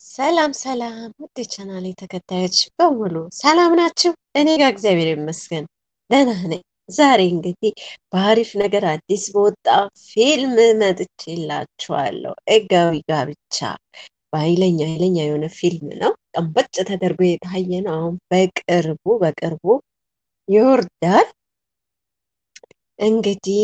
ሰላም ሰላም ውድ ቻናሌ ተከታዮች በሙሉ ሰላም ናችሁ? እኔ ጋር እግዚአብሔር ይመስገን ደህና ነኝ። ዛሬ እንግዲህ በአሪፍ ነገር አዲስ በወጣ ፊልም መጥቼላችኋለሁ። ሕጋዊ ጋብቻ በኃይለኛ የሆነ ፊልም ነው። ቀንበጭ ተደርጎ የታየ ነው። አሁን በቅርቡ ይወርዳል። እንግዲህ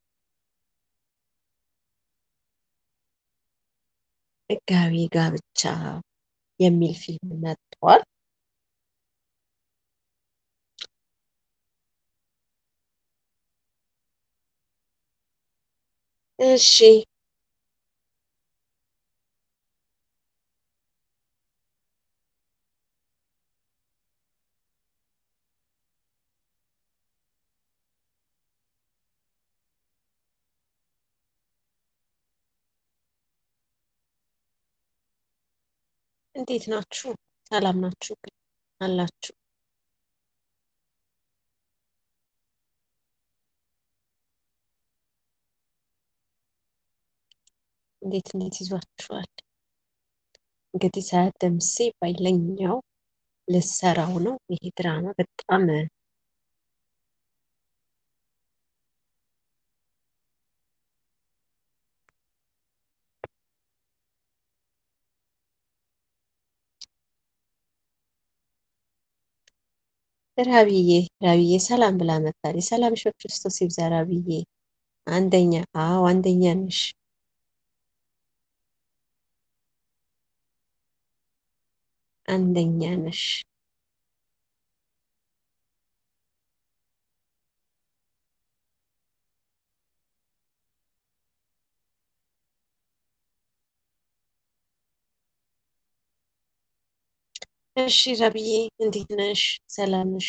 ሕጋዊ ጋብቻ የሚል ፊልም መጥቷል። እሺ እንዴት ናችሁ? ሰላም ናችሁ ግን አላችሁ? እንዴት ይዟችኋል? እንግዲህ ሰዓት ደምሴ በኃይለኛው ልትሰራው ነው። ይሄ ድራማ በጣም ራብዬ ሰላም ብላ መታለች። ሰላምሽ በክርስቶስ ይብዛ ራብዬ። አንደኛ አዎ አንደኛ ነሽ። አንደኛ ነሽ። እሺ ራብዬ እንዴት ነሽ? ሰላም ነሽ?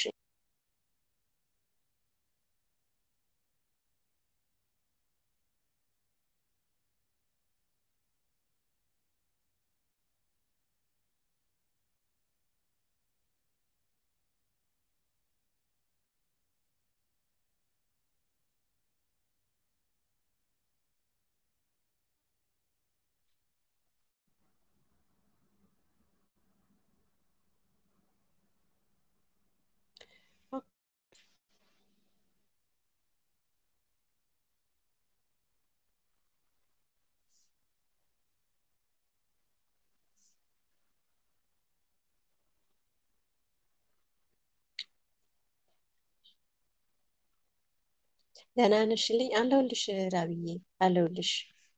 ደህና ነሽልኝ? አለሁልሽ ራብዬ አለሁልሽ።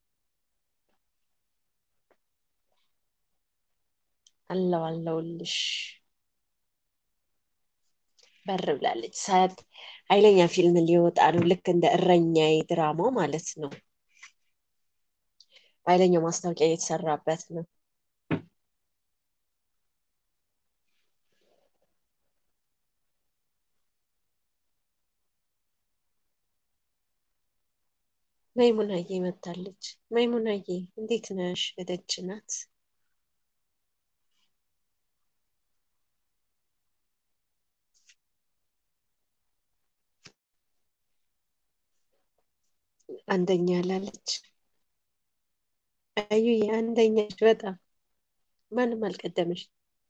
አለሁልሽ። በር ብላለች። ሰዓት ኃይለኛ ፊልም ሊወጣ ነው። ልክ እንደ እረኛዬ ድራማው ማለት ነው። ኃይለኛው ማስታወቂያ እየተሰራበት ነው። መይሙናዬ መታለች። መይሙናዬ እንዴት ነሽ? እደች ናት። አንደኛ ላለች አዩዬ አንደኛ ነሽ። በጣም ማንም አልቀደመሽ።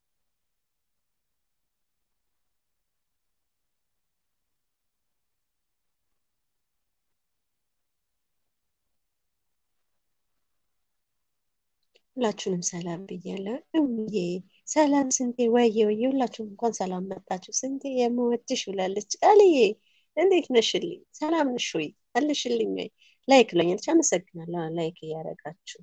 ሁላችሁንም ሰላም ብያለሁ። እምዬ ሰላም ስንቴ፣ ወየ ወየ፣ ሁላችሁም እንኳን ሰላም መጣችሁ። ስንቴ የምወድሽ ብላለች። ቃልዬ እንዴት ነሽልኝ? ሰላም ነሽ ወይ? አለሽልኝ ወይ? ላይክ ብለኛለች። አመሰግናለሁ ላይክ እያደረጋችሁ።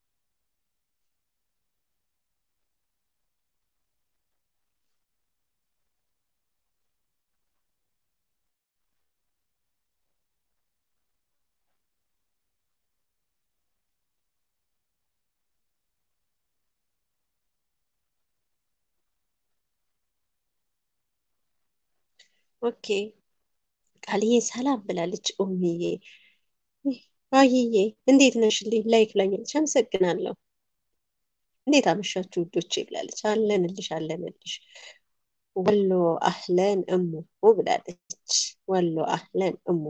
ኦኬ ቃልዬ ሰላም ብላለች። ኡምዬ አይዬ እንዴት ነሽልኝ? ላይክ ብለኛለች። አመሰግናለሁ። እንዴት አመሻችሁ ውዶቼ ብላለች። አለንልሽ። ወሎ አህለን እሙ ብላለች። ወሎ አህለን እሙ።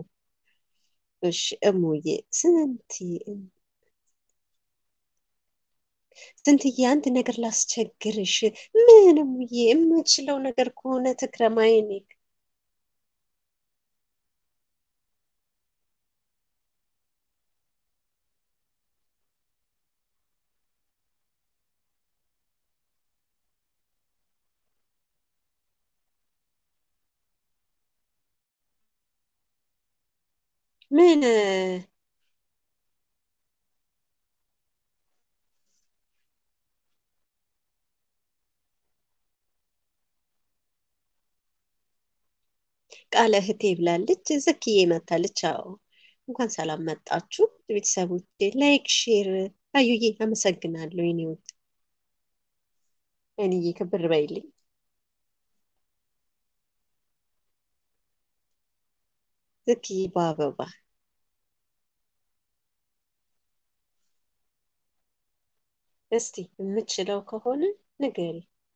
እሺ እሙዬ ስንቲ ስንትዬ አንድ ነገር ላስቸግርሽ። ምንም የምችለው ነገር ከሆነ ትክረማይኔ። ምን ቃለ እህቴ ብላለች። ዘክዬ መታለች። አዎ እንኳን ሰላም መጣችሁ ቤተሰቦቼ። ላይክ ሼር። አዩዬ አመሰግናለሁ። የኔ ውድ እኔዬ ክብር በይልኝ። ዘክዬ በአበባ እስቲ የምችለው ከሆነ ንገሪ።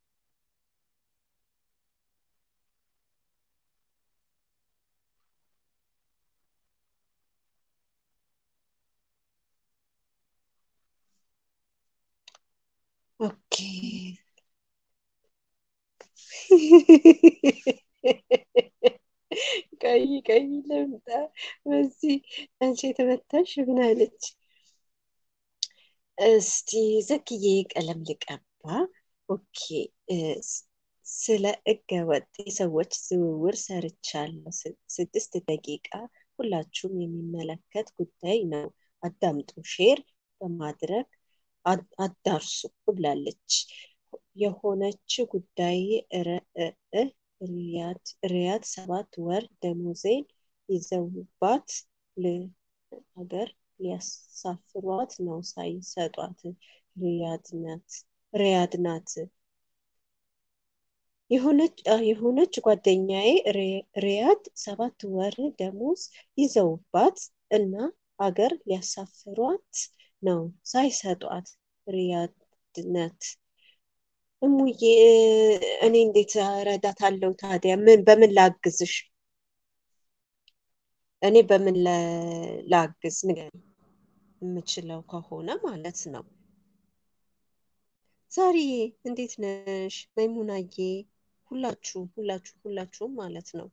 ኦኬ ቀይ ቀይ ልምጣ በዚህ አንቺ የተመታሽ ምን አለች? እስቲ ዘክዬ ቀለም ልቀባ። ኦኬ እ ስ- ስለ ህገወጥ የሰዎች ዝውውር ሰርቻለሁ። 6 ደቂቃ ሁላችሁም የሚመለከት ጉዳይ ነው። አዳምጡ፣ ሼር በማድረግ አዳርሱ ብላለች። የሆነች ጉዳይ ሪያድ 7 ወር ደሞዜን ይዘውባት ሀገር ሊያሳፍሯት ነው ሳይሰጧት። ሪያድ ናት የሆነች ጓደኛዬ ሪያድ 7 ወር ደሞዝ ይዘውባት እና አገር ሊያሳፍሯት ነው ሳይሰጧት። ሪያድ ናት። እሙዬ እኔ እንዴት እረዳታለሁ ታዲያ? በምን ላግዝሽ? እኔ በምን ላግዝ ንገሪኝ፣ የምችለው ከሆነ ማለት ነው። ዛሬ እንዴት ነሽ መይሙናዬ? ሁላችሁም ማለት ነው።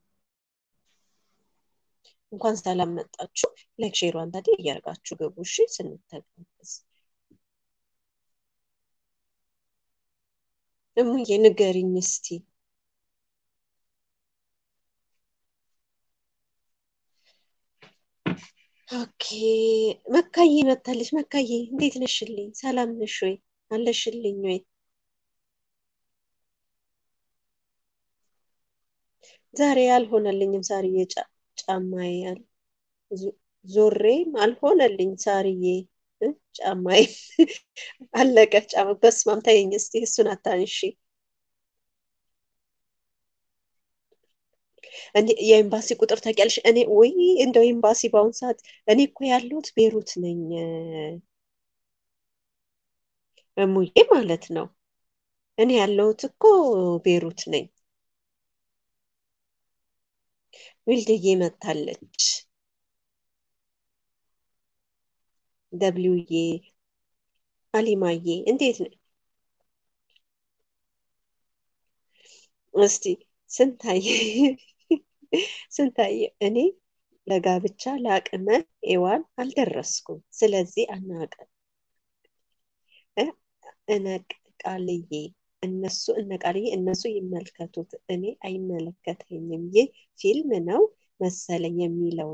እንኳን ሰላም መጣችሁ። ላይክ ሼሯን ታዲያ እያደረጋችሁ ገቡ። እሺ ስንተጋገዝ። እሙዬ ንገሪኝ እስቲ። ኦኬ መካዬ መታለች። መካዬ እንዴት ነሽልኝ? ሰላም ነሽ ወይ? አለሽልኝ ወይ? ዛሬ አልሆነልኝም ሳርዬ። ጫማዬ ዞሬም አልሆነልኝ ሳርዬ። ጫማዬ አለቀ። ጫማ በስማም ተይኝ እስቲ እሱን አታንሺ። የኤምባሲ ቁጥር ታውቂያለሽ? እኔ ወይ እንደው ኤምባሲ በአሁኑ ሰዓት እኔ እኮ ያለሁት ቤሩት ነኝ እሙዬ ማለት ነው። እኔ ያለሁት እኮ ቤሩት ነኝ። ዊልድዬ መታለች። ደብሊውዬ አሊማዬ እንዴት ነው? እስቲ ስንታየ ስንታየ እኔ ለጋብቻ ለአቅመ ሔዋን አልደረስኩም። ስለዚህ እነቃልዬ እነሱ ይመልከቱት፣ እኔ አይመለከተኝም። ይህ ፊልም ነው መሰለኝ የሚለው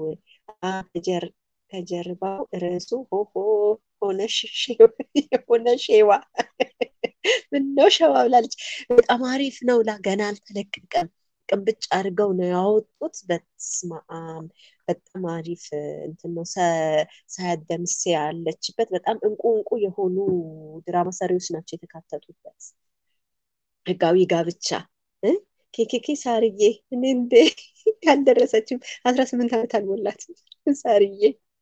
ከጀርባው ርዕሱ ሆሆ የሆነ ሼዋ ምነው ሸዋ ብላለች። በጣም አሪፍ ነው። ገና አልተለቀቀም። ቅንብጭ አድርገው ነው ያወጡት። በስመ አብ በጣም አሪፍ እንትን ነው። ሳያደምስ ያለችበት በጣም እንቁ እንቁ የሆኑ ድራማ ሰሪዎች ናቸው የተካተቱበት። ህጋዊ ጋብቻ እ ኬኬኬ ሳርዬ እኔ እንዴ ያልደረሰችም 18 ዓመት አልሞላትም ሳርዬ።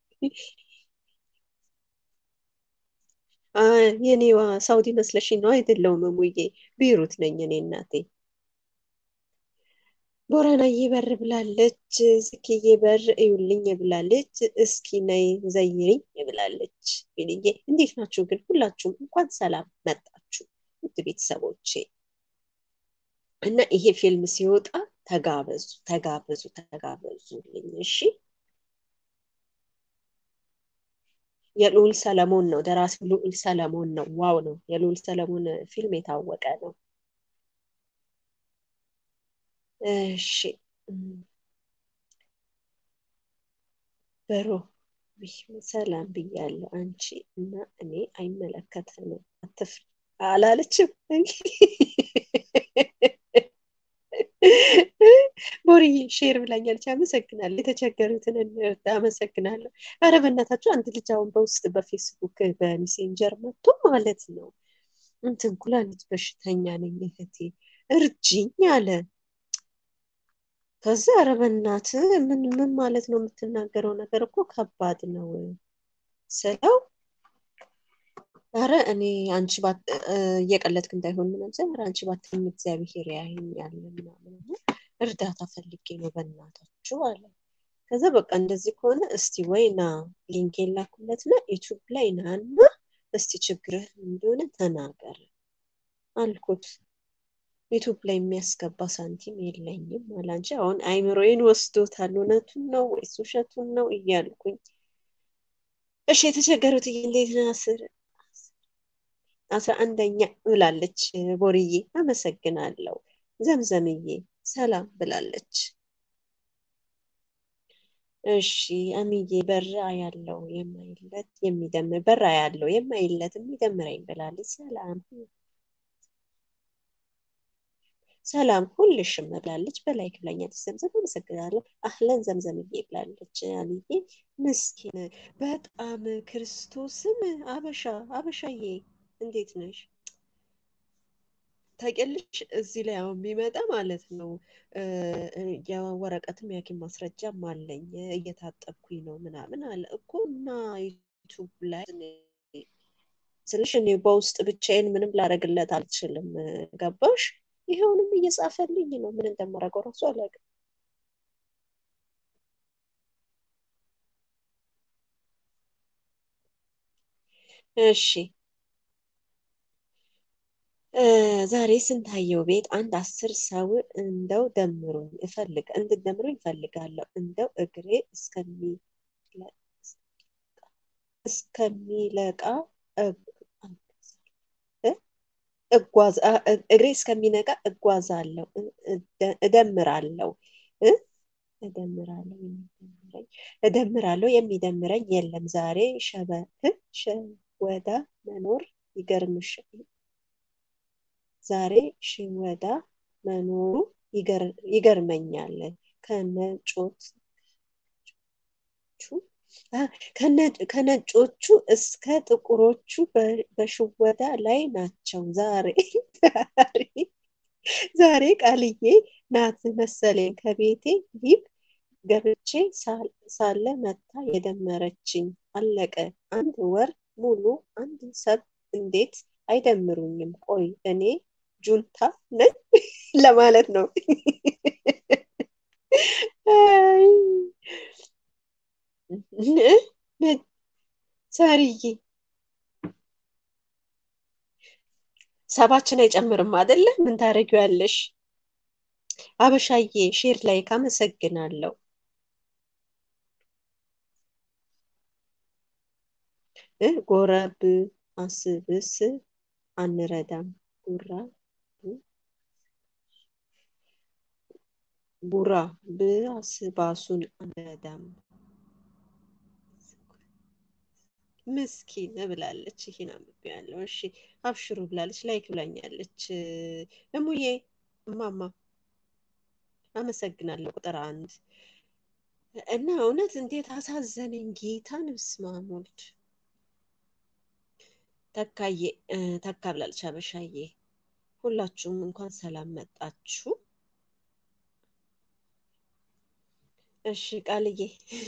የኔዋ ሳውዲ መስለሽኝ ነው? አይደለሁም እሙዬ፣ ቤይሩት ነኝ እኔ እናቴ። ቦረናዬ በር ብላለች። ዝክዬ በር እዩልኝ ብላለች። እስኪ ነይ ዘይሪኝ ብላለች። ቢልዬ እንዴት ናችሁ ግን ሁላችሁም? እንኳን ሰላም መጣችሁ ውድ ቤተሰቦቼ። እና ይሄ ፊልም ሲወጣ ተጋበዙ ተጋበዙ ተጋበዙልኝ። እሺ የልዑል ሰለሞን ነው ደራሲው፣ ልዑል ሰለሞን ነው። ዋው ነው የልዑል ሰለሞን ፊልም የታወቀ ነው። እሺ በሮ ሰላም ብያለሁ። አንቺ እና እኔ አይመለከተንም አትፍሪ አላለችም። ቦርዬ ሼር ብላኛለች። አመሰግናለሁ። የተቸገሩትን እንርዳ። አመሰግናለሁ። ኧረ በእናታችሁ አንድ ልጅ አሁን በውስጥ በፌስቡክ በሜሴንጀር መጥቶ ማለት ነው እንትን ኩላሊት በሽተኛ ነኝ እህቴ እርጅኝ አለ። ከዛ ኧረ በእናትህ ምን ማለት ነው የምትናገረው ነገር እኮ ከባድ ነው ስለው ኧረ እኔ አንቺ እየቀለድክ እንዳይሆን ምናምን ስል ኧረ አንቺ ባትይኝ እግዚአብሔር ያየኛል ምናምን እርዳታ ፈልጌ ነው በእናታችሁ አለ። ከዛ በቃ እንደዚህ ከሆነ እስቲ ወይ ና ሊንክ የላኩለት ና ዩቱብ ላይ ና እና እስቲ ችግርህ እንደሆነ ተናገር አልኩት። ዩቱብ ላይ የሚያስገባ ሳንቲም የለኝም አለ። አንቺ አሁን አይምሮዬን ወስዶታል። እውነቱን ነው ወይስ ውሸቱን ነው እያልኩኝ እሺ የተቸገሩት እንዴት ናስር 11ኛ ብላለች ቦርዬ አመሰግናለሁ። ዘምዘምዬ ሰላም ብላለች። እሺ አሚዬ በር ያለው የማይለት የሚደምር በር ያለው የማይለት የሚደምረኝ ብላለች። ሰላም ሰላም ሁልሽም ብላለች። በላይክ ብላኛለች። ዘምዘም አመሰግናለሁ። አህለን ዘምዘምዬ ብላለች። አሚዬ ምስኪን በጣም ክርስቶስን አበሻዬ እንዴት ነሽ? ታውቂያለሽ እዚህ ላይ አሁን የሚመጣ ማለት ነው የወረቀትም የሐኪም ማስረጃም አለኝ እየታጠብኩኝ ነው ምናምን አለ እኮ እና ዩቱብ ላይ ስልሽ እኔ በውስጥ ብቻዬን ምንም ላደርግለት አልችልም። ገባሽ? ይሄውንም እየጻፈልኝ ነው። ምን እንደማደርገው ራሱ አላውቅም። እሺ ዛሬ ስንታየው ቤት አንድ 10 ሰው እንደው እንድደምሩኝ እፈልጋለሁ። እንደው እግሬ እስከሚለቃ እግሬ እስከሚነቃ እጓዛለሁ እደምራለሁ እደምራለሁ የሚደምረኝ የለም። ዛሬ ሸወዳ መኖር ዛሬ ሽወዳ መኖሩ ይገርመኛል። ከነጮቹ እስከ ጥቁሮቹ በሽወዳ ላይ ናቸው። ዛሬ ቃልዬ ናት መሰለኝ ከቤቴ ሊብ ገብቼ ሳለ መታ የደመረችኝ። አለቀ። አንድ ወር ሙሉ አንድ ሰብ እንዴት አይደምሩኝም? ቆይ እኔ ጁንታ ነኝ ለማለት ነው። ሳርዬ ሰባችን አይጨምርም አይደለ? ምን ታደርጊዋለሽ? አበሻዬ ሼር ላይ ካመሰግናለሁ። ጎረብ አስብስ አንረዳም ቡራ ብአስባሱን አንረዳም ምስኪን ብላለች። ይሄን አንብቤያለሁ። እሺ አብሽሩ ብላለች። ላይክ ብላኛለች። እሙዬ እማማ አመሰግናለሁ። ቁጥር 1 እና እውነት እንዴት አሳዘነኝ ጌታን። በስመ አብ ወልድ ተካ ብላለች። አበሻዬ ሁላችሁም እንኳን ሰላም መጣችሁ። እሺ ቃልዬ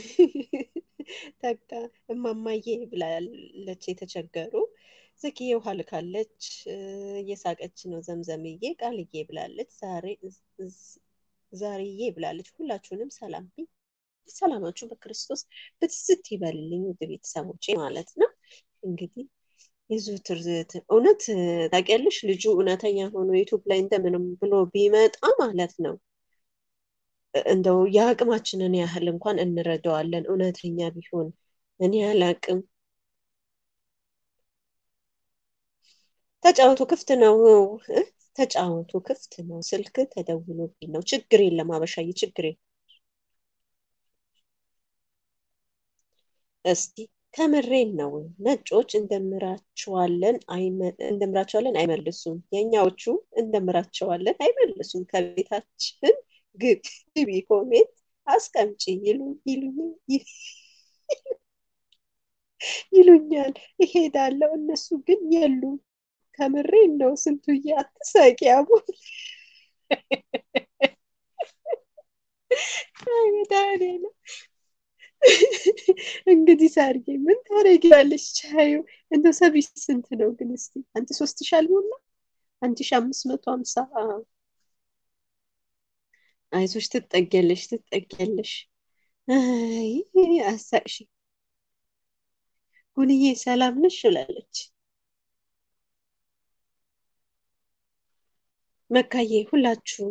ተካ እማማዬ ብላለች። የተቸገሩ ዘኪዬ ውሃ ልካለች። እየሳቀች ነው። ዘምዘምዬ ቃልዬ ብላለች። ዛሬ ዛሬዬ ብላለች። ሁላችሁንም ሰላም ብኝ። ሰላማችሁ በክርስቶስ ብትስት ይበልልኝ ውድ ቤተሰቦቼ ማለት ነው። እንግዲህ የዘወትር እውነት ታውቂያለሽ፣ ልጁ እውነተኛ ሆኖ ዩቱብ ላይ እንደምንም ብሎ ቢመጣ ማለት ነው እንደው የአቅማችንን ያህል እንኳን እንረዳዋለን። እውነተኛ ቢሆን እኔ አላቅም። ተጫወቱ ክፍት ነው እ? ተጫወቱ ክፍት ነው። ስልክ ተደውሎብኝ ነው። ችግር የለም አበሻዬ፣ ችግር የለም። እስቲ ከምሬን ነው። ነጮች እንደምራቸዋለን አይመልሱም። የእኛዎቹ እንደምራቸዋለን አይመልሱም። ከቤታችን ግቢ ኮሜንት አስቀምጪ ይሉኛል። እሄዳለሁ፣ እነሱ ግን የሉም። ከምሬን ነው። ስንቱዬ አትሳቂ አቡ። መድኃኒዓለም እንግዲህ ሳርዬ ምን ታደርጊያለሽ? ቻዩ እንደው ሰቢስ ስንት ነው ግን? እስቲ አንድ 3,000 አልሞላ 1,550 አይዞሽ ትጠጊያለሽ። አይ አሳቅሽ። ጉንዬ ሰላም ነሽ ብላለች። መካዬ ሁላችሁም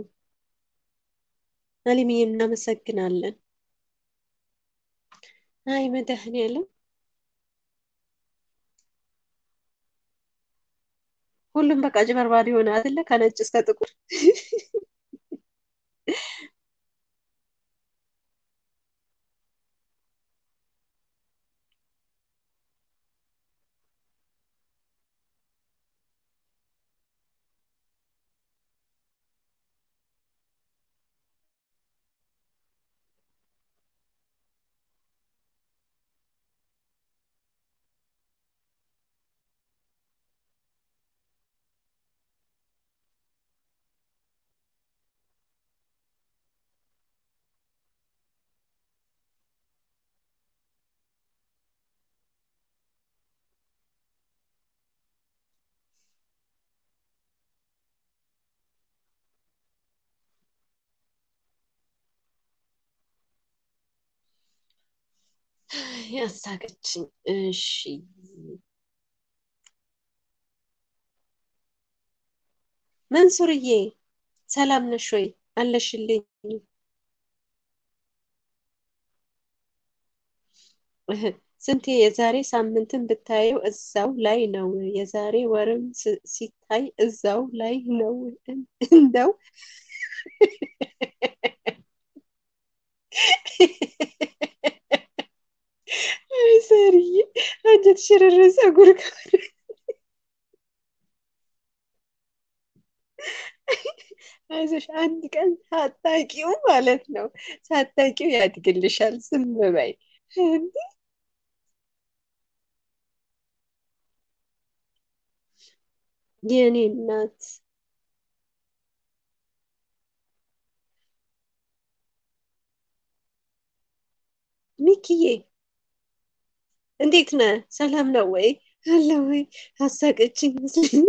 አሊምዬ እናመሰግናለን። አይ መድኃኒዓለም ሁሉም በቃ ጭበርባሪ ሆነ አይደለ? ከነጭ እስከ ጥቁር ያሳቀችኝ። እሺ መንሱርዬ ሰላም ነሽ ወይ? አለሽልኝ? ስንቴ የዛሬ ሳምንትን ብታየው እዛው ላይ ነው። የዛሬ ወርም ሲታይ እዛው ላይ ነው። እንደው አይ ሳርዬ አንጀት ሽርር ፀጉር አይዞሽ አንድ ቀን ሳታቂው ማለት ነው ሳታቂው ያድግልሻል። ዝም በይ እንዴ! የኔ እናት ሚኪዬ እንዴት ነህ? ሰላም ነው ወይ? አለ ወይ? አሳቀችኝ መስለኝ።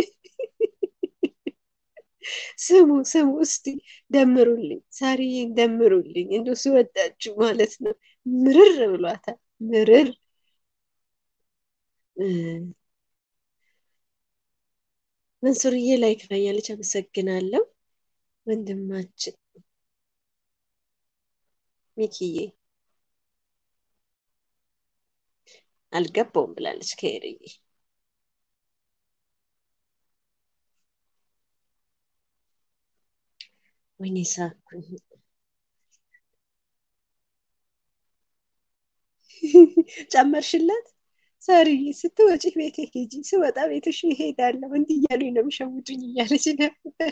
ስሙ እስቲ ደምሩልኝ፣ ሳርዬን ደምሩልኝ። እንደው ሲወዳችሁ ማለት ነው። ምርር ብሏታል። ምርር መንሱርዬ ላይ ክፈኛለች። አመሰግናለሁ ወንድማችን ሚኪዬ። አልገባውም ብላለች ከሄድዬ። ወይኔ ሳኩኝ። ጨመርሽለት? ሳርዬ ስትወጪ ቤቴ ሂጂ፣ ስወጣ ቤትሽ ይሄዳለሁ። እንዲህ እያሉኝ ነው የሚሸውዱኝ እያለች ነበር።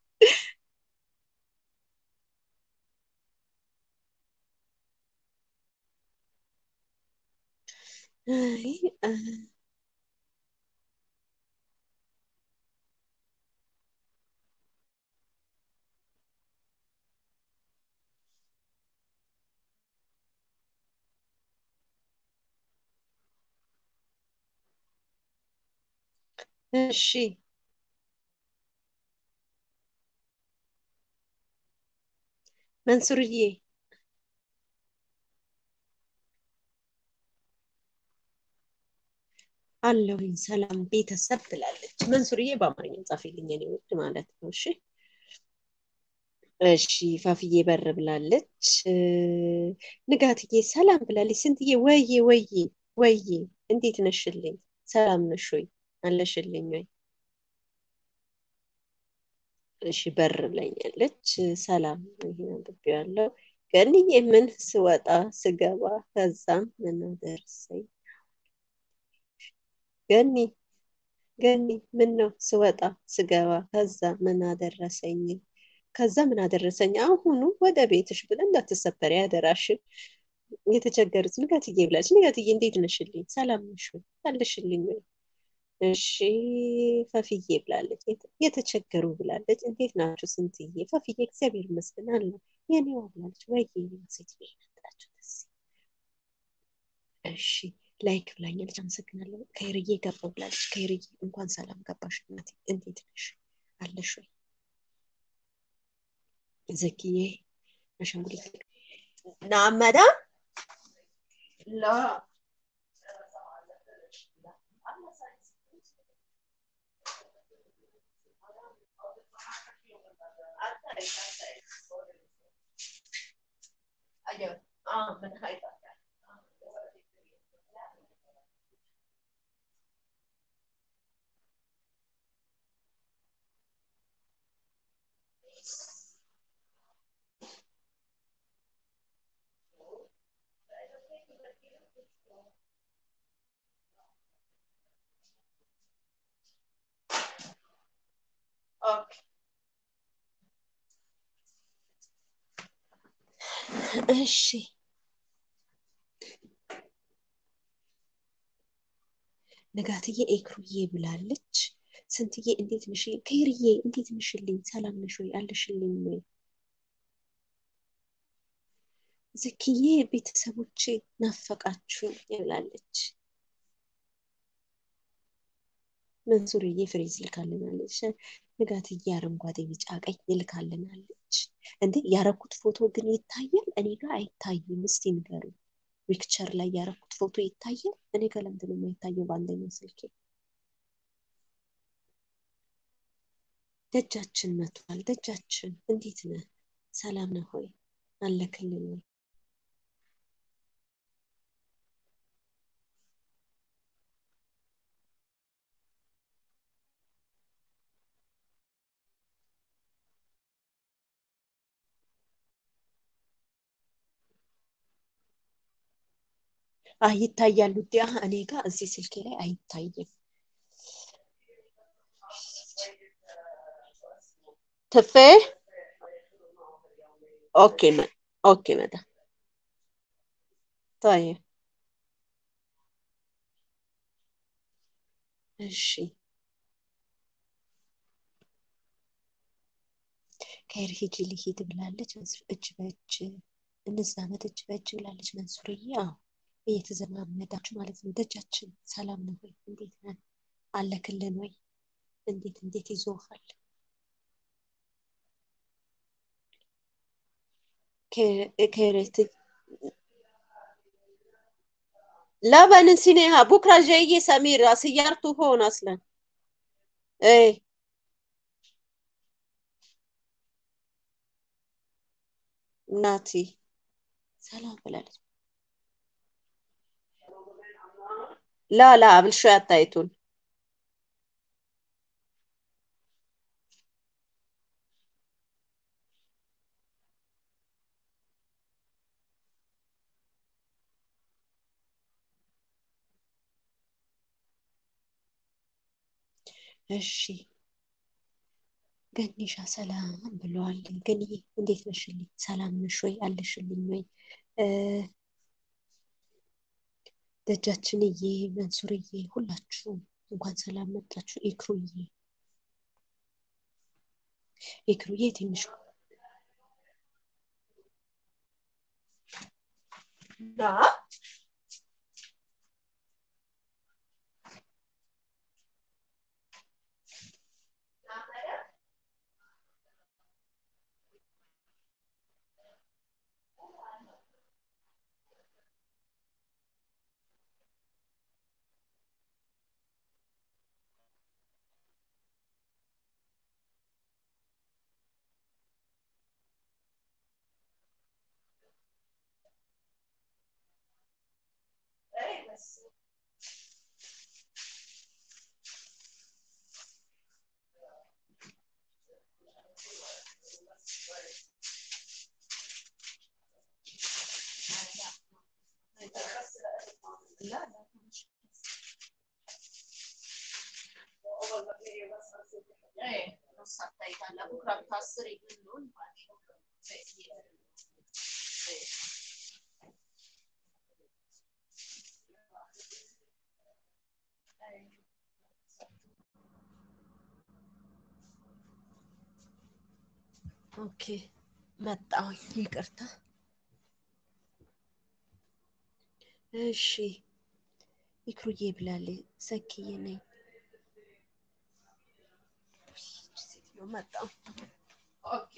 አይ እሺ መንሱርዬ አለሁኝ ሰላም ቤተሰብ ብላለች። መንሱርዬ በአማርኛ ጻፊልኝ የኔ ውድ ማለት ነው። እሺ እሺ ፋፍዬ በር ብላለች። ንጋትዬ ሰላም ብላለች። ስንትዬ ወዬ ወዬ ወዬ እንዴት ነሽልኝ? ሰላም ነሽ ወይ? አለሽልኝ ወይ? እሺ በር ብላኛለች። ሰላም ይሄን አንብቤዋለሁ። ገንዬ ምን ስወጣ ስገባ ከዛም ምን ደርሰኝ ገኒ ገኒ ምን ነው ስወጣ ስገባ ከዛ ምን አደረሰኝ ከዛ ምን አደረሰኝ አሁኑ ወደ ቤትሽ ብለን እንዳትሰበሪ ያደራሽን የተቸገሩት ንጋትዬ ብላለች። ንጋትዬ እንዴት ነሽልኝ? ሰላም ነሽ ወይ? አለሽልኝ ወይ? እሺ ፈፍዬ ብላለች። የተቸገሩ ብላለች። እንዴት ናችሁ ስንትዬ? ፈፍዬ እግዚአብሔር ይመስገን አለ የኔዋ ብላለች። ወይ ሴት ናቸው ደስ እሺ ላይክ ብላኛለች። አመሰግናለሁ። ከይርዬ ገባ ብላለች። ከይርዬ እንኳን ሰላም ገባሽ እናቴ። እንዴት ነሽ? አለሽ ወይ? ዘኪዬ አሻንጉሊት نعم مدام لا أيوة من هاي اوكي እሺ ንጋትዬ ኤክሩዬ ብላለች። ስንትዬ እንዴት ነሽ? ከይርዬ እንዴት ነሽልኝ? ሰላም ነሽ ወይ? አለሽልኝ ወይ? ዝክዬ ቤተሰቦቼ ናፈቃችሁ ብላለች። መንሱርዬ ፍሬዝ ልካልናለች። ንጋትዬ አረንጓዴ ቢጫ ቀይ ልካልናለች። እንዴ ያረኩት ፎቶ ግን ይታያል? እኔ ጋር አይታይም። እስቲ ንገሩ። ፒክቸር ላይ ያረኩት ፎቶ ይታያል? እኔ ጋር ለምንድን ነው የማይታየው? በአንደኛው ስልኬ ደጃችን መቷል። ደጃችን እንዴት ነህ? ሰላም ነህ ሆይ? አለክልን ወይ? ይታያሉ። ዲያ እኔ ጋር እዚህ ስልኬ ላይ አይታይም። ትፌ ኦኬ ኦኬ መጣ طيب እሺ ከይር ሂጂ ልሂድ ብላለች። እጅ በእጅ እንዛመድ እጅ በእጅ ብላለች። መንሱርዬ አዎ እየተዘማመዳችሁ ማለት ነው። ደጃችን ሰላም ነው ወይ? እንዴት ነን? አለክልን ወይ? እንዴት ይዞሃል? كانت لا بنسيناها بكرة جاية سميرة سيارته هون أصلا ايه ناتي سلام بلالي لا لا قبل شوي عطيتون እሺ ገኒሻ ሰላም ብለዋል። ገኒዬ እንዴት ነሽልኝ? ሰላም ነሽ ወይ? አለሽልኝ ወይ? ደጃችንዬ፣ መንሱርዬ ሁላችሁም እንኳን ሰላም መጣችሁ። ኢክሩዬ ትንሽ لا لا مش ايه نص ساعة هلا بكره بتعصري منهم وبعدين ኦኬ መጣሁኝ ይቅርታ እሺ ይክሩዬ ብላለች ሰኪዬ ነኝ ሴትዮ መጣሁ ኦኬ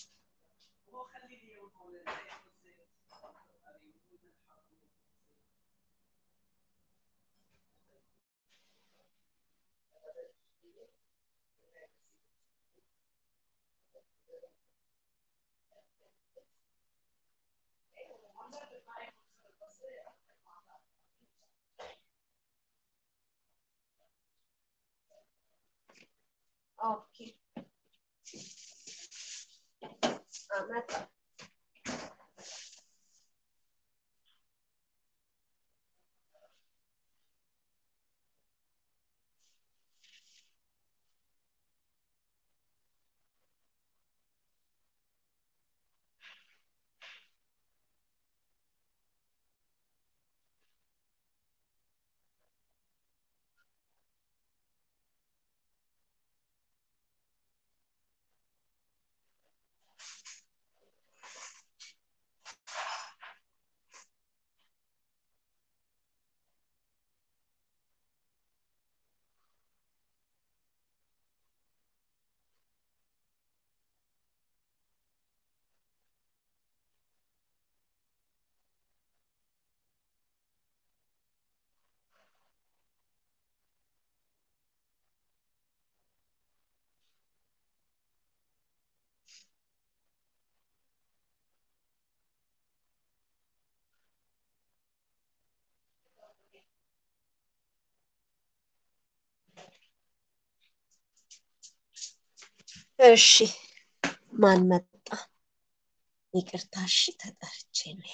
ኦኬ መጣ እሺ ማን መጣ ይቅርታ እሺ ተጠርቼ ነው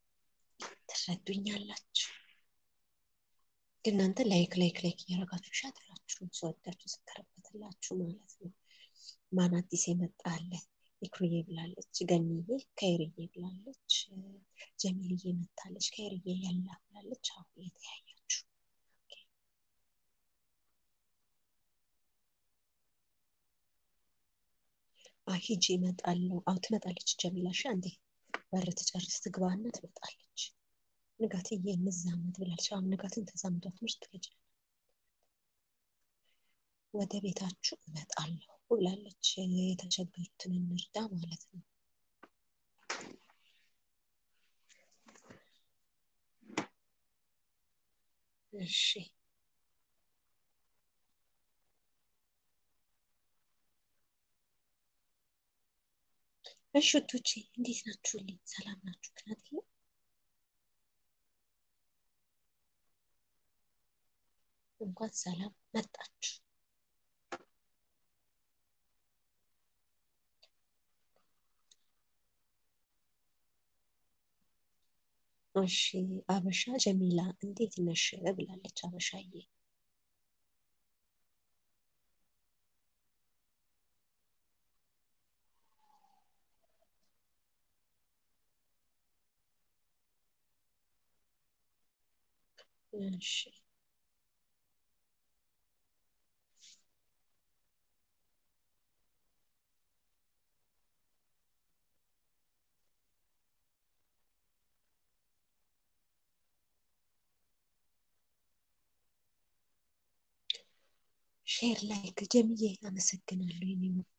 ትረዱኛላችሁ ግን እናንተ ላይክ እያደረጋችሁ ሻት ላችሁ ሰወዳችሁ ስከረበትላችሁ ማለት ነው ማን አዲስ የመጣ አለ ይክሩዬ ብላለች ገኒዬ ከይርዬ ብላለች ጀሚልዬ መታለች ከይርዬ ያላ ብላለች አሁ የተያያችሁ ሂጂ እመጣለሁ አው ትመጣለች ጀሚላ እሺ አንዴ በር ትጨርስ ትግባና ትመጣለች ንጋትዬ እንዛመድ ብላለች አሁን ንጋትን ተዛምዷት ምርጥ ልጅ ወደ ቤታችሁ እመጣለሁ ብላለች የተቸገሩትን እንርዳ ማለት ነው እሺ እሺ ውዶቼ እንዴት ናችሁልኝ ሰላም ናችሁ ክናት እንኳን ሰላም መጣችሁ እሺ አበሻ ጀሚላ እንዴት ነሽ ብላለች አበሻዬ እሺ ሼር ላይክ ጀምዬ አመሰግናለሁ የኔ ውድ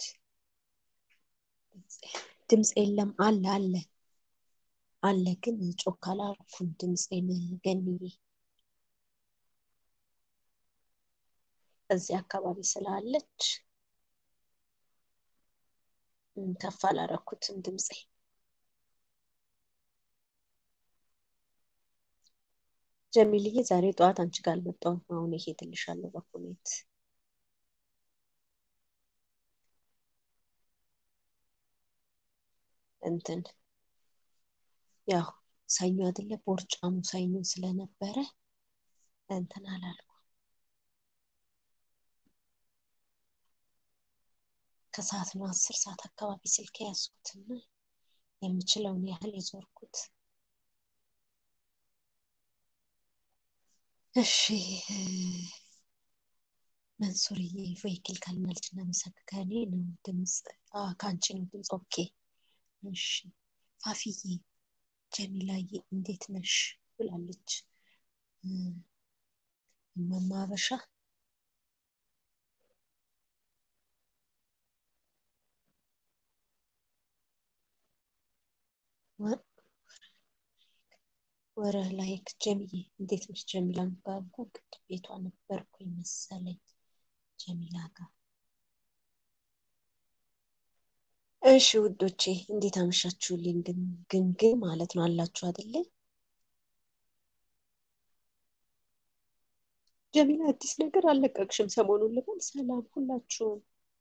ድምፅ የለም አለ አለ አለ ግን ጮክ አላልኩም ድምፄን ገንዬ እዚህ አካባቢ ስላለች ከፍ አላረኩትም ድምፄ ጀሚልዬ ዛሬ ጠዋት አንቺ ጋር አልመጣሁም አሁን እሄድልሻለሁ በኮሜንት እንትን ያው ሰኞ አይደለ ቦርጫሙ ሰኞ ስለነበረ እንትን አላልኩም። ከሰዓት ነው 10 ሰዓት አካባቢ ስልክ ያዝኩትና የምችለውን ያህል የዞርኩት። እሺ መንሱርዬ ቮይክል ካልናለች እናመሰግናለን። ከእኔ ነው ድምፅ? ከአንቺ ነው ድምፅ። ኦኬ እሺ። ፋፊዬ ጀሚላዬ እንዴት ነሽ ብላለች። እማማ ሀበሻ ወረ ላይክ ጀሚዬ እንዴት ነሽ? ጀሚላ ባልኩ ቅድም ቤቷ ነበርኩኝ መሰለኝ ጀሚላ ጋር። እሺ ውዶቼ እንዴት አመሻችሁልኝ? ግን ማለት ነው አላችሁ አይደለ? ጀሚላ አዲስ ነገር አልለቀቅሽም ሰሞኑን ልበል? ሰላም ሁላችሁም፣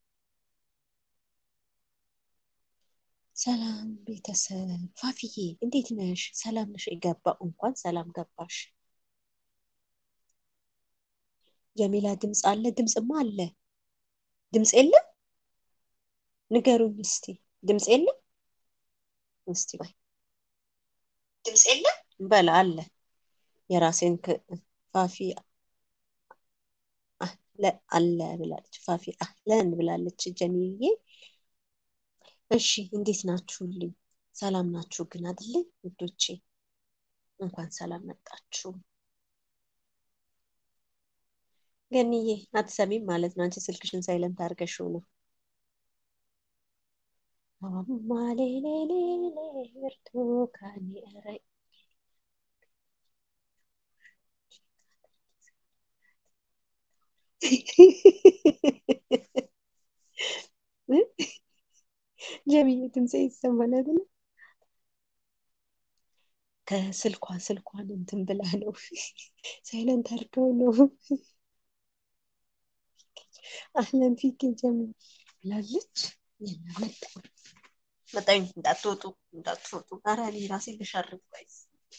ሰላም ቤተሰብ። ፋፊዬ እንዴት ነሽ? ሰላም ነሽ? ገባ እንኳን ሰላም ገባሽ። ጀሚላ ድምፅ አለ? ድምፅማ አለ። ድምፅ የለም? ንገሩኝ እስቲ። ድምፅ የለም? እስቲ ባይ ድምፅ የለም በላ አለ። የራሴን ፋፊ አለ ብላለች። ፋፊ አህለን ብላለች ጀሚዬ። እሺ እንዴት ናችሁልኝ? ሰላም ናችሁ ግን አይደለ ውዶቼ? እንኳን ሰላም መጣችሁ። ገኒዬ አትሰሚም ማለት ነው። አንቺ ስልክሽን ሳይለንት አድርገሽው ነው። ማሌሌሌ ብርቱካኔ ኧረ ጀሚዬ ድምፄ ይሰማል አይደለ? ስልኳን እንትን ብላ ነው ሳይለንት አድርገው ነው። አህለን ፊክ ጀሚዬ ብላለች። መጣኝ እንዳትወጡ። ኧረ እኔ ራሴ ልሸርብ ጋይስ።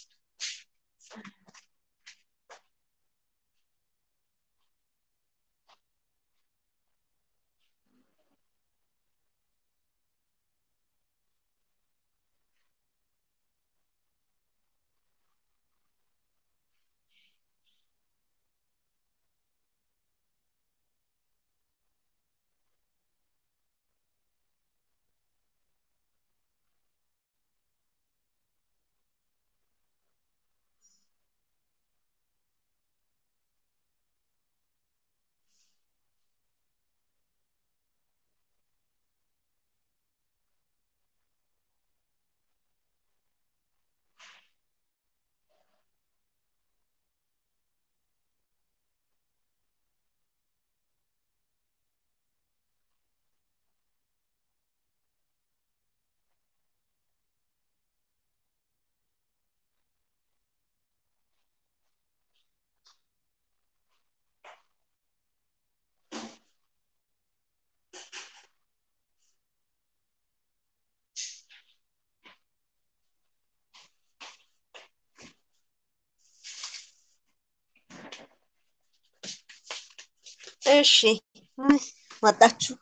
እሺ ወጣችሁ።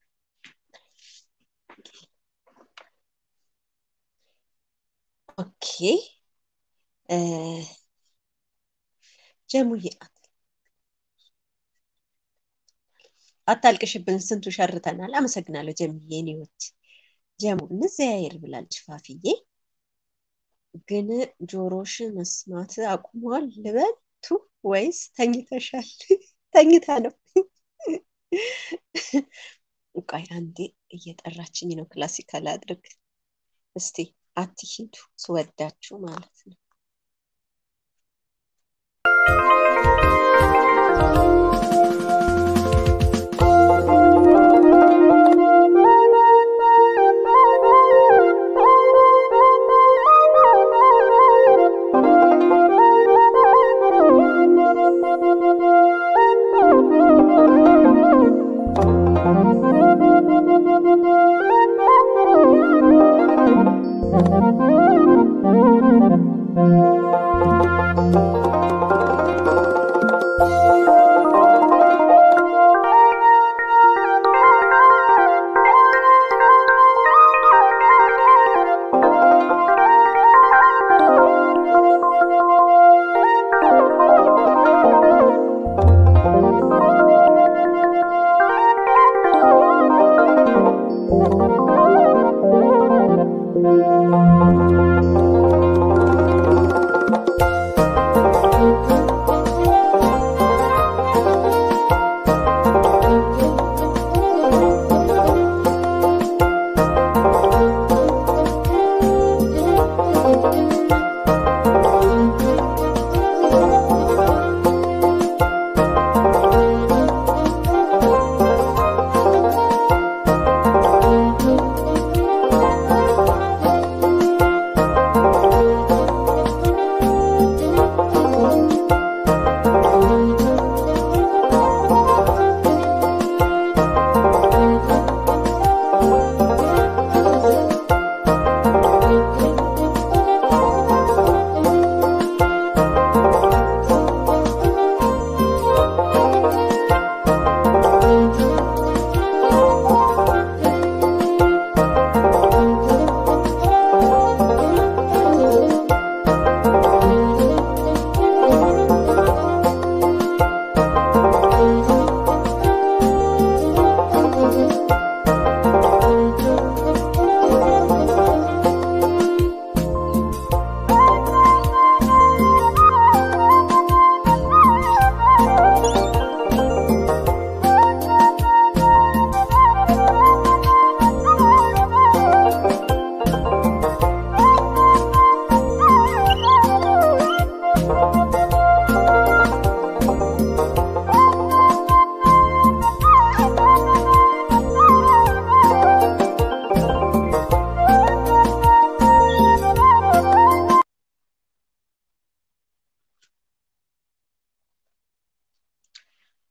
ኦኬ ጀሙዬ አታልቅሽብን፣ ስንቱ ሸርተናል። አመሰግናለሁ ጀሙዬ። እኔዎች ጀሙ እንዘያየር ብላለች ፋፊዬ። ግን ጆሮሽ መስማት አቁሟል ልበልቱ ወይስ ተኝተሻል? ተኝታ ነው። ቆይ አንዴ እየጠራችኝ ነው። ክላሲካል አድርግ እስቲ። አትሂዱ ስወዳችሁ ማለት ነው።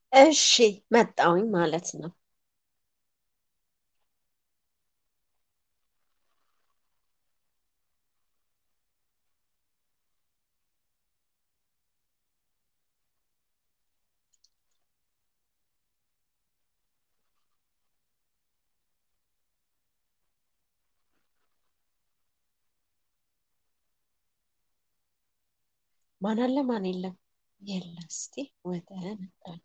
እሺ መጣውኝ ማለት ነው። ማን አለ ማን የለም? የለ እስቲ ወደ መጣኝ።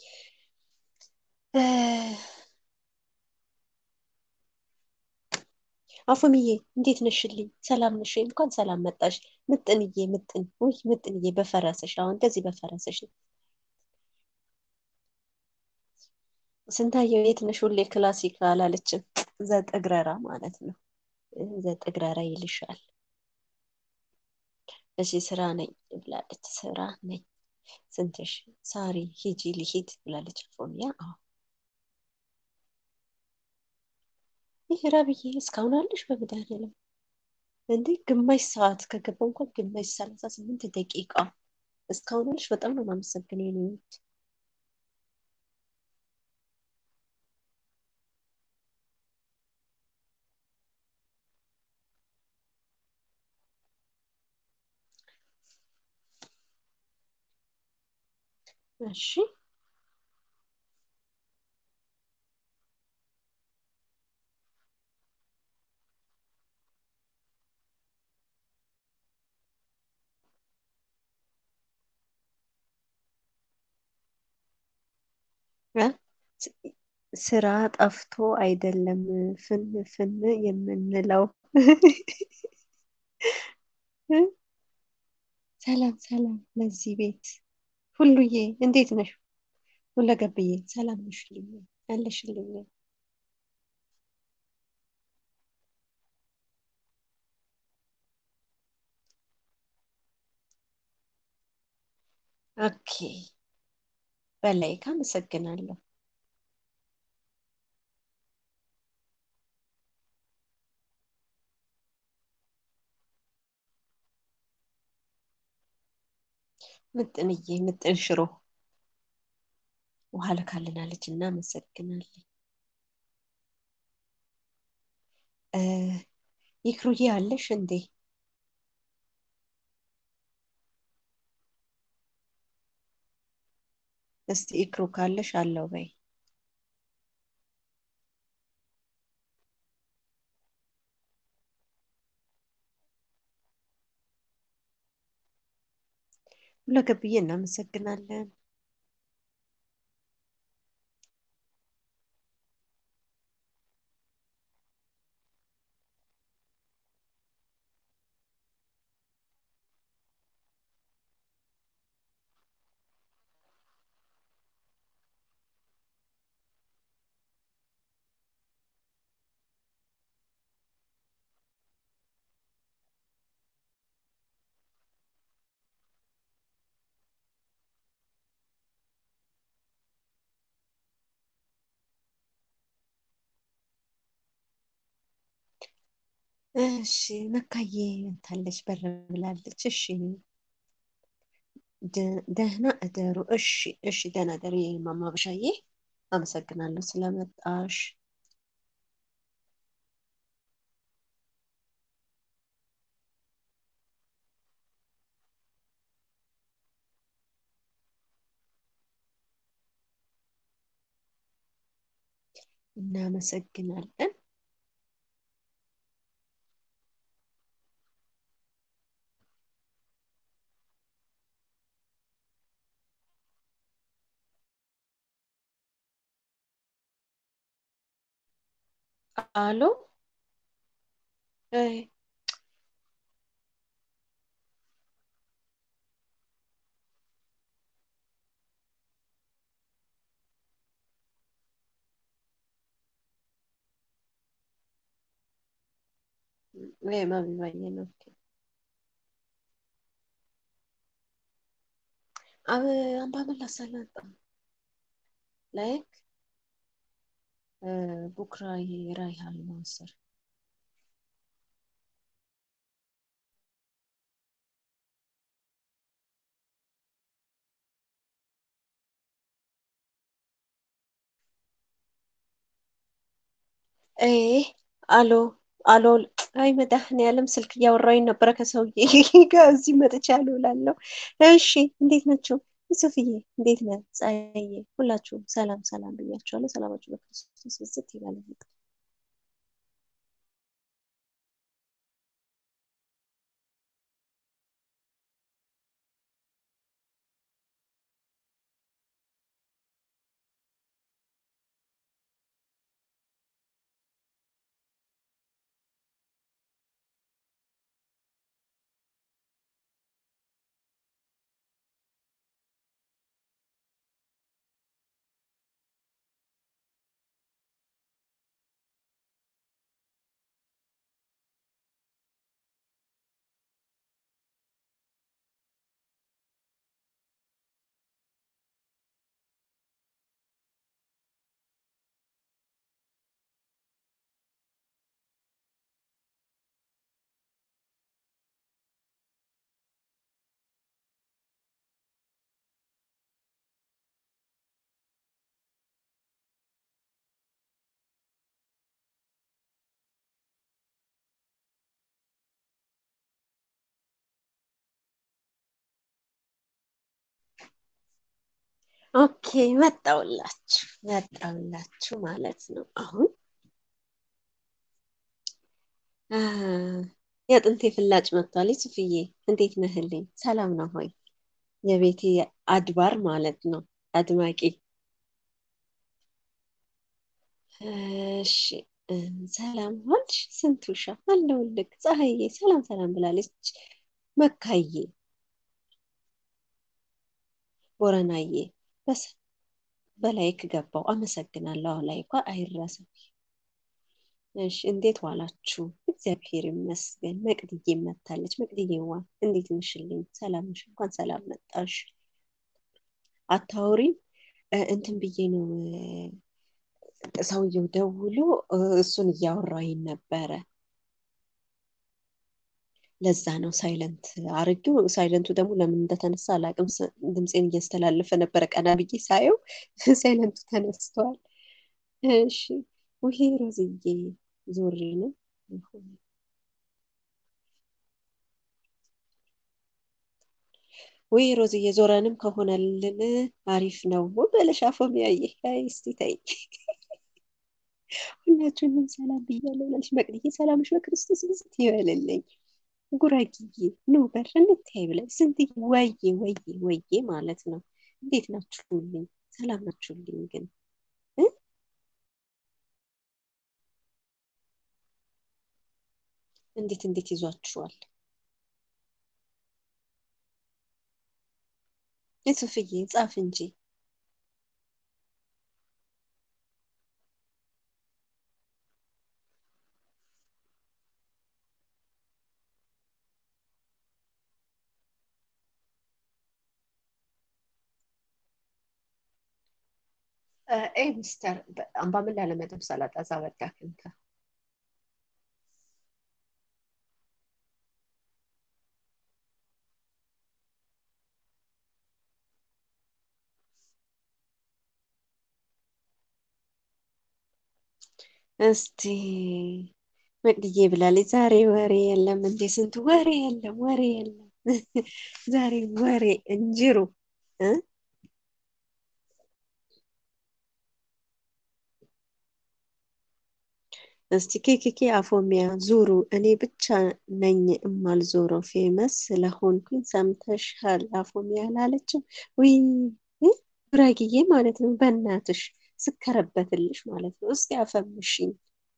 አፉምዬ እንዴት ነሽልኝ? ሰላም ነሽ ወይ? እንኳን ሰላም መጣሽ። ምጥንዬ ምጥን ውይ ምጥንዬ በፈረሰሽ አሁን እንደዚህ በፈረሰሽ ስንታየው የት ነሽ? ሁሌ ክላሲክ አላለችም። ዘጠግረራ ማለት ነው። ዘጠግረራ ይልሻል። እሺ ስራ ነኝ ብላለች። ስራ ነኝ። ስንትሽ? ሳሪ ሂጂ ሊሂድ ብላለች። አፎምያ አዎ። ይህ ራብዬ እስካሁን አለሽ? በመድኃኒዓለም እንዴ ግማሽ ሰዓት ከገባ እንኳን ግማሽ 38 ደቂቃ እስካሁን አለሽ። በጣም ነው የማመሰግነው የኔ ውድ። እሺ እ? ስራ ጠፍቶ አይደለም ፍን ፍን የምንለው። ሰላም ሰላም ለዚህ ቤት ሁሉዬ እንዴት ነሽ? ሁለገብዬ ሰላም ነሽልኝ? ያለሽልኝ? ኦኬ በላይ ካመሰግናለሁ። ምጥንዬ ምጥን ሽሮ ውሃ ልካልናለች። እናመሰግናለን። እ ይክሩዬ አለሽ እንዴ? እስቲ ይክሩ ካለሽ አለው በይ። ሁለገብዬ እናመሰግናለን። እሺ መካዬ መታለች በር ብላለች። እሺ ደህና እደሩ። እሺ እሺ ደህና እደሩ የማማ ብሻዬ። አመሰግናለሁ ስለመጣሽ። እናመሰግናለን። አሎ እ ማሚባዬ ነው። አብ አምባመላ ሰላጣ ላይክ ቡክራ ራይሃል ማሰር ايه አሎ አሎ። አይ መድኃኒዓለም ስልክ እያወራኝ ነበረ ከሰውዬ ጋር እዚህ መጥቻለሁ እላለሁ። እሺ እንዴት ናቸው? ሱፍዬ እንዴት ነህ? ፀሐዬ ሁላችሁም ሰላም ሰላም ብያቸዋለሁ። ሰላማችሁ በክርስቶስ ብዝት ይበል። ኦኬ መጣውላችሁ ማለት ነው አሁን አ፣ የጥንቴ ፍላጭ መጥቷል። ሱፍዬ እንዴት ነህልኝ? ሰላም ነው ሆይ? የቤቴ አድባር ማለት ነው አድማቂ። እሺ እ፣ ሰላም ዋልሽ? ስንቱሻ አለሁልህ። ፀሐዬ ሰላም ሰላም ብላለች። መካዬ ቦረናዬ በስ በላይክ ገባው። አመሰግናለሁ። አዎ ላይኳ አይረሳም። እሺ እንዴት ዋላችሁ? እግዚአብሔር ይመስገን። መቅድዬ መታለች። መቅድዬዋ እንዴት ነሽልኝ? ሰላም ነሽ? እንኳን ሰላም መጣሽ። አታውሪም? እንትን ብዬ ነው ሰውየው ደውሎ እሱን እያወራኝ ነበረ። ለዛ ነው ሳይለንት አርጌው። ሳይለንቱ ደግሞ ለምን እንደተነሳ አላውቅም። ድምፄን እያስተላለፈ ነበረ። ቀና ብዬ ሳየው ሳይለንቱ ተነስተዋል። እሺ ውሄ ሮዝዬ ዞሬ ነው። ወይ ሮዝዬ ዞረንም ከሆነልን አሪፍ ነው በለሽ። አፎሚያዬ አይ እስቲ ተይ። ሁላችሁንም ሰላም ብያለሁ። ላልሽ መቅድዬ ሰላምሽ በክርስቶስ ብዝት ይበልልኝ። ጉራጌዬ ኑ በር እንታይ ብለን ስንት ወዬ ወዬ ወዬ ማለት ነው። እንዴት ናችሁልኝ? ሰላም ናችሁልኝ? ግን እ? እንዴት ይዟችኋል? የሱፍዬ ጻፍ እንጂ ሚስተር አምባምን ላለመደብ ሰላጣ ዛበጋ ክንከ እስቲ መቅድዬ ብላለች። ዛሬ ወሬ የለም እንዴ? ስንት ወሬ የለም፣ ወሬ የለም። ዛሬ ወሬ እንጅሩ እ? እስቲ ኬኬኬ አፎሚያ ዙሩ። እኔ ብቻ ነኝ እማልዞረው ፌመስ ስለሆንኩኝ ሰምተሻል? አፎሚያ ላለችም ውይ ጉራጌዬ ማለት ነው። በእናትሽ ስከረበትልሽ ማለት ነው። እስቲ አፈምሽኝ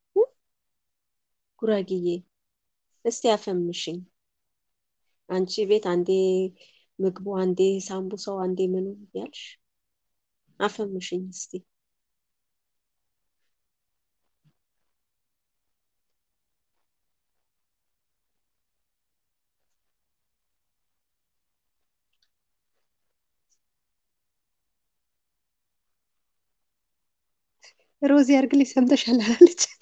ጉራጌዬ፣ እስቲ አፈምሽኝ። አንቺ ቤት አንዴ ምግቡ፣ አንዴ ሳምቡሳው፣ አንዴ ምኑ ያልሽ አፈምሽኝ እስቲ። ሮዚ አርግልኝ ሰምተሻል አላለቻት?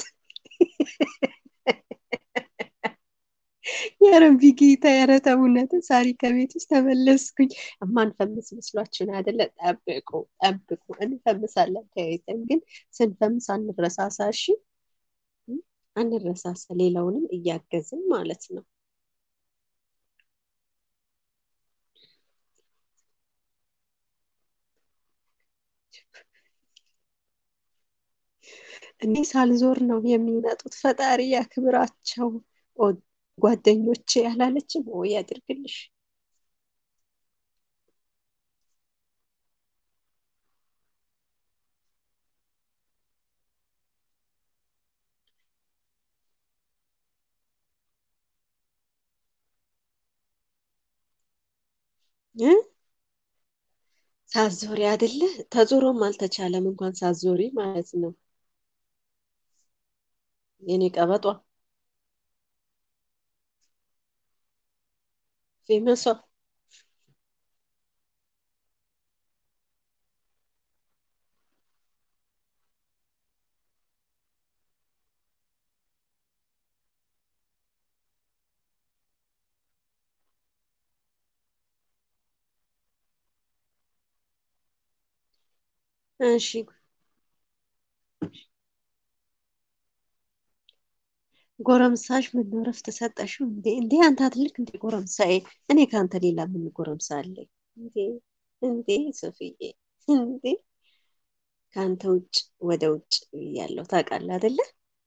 የረቢ ጌታ ያረተ እውነት ሳሪ ከቤት ውስጥ ተመለስኩኝ። እማንፈምስ መስሏችሁን አይደለ? ጠብቁ ጠብቁ፣ እንፈምሳለን ተያይዘን፣ ግን ስንፈምስ አንረሳሳ እሺ። አንረሳሳ፣ ሌላውንም እያገዝን ማለት ነው። እኔ ሳልዞር ነው የሚመጡት። ፈጣሪ ያክብራቸው ጓደኞቼ ያላለችም ወይ ያድርግልሽ። እ? ሳትዞሪ አይደለ? ተዞሮም አልተቻለም እንኳን ሳትዞሪ ማለት ነው። የኔ ቀበጧ ፌመሷ እሺ ጎረምሳሽ ምን ነው እረፍት ሰጠሽው እንዴ? እንዴ አንተ አትልክ እንዴ ጎረምሳዬ? እኔ ከአንተ ሌላ ምን ጎረምሳ አለኝ እንዴ? እንዴ ሶፊዬ እንዴ ከአንተ ውጭ ወደ ውጭ ያለው ታውቃለህ አይደለ?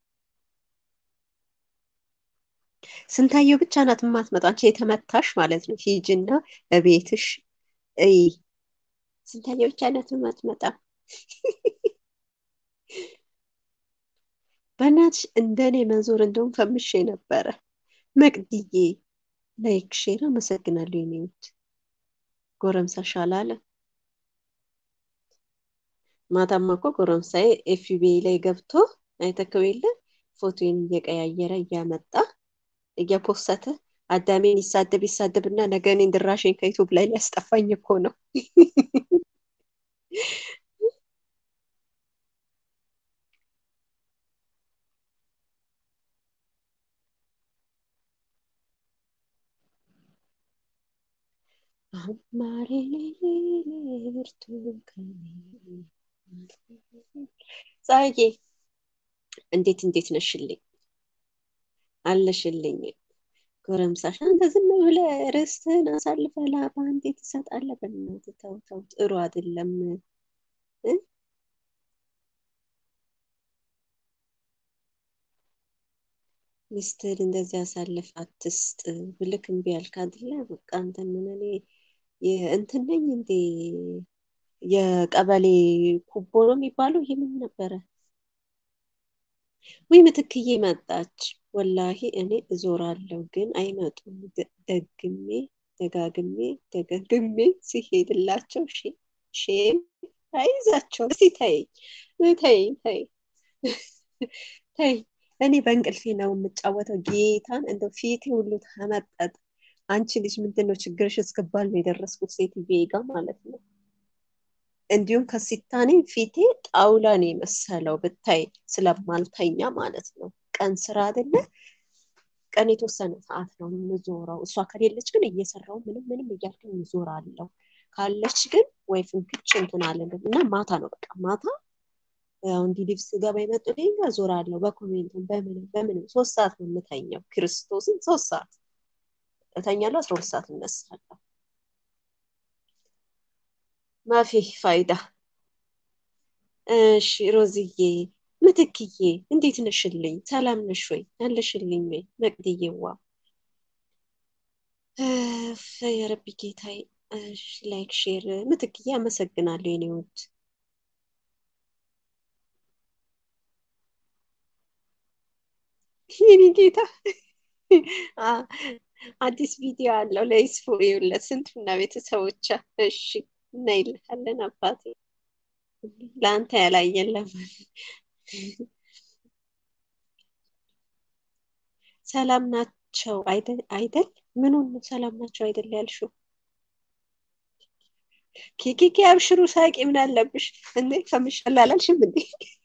ስንታየው ብቻ ናት የማትመጣ። አንቺ የተመታሽ ማለት ነው። ሂጂና እቤትሽ እይ። ስንታየው ብቻ ናት የማትመጣ። በእናትሽ እንደኔ መዞር እንደውም ፈምሼ ነበረ። መቅድዬ ላይክ ሼር አመሰግናለሁ። የኔ ውድ ጎረምሳሽ አላለ። ማታማ እኮ ጎረምሳዬ ኤፍቢ ላይ ገብቶ አይተከው የለ ፎቶን እየቀያየረ እያመጣ እየፖሰተ አዳሜን ይሳደብ ይሳደብና ነገ እኔን ድራሽን ከዩቱብ ላይ ሊያስጠፋኝ እኮ ነው። አማሬ ፀሐዬ እንዴት ነሽልኝ? አለሽልኝ? ጎረምሳሽ አንተ ዝም ብለህ ርስትህን አሳልፈህ ለአንተ ትሰጣለህ። በእናትህ ተው ተው፣ ጥሩ አይደለም እ? ሚስትህን እንደዚህ አሳልፍ አትስጥ ብልክ እምቢ አልክ አይደለ? በቃ አንተ ምን እኔ እንትን ነኝ እንዴ? የቀበሌ ኩቦ ነው የሚባለው። ይሄ ምን ነበረ? ወይ ምትክዬ መጣች። ወላሂ እኔ እዞራለሁ ግን አይመጡም። ደግሜ ደጋግሜ ሲሄድላቸው ሼም አይዛቸው። እስቲ ተይ ተይ። እኔ በእንቅልፌ ነው የምጫወተው። ጌታን እንደው ፊቴ ሁሉ ተመጠጥ። አንቺ ልጅ ምንድን ነው ችግርሽ? እስክባል ነው የደረስኩት ሴትዬ ጋ ማለት ነው። እንዲሁም ከሲታኔ ፊቴ ጣውላ ነው የመሰለው ብታይ፣ ስለማልተኛ ማለት ነው። ቀን ስራ አይደለ? ቀን የተወሰነ ሰዓት ነው የምዞረው። እሷ ከሌለች ግን እየሰራው ምንም እያልኩኝ እዞራለሁ። ካለች ግን ወይ ፍንክች እንትን አለልን እና ማታ ነው በቃ ማታ እንዲህ ልብስ ገባ ይመጡልኝ ጋር ዞራለሁ። በኮሜንቱም በምንም 3 ሰዓት ነው የምተኛው። ክርስቶስን 3 ሰዓት እተኛለሁ። 12 ሰዓት እነሳለሁ። ማፊ ፋይዳ። እሺ ሮዝዬ ምትክዬ እንዴት ነሽልኝ? ሰላም ነሽ ወይ? አለሽልኝ ወይ? መቅድዬዋ የረቢ ጌታይ። እሺ ላይክ ሼር ምትክዬ አመሰግናለሁ የኔ ውድ። የኔ ጌታ አዲስ ቪዲዮ አለው ለይስፉ ይውለት ስንቱና ቤተሰቦቿ። እሺ እናይልሃለን አባቴ። ለአንተ ያላየን ለማን ሰላም ናቸው አይደል? ምኑን ነው ሰላም ናቸው አይደል ያልሽው? ኬኬኬ አብሽሩ ሳቂ። ምን አለብሽ እንዴ? ከምሻል አላልሽም እንዴ?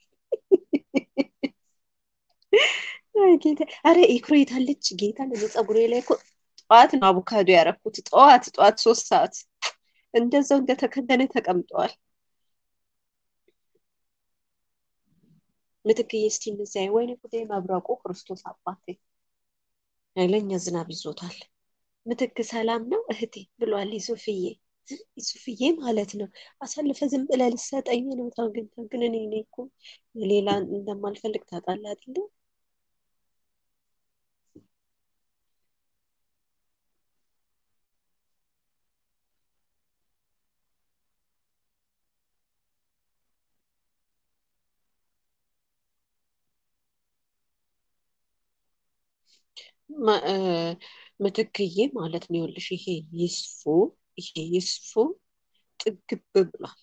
ጌታ አረ ኢክሮ የታለች? ጌታ ፀጉሬ ላይ እኮ ጠዋት ነው አቮካዶ ያረኩት። ጠዋት 3 ሰዓት እንደዛው እንደተከደነ ተቀምጠዋል። ምትክዬ እስቲ እንዚያ ወይኔ ጉዴ መብረቁ ክርስቶስ አባቴ ኃይለኛ ዝናብ ይዞታል። ምትክ ሰላም ነው እህቴ ብሏል ይሱፍዬ። ይሱፍዬ ማለት ነው። አሳልፈ ዝም ብለህ ልትሰጠኝ ነው? ተው ግን እኔ እኮ ሌላ እንደማልፈልግ ታውቃለህ አይደለ? ማ- እ፣ ምትክዬ ማለት ነው። ይኸውልሽ ይሄ ይስፉ ጥግብ ብሏል።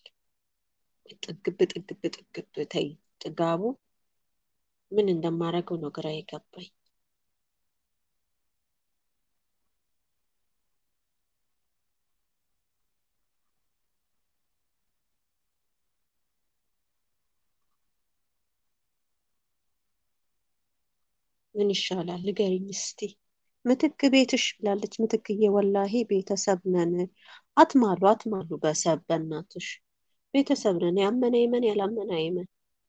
ጥግብ ተይ። ጥጋቡ ምን እንደማደርገው ነው ግራ የገባኝ። ምን ይሻላል ንገሪኝ እስቲ። ምትክ ቤትሽ ብላለች ምትክዬ። ወላሂ ቤተሰብ ነን። አትማሉ በሰብ በእናትሽ ቤተሰብ ነን። ያመነ ይመን ያላመነ አይመን።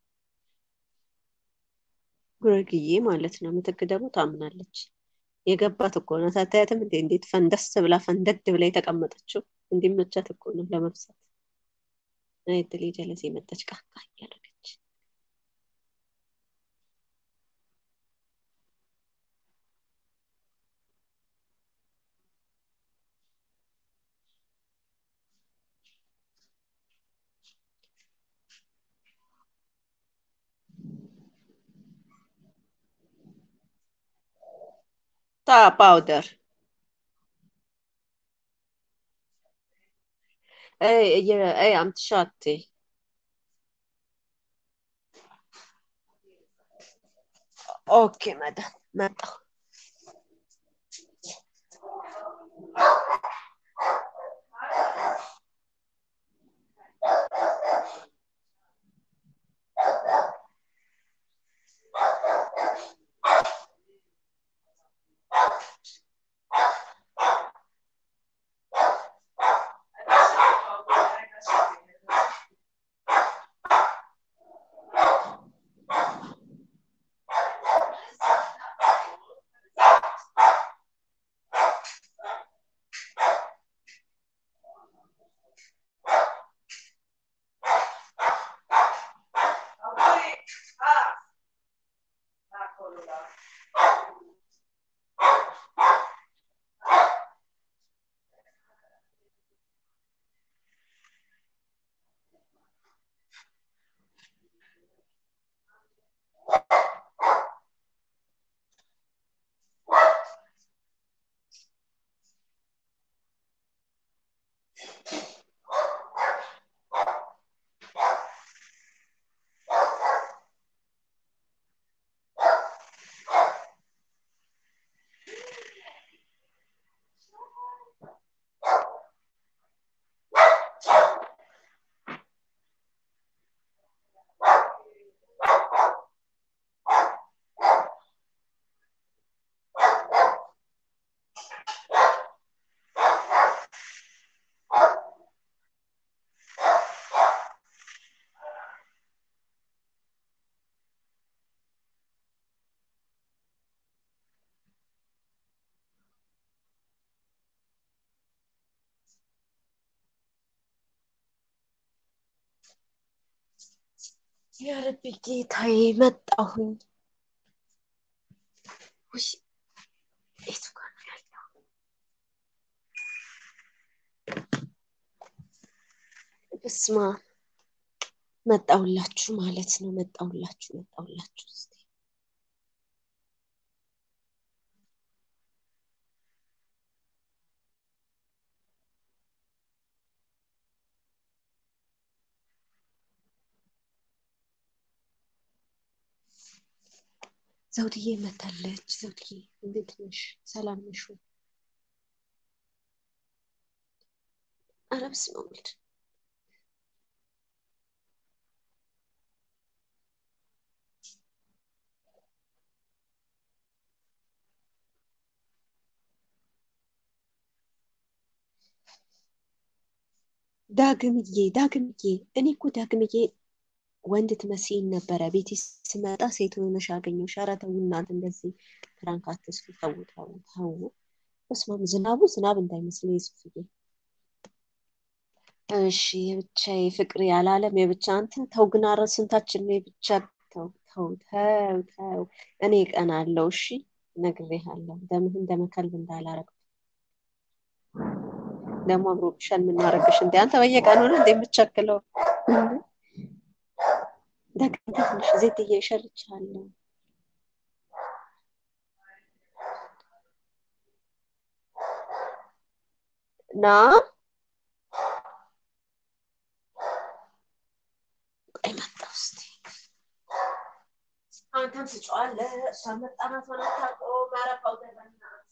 ጉረግዬ ማለት ነው። ምትክ ደግሞ ታምናለች። የገባት እኮ ነው። አታያትም እንዴ? እንዴት ፈንደስ ብላ ፈንደድ ብላ የተቀመጠችው እንዲመቻት እኮ ነው ለመብሳት። ድል ጀለስ የመጣች ቃቃ እያደረገች ታ ፓውደር اي عم تشاتي. اوكي مدام مدام. يا ربي ጌታዬ መጣሁኝ። ውይ የቱ ጋር ነው ያለው? በስመ አብ መጣሁላችሁ ማለት ነው። መጣሁላችሁ እስኪ ዘውድዬ መታለች። ዘውድዬ እንዴት ነሽ? ሰላም ነሽ ወይ? ኧረ በስመ አብ ወልድ። ዳግምዬ እኔ እኮ ዳግምዬ ወንድ ትመስይኝ ነበረ። ቤቴ ስመጣ ሴት ሆነሽ አገኘሁሽ። ኧረ ተው እናት እንደዚህ ፍራንክ አትስሩ። ተው ተው ተው። በስመ አብ ዝናብ እንዳይመስል ይስፍዬ። እሺ የብቻዬ ፍቅር ያላለም የብቻ አንተ ተው ግን፣ ኧረ ስንታችን ነው የብቻ? ተው ተው ተው ተው። እኔ እቀናለሁ። እሺ ነግሬሃለሁ። ደምህ እንደመከልብ እንዳላረግ ደግሞ አምሮብሻል። የምናረግሽ እንደ አንተ በየቀኑ ነው እንደ የምትቸክለው። ደግሞሽ ዜትዬ እሸርቻለሁ። ና ቆይ መጣሁ። እስኪ አንተም ትጮኻለህ፣ እሷም መጣናት ሆነ ታውቀው ማረፋው ተበናት።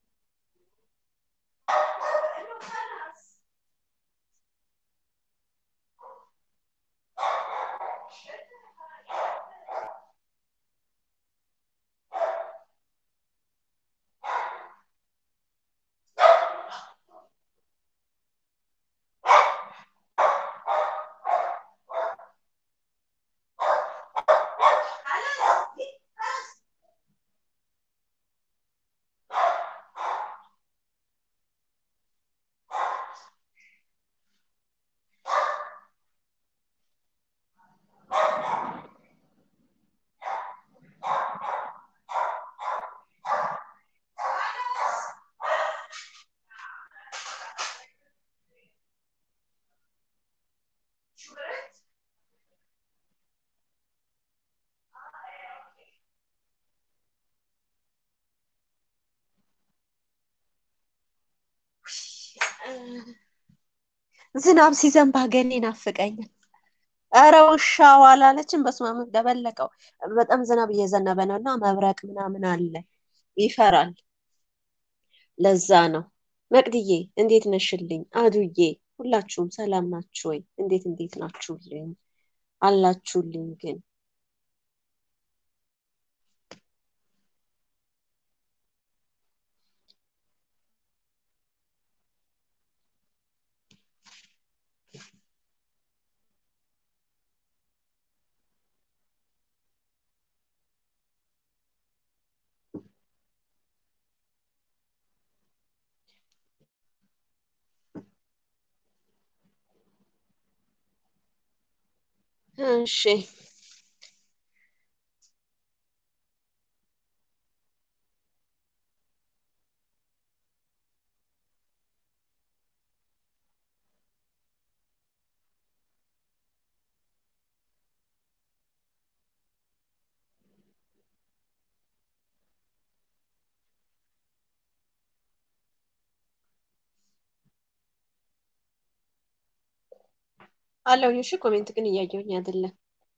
ዝናብ ሲዘንብ ሀገሬ ናፍቀኛል። ኧረ ውሻው አላለችም። በስመ አብ ደበለቀው። በጣም ዝናብ እየዘነበ ነው እና መብረቅ ምናምን አለ፣ ይፈራል። ለዛ ነው። መቅድዬ እንዴት ነሽልኝ? አዱዬ ሁላችሁም ሰላም ናችሁ ወይ? እንዴት ናችሁልኝ? አላችሁልኝ ግን እሺ አለሁኝ። እሺ ኮሜንት ግን እያየሁኝ አይደለም።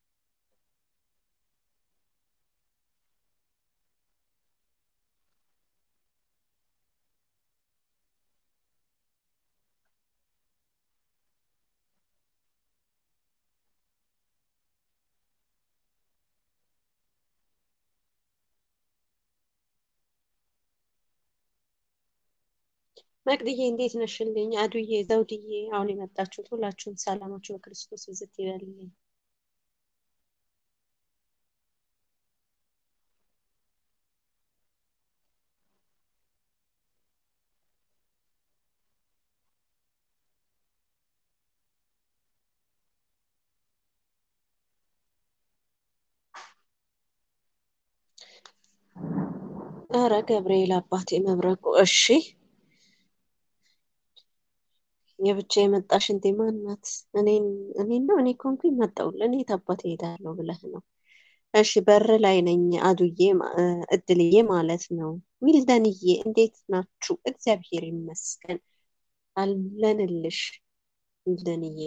መቅድዬ እንዴት ነሽልኝ? አዱዬ፣ ዘውድዬ አሁን የመጣችሁት ሁላችሁም ሰላማችሁ በክርስቶስ ብዝት ይበልልኝ። ኧረ ገብርኤል አባቴ መብረቁ። እሺ የብቻ የመጣሽ እንዴ? ማናት? እኔን ነው? እኔ ኮንኩኝ መጣሁልህ። እኔ የት አባቴ እሄዳለሁ ብለህ ነው? እሺ በር ላይ ነኝ አዱዬ፣ እድልዬ ማለት ነው። ዊልደንዬ እንዴት ናችሁ? እግዚአብሔር ይመስገን አለንልሽ። ዊልደንዬ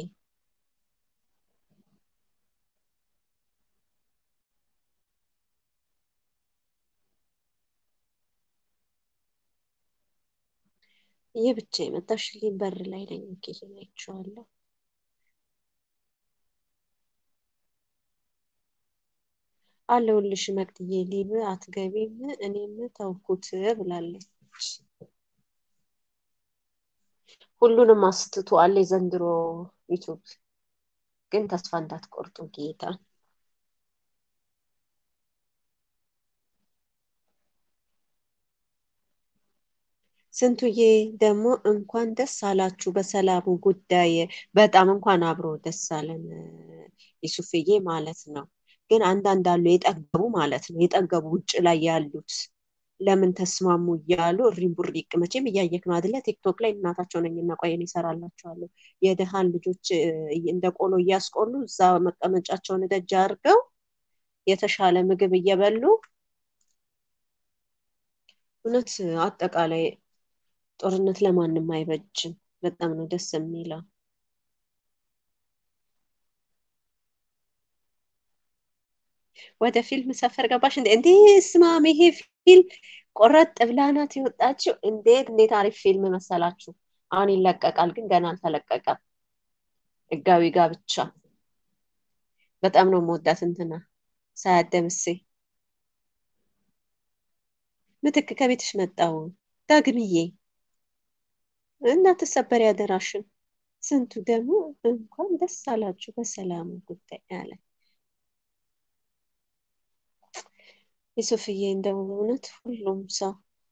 ይህ ብቻ የመጣሽልኝ በር ላይ ነኝ። ይሄን አይቼዋለሁ። አለሁልሽ መቅድዬ። ሊብ አትገቢም? እኔም ተውኩት ብላለች። ሁሉንም አስትቷል የዘንድሮ ዩቱብ። ግን ተስፋ እንዳትቆርጡ ጌታ። ስንቱዬ ደግሞ እንኳን ደስ አላችሁ በሰላሙ ጉዳይ። በጣም እንኳን አብሮ ደስ አለን ይሱፍዬ ማለት ነው። ግን አንዳንድ አሉ የጠገቡ ማለት ነው፣ የጠገቡ ውጭ ላይ ያሉት ለምን ተስማሙ እያሉ እሪም ቡሪቅ። መቼም እያየክ ነው አይደለ? ቲክቶክ ላይ እናታቸው ነኝ እና ቆየን ይሰራላቸዋለሁ። የድሃን ልጆች እንደ ቆሎ እያስቆሉ እዛ መቀመጫቸውን ደጅ አድርገው የተሻለ ምግብ እየበሉ እውነት አጠቃላይ ጦርነት ለማንም አይበጅም። በጣም ነው ደስ የሚለው። ወደ ፊልም ሰፈር ገባሽ እንዴ? እንዴ ስማም፣ ይሄ ፊልም ቆረጥ ብላ ናት የወጣችው። እንዴት አሪፍ ፊልም መሰላችሁ! አሁን ይለቀቃል፣ ግን ገና አልተለቀቀም። ህጋዊ ጋብቻ በጣም ነው የምወዳት። እንትና ሳያደምሴ ምትክ ከቤትሽ መጣው ዳግምዬ እናትሰበር ያደራሽን። ስንቱ ደግሞ እንኳን ደስ አላችሁ በሰላሙ ጉዳይ አለ የሶፍዬ። እንደው እውነት ሁሉም ሰው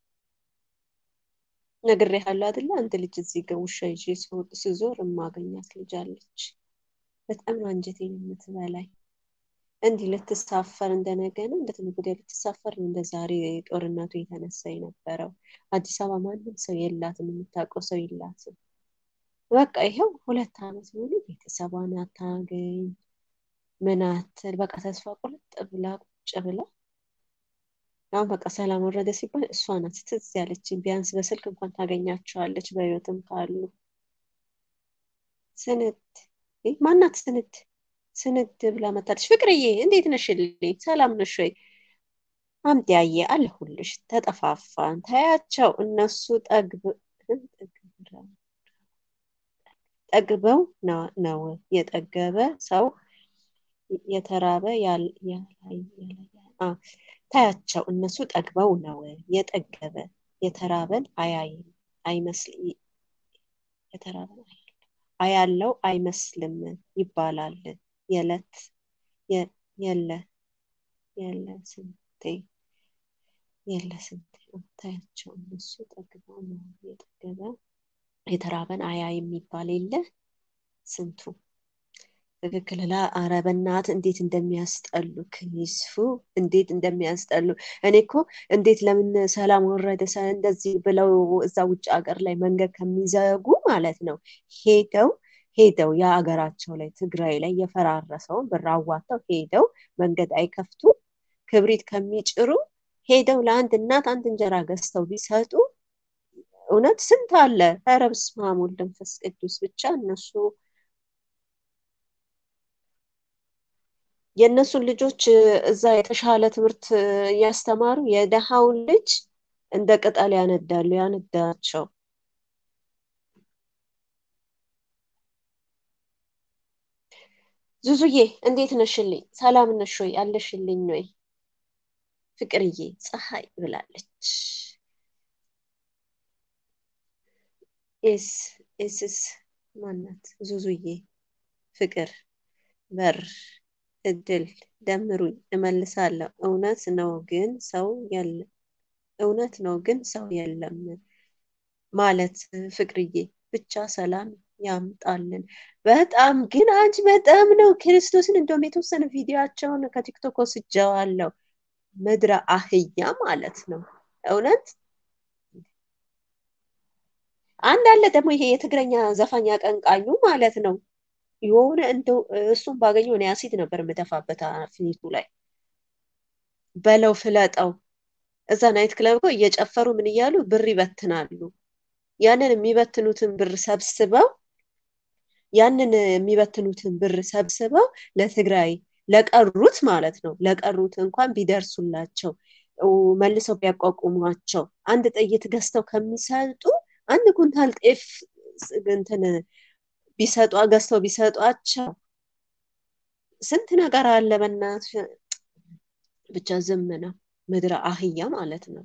ነግሬሃለሁ አይደለ? አንድ ልጅ እዚህ ጋር ውሻ ይዤ ስዞር የማገኛት ልጅ አለች። በጣም ነው አንጀቴን የምትበላኝ። እንዲህ ልትሳፈር እንደነገ ነው እንደተነገ ወዲያ ልትሳፈር ነው እንደ ዛሬ ጦርነቱ የተነሳ የነበረው። አዲስ አበባ ማንም ሰው የላትም፣ የምታውቀው ሰው የላትም። በቃ ይኸው 2 ዓመት ሙሉ ቤተሰቧን አታገኝ ምን አትል። በቃ ተስፋ ቁርጥ ብላ ቁጭ ብላ አሁን በቃ ሰላም ወረደ ሲባል እሷ ናት ትዝ ያለችኝ። ቢያንስ በስልክ እንኳን ታገኛቸዋለች በህይወትም ካሉ። ስንድ ማናት? ስንድ ብላ መታለች። ፍቅርዬ እንዴት ነሽልኝ? ሰላም ነሽ ወይ? አምጥያዬ አለሁልሽ። ተጠፋፋን። ታያቸው እነሱ ጠግበው ነው የጠገበ ሰው የተራበ ታያቸው እነሱ ጠግበው ነው የጠገበ የተራበን አይመስል የተራበን አያለው አይመስልም ይባላል። የለት የለ የለ ስንቴ የለ ስንቴ ታያቸው እነሱ ጠግበው ነው የጠገበ የተራበን አያይ የሚባል የለ ስንቱ። ትክክል ላ ኧረ በእናትህ እንዴት እንደሚያስጠሉ ክኒስፉ እንዴት እንደሚያስጠሉ። እኔ እኮ እንዴት ለምን ሰላም ወረደ እንደዚህ ብለው እዛ ውጭ ሀገር ላይ መንገድ ከሚዘጉ ማለት ነው ሄደው የሀገራቸው ላይ ትግራይ ላይ የፈራረሰውን ብር አዋጥተው ሄደው መንገድ አይከፍቱ ክብሪት ከሚጭሩ ሄደው ለአንድ እናት አንድ እንጀራ ገዝተው ቢሰጡ እውነት ስንት አለ። ኧረ በስመ አብ ወወልድ ወመንፈስ ቅዱስ። ብቻ እነሱ የእነሱን ልጆች እዛ የተሻለ ትምህርት እያስተማሩ የደሃውን ልጅ እንደ ቅጠል ያነዳሉ። ያነዳቸው። ዙዙዬ እንዴት ነሽልኝ? ሰላም ነሽ ወይ? አለሽልኝ ወይ? ፍቅርዬ ፀሐይ ብላለች። ኤስስ ማናት? ዙዙዬ ፍቅር በር እድል ደምሩኝ እመልሳለሁ። እውነት ነው ግን ሰው የለም ማለት ፍቅርዬ ብቻ ሰላም ያምጣልን። በጣም ግን አንቺ በጣም ነው ክርስቶስን እንደውም የተወሰነ ቪዲዮቸውን ከቲክቶክ ወስጀዋለሁ። ምድረ አህያ ማለት ነው እውነት። አንድ አለ ደግሞ ይሄ የትግረኛ ዘፋኝ አቀንቃኙ ማለት ነው የሆነ እንደው እሱን ባገኘው እኔ አሲድ ነበር የምደፋበት ፊቱ ላይ በለው ፍለጠው። እዛ ናይት ክለብ እኮ እየጨፈሩ ምን እያሉ ብር ይበትናሉ። ያንን የሚበትኑትን ብር ሰብስበው ለትግራይ ለቀሩት ማለት ነው ለቀሩት እንኳን ቢደርሱላቸው መልሰው ቢያቋቁሟቸው አንድ ጥይት ገዝተው ከሚሰጡ አንድ ኩንታል ጤፍ እንትን ገዝተው ቢሰጧቸው ስንት ነገር አለ። በእናትሽ ብቻ ዝም ነው ምድረ አህያ ማለት ነው።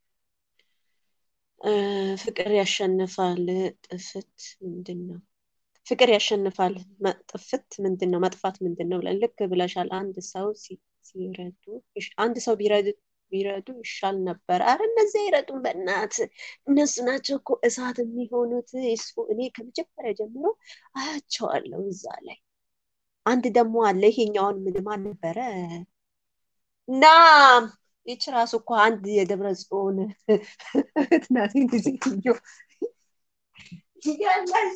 ፍቅር ያሸንፋል። ጥፍት ምንድን ነው? ፍቅር ያሸንፋል። ጥፍት ምንድን ነው መጥፋት ምንድን ነው ብለን ልክ ብለሻል። አንድ ሰው ሲረዱ አንድ ሰው ቢረዱ ይሻል ነበር። አረ እነዚህ አይረዱም፣ በእናት እነሱ ናቸው እኮ እሳት የሚሆኑት። እሱ እኔ ከመጀመሪያ ጀምሮ አያቸዋለሁ እዛ ላይ። አንድ ደግሞ አለ ይሄኛውን ምንም አልነበረ እና ይች ራሱ እኮ አንድ የደብረ ጽዮን እህት ናት። ጊዜ ያላሽ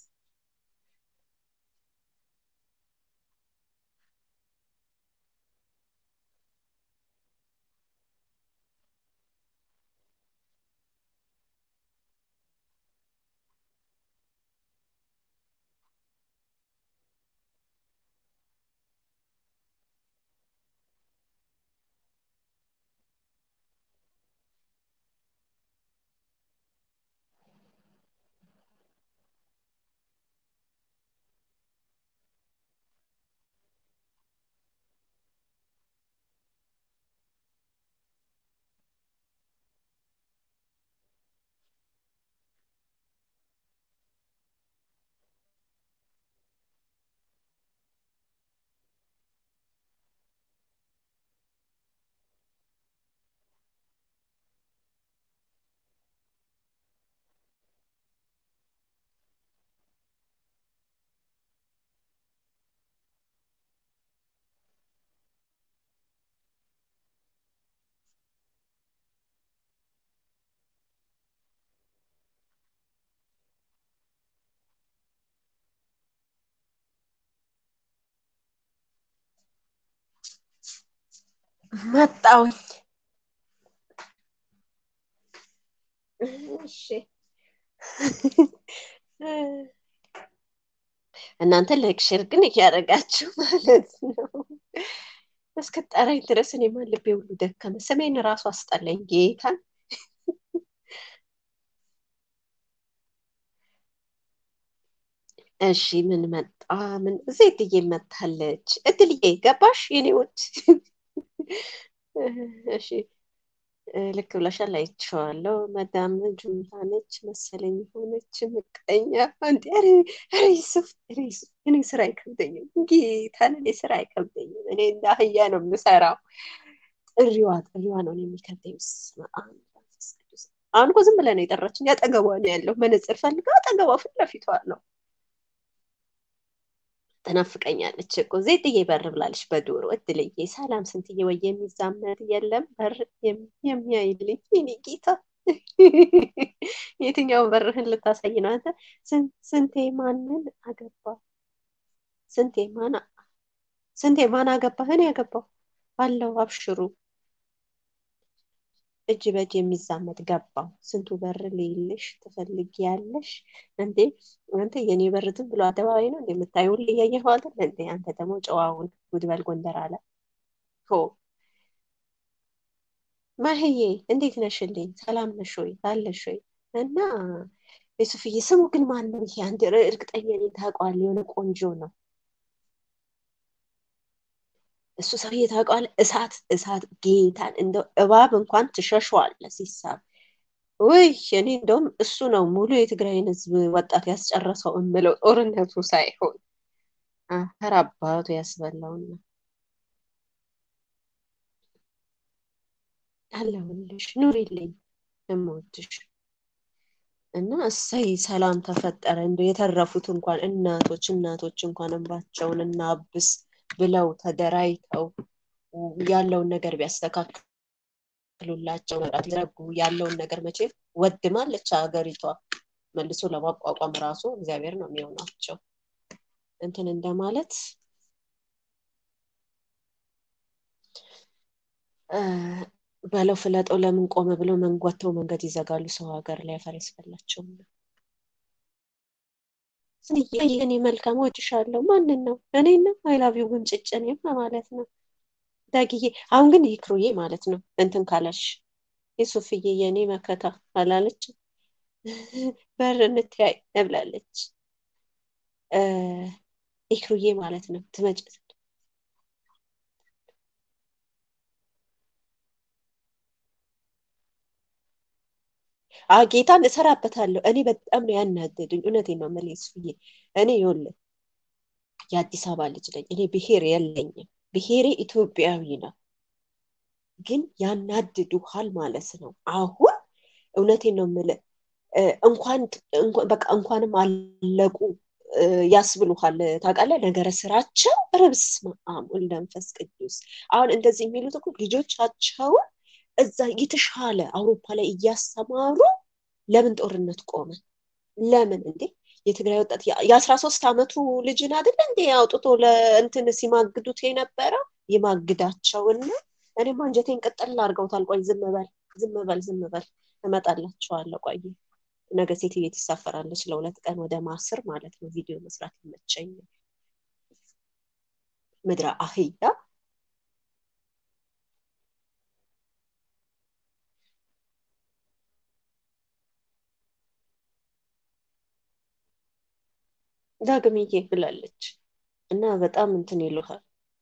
መጣው። እሺ እናንተ ሌክቸር ግን እያደረጋችሁ ማለት ነው። እስክጠራኝ ድረስ እኔማ ልቤ ሁሉ ደከመ። ስሜን ራሱ አስጠላኝ ጌታን። እሺ ምን መጣ? ምን ዜድዬ መታለች። እድልዬ ገባሽ የኔ ውድ? እሺ ልክ ብለሻል፣ አይቼዋለሁ። መዳም ጁንታ ነች መሰለኝ ሆነች ምቀኛ። አንዴ ኧረ ይሱፍ ኧረ ይሱፍ፣ እኔ ስራ አይከብደኝም ጌታን፣ እኔ ስራ አይከብደኝም። እኔ እንደ አህያ ነው የምሰራው። ጥሪዋ ነው እኔ የሚከብደኝ። በስመ አብ መንፈስ ቅዱስ። አሁን እኮ ዝም ብለህ ነው የጠራችኝ። አጠገቧ ነው ያለው። መነጽር ፈልጋ አጠገቧ ፊት ለፊቷ ነው። ትናፍቀኛለች እኮ ዜድዬ በር ብላለች በዶሮ። እድልዬ ሰላም ስንትዬ፣ ወይ የሚዛመድ የለም በር የሚያይልኝ የኔ ጌታ። የትኛውን በርህን ልታሳይ ነው አንተ? ስንቴ ማንን አገባ? ስንቴ ማን ስንቴ ማን አገባህ? እኔ ያገባው አለው። አብሽሩ እጅ በእጅ የሚዛመድ ገባው። ስንቱ በር ልይልሽ ትፈልጊያለሽ እንዴ? አንተ የኔ በር ዝም ብሎ አደባባይ ነው እንደምታየው እያየኸው አይደል እንዴ? አንተ ደግሞ ጨዋውን ጉድበል ጎንደር አለ ሆ። ማህዬ እንዴት ነሽልኝ? ሰላም ነሽ ወይ? አለሽ ወይ? እና የሱፍዬ ስሙ ግን ማን ነው ይሄ? አንድ እርግጠኛ ነኝ ታውቀዋለህ። የሆነ ቆንጆ ነው እሱ ሰውዬ ታውቀዋለህ? እሳት እሳት ጌታን፣ እንደው እባብ እንኳን ትሸሸዋለህ ሲሳብ። ውይ እኔ እንደውም እሱ ነው ሙሉ የትግራይን ህዝብ ወጣት ያስጨረሰው እምለው፣ ጦርነቱ ሳይሆን አፈር አባቱ ያስበላውና። አለሁልሽ ኑሪልኝ እምወድሽ። እና እሰይ ሰላም ተፈጠረ። እንደው የተረፉት እንኳን እናቶች እንኳን እንባቸውን እናብስ ብለው ተደራጅተው ያለውን ነገር ቢያስተካክሉላቸው፣ መብራት ቢዘረጉ ያለውን ነገር መቼም ወድማለች ሀገሪቷ። መልሶ ለማቋቋም ራሱ እግዚአብሔር ነው የሚሆናቸው። እንትን እንደማለት በለው ፍለጠው ለምን ቆመ ብለው መንጓተው መንገድ ይዘጋሉ። ሰው ሀገር ላይ አፈር ያስፈላቸውም ነው። እኔ መልካም ወድሻለሁ። ማንን ነው? እኔን ነው። አይላቪው ጉንጭጭ እኔም ማለት ነው። ዳግዬ አሁን ግን ይክሩዬ ማለት ነው እንትን ካላልሽ የሱፍዬ የኔ መከታ አላለች። በር እንትያይ ብላለች። ይክሩዬ ማለት ነው ትመጭ። ጌታን እሰራበታለሁ። እኔ በጣም ነው ያናደዱኝ። እውነቴን ነው የምልህ ሱዬ። እኔ ይኸውልህ የአዲስ አበባ ልጅ ነኝ። እኔ ብሔር የለኝም። ብሔሬ ኢትዮጵያዊ ነው። ግን ያናድዱሃል ማለት ነው። አሁን እውነቴን ነው የምልህ በቃ እንኳንም አለቁ ያስብሉሃል። ታውቃለህ ነገረ ስራቸው ርብስ ማአም ወልደንፈስ ቅዱስ። አሁን እንደዚህ የሚሉት እኮ ልጆቻቸውን እዛ የተሻለ አውሮፓ ላይ እያስተማሩ ለምን ጦርነት ቆመ? ለምን እንዴ? የትግራይ ወጣት የ13 ዓመቱ ልጅን አይደለ እንዴ አውጥቶ ለእንትን ሲማግዱት የነበረው? ይማግዳቸውና እኔም አንጀቴን ቅጥል አድርገውታል። ቆይ ዝም በል ዝም በል ዝም በል እመጣላቸዋለሁ። ቆይ ነገ ሴትዬ ትሳፈራለች ለ2 ቀን ወደ ማስር ማለት ነው። ቪዲዮ መስራት ይመቸኛል። ምድረ አህያ ዳግምዬ ብላለች እና በጣም እንትን ይሉሃል።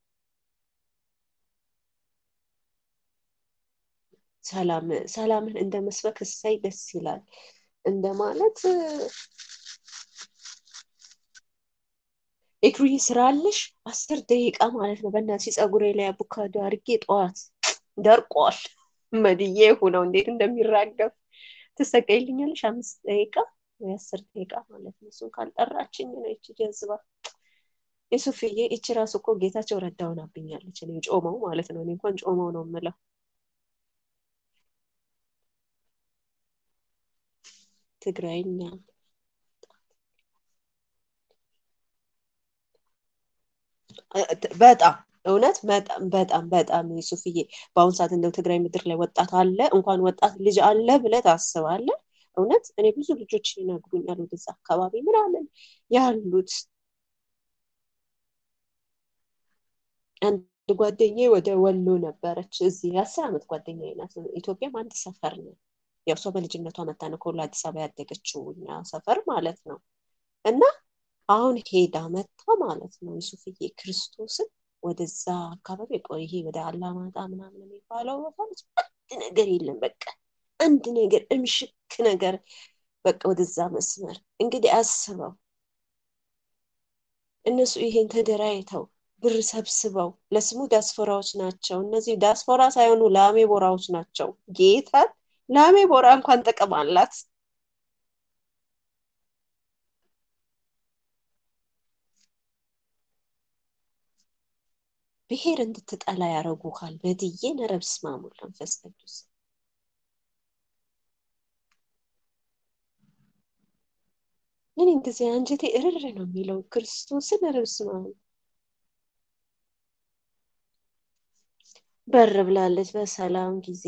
ሰላምን እንደ መስበክ እሰይ ደስ ይላል እንደማለት። ኤክሪ ስራልሽ 10 ደቂቃ ማለት ነው። በእናትሽ ፀጉሬ ላይ አቮካዶ አድርጌ ጠዋት ደርቋል። መድዬ ሆነው እንዴት እንደሚራገፍ ትሰቀይልኛለሽ። 5 ደቂቃ ወይ 10 ደቂቃ ማለት ነው። እሱን ካልጠራችኝ ነው ይቺ ጀዝባ። የሱፍዬ ይቺ ራሱ እኮ ጌታቸው ረዳ ሆናብኛለች። እኔ ጮመው ማለት ነው። እኔ እንኳን ጮመው ነው የምለው። ትግራይኛ በጣም እውነት በጣም በጣም በጣም ሱፍዬ፣ በአሁኑ ሰዓት እንደው ትግራይ ምድር ላይ ወጣት አለ እንኳን ወጣት ልጅ አለ ብለህ ታስባለህ? እውነት እኔ ብዙ ልጆች ይነግሩኛል ወደዛ አካባቢ ምናምን ያሉት። አንድ ጓደኛዬ ወደ ወሎ ነበረች። እዚህ የ10 ዓመት ጓደኛዬ ናት። ኢትዮጵያም አንድ ሰፈር ነው። ያው እሷ በልጅነቷ መታ ነው ከወሎ አዲስ አበባ ያደገችው እኛ ሰፈር ማለት ነው። እና አሁን ሄዳ መታ ማለት ነው ዩሱፍዬ ክርስቶስን ወደዛ አካባቢ ቆይ ይሄ ወደ አላማጣ ምናምን የሚባለው ቦታ አንድ ነገር የለም። በቃ አንድ ነገር እምሽክ ነገር በቃ ወደዛ መስመር እንግዲህ አስበው እነሱ ይሄን ተደራይተው ብር ሰብስበው ለስሙ ዲያስፖራዎች ናቸው። እነዚህ ዲያስፖራ ሳይሆኑ ላሜ ቦራዎች ናቸው። ጌታን ላሜ ቦራ እንኳን ጥቅም አላት። ብሔር እንድትጠላ ያደርጉሃል። በድዬ ነረብስ ማሙል መንፈስ ቅዱስ ምን ጊዜ አንጀቴ እርር ነው የሚለው ክርስቶስን ነረብስ ማሙል። በር ብላለች። በሰላም ጊዜ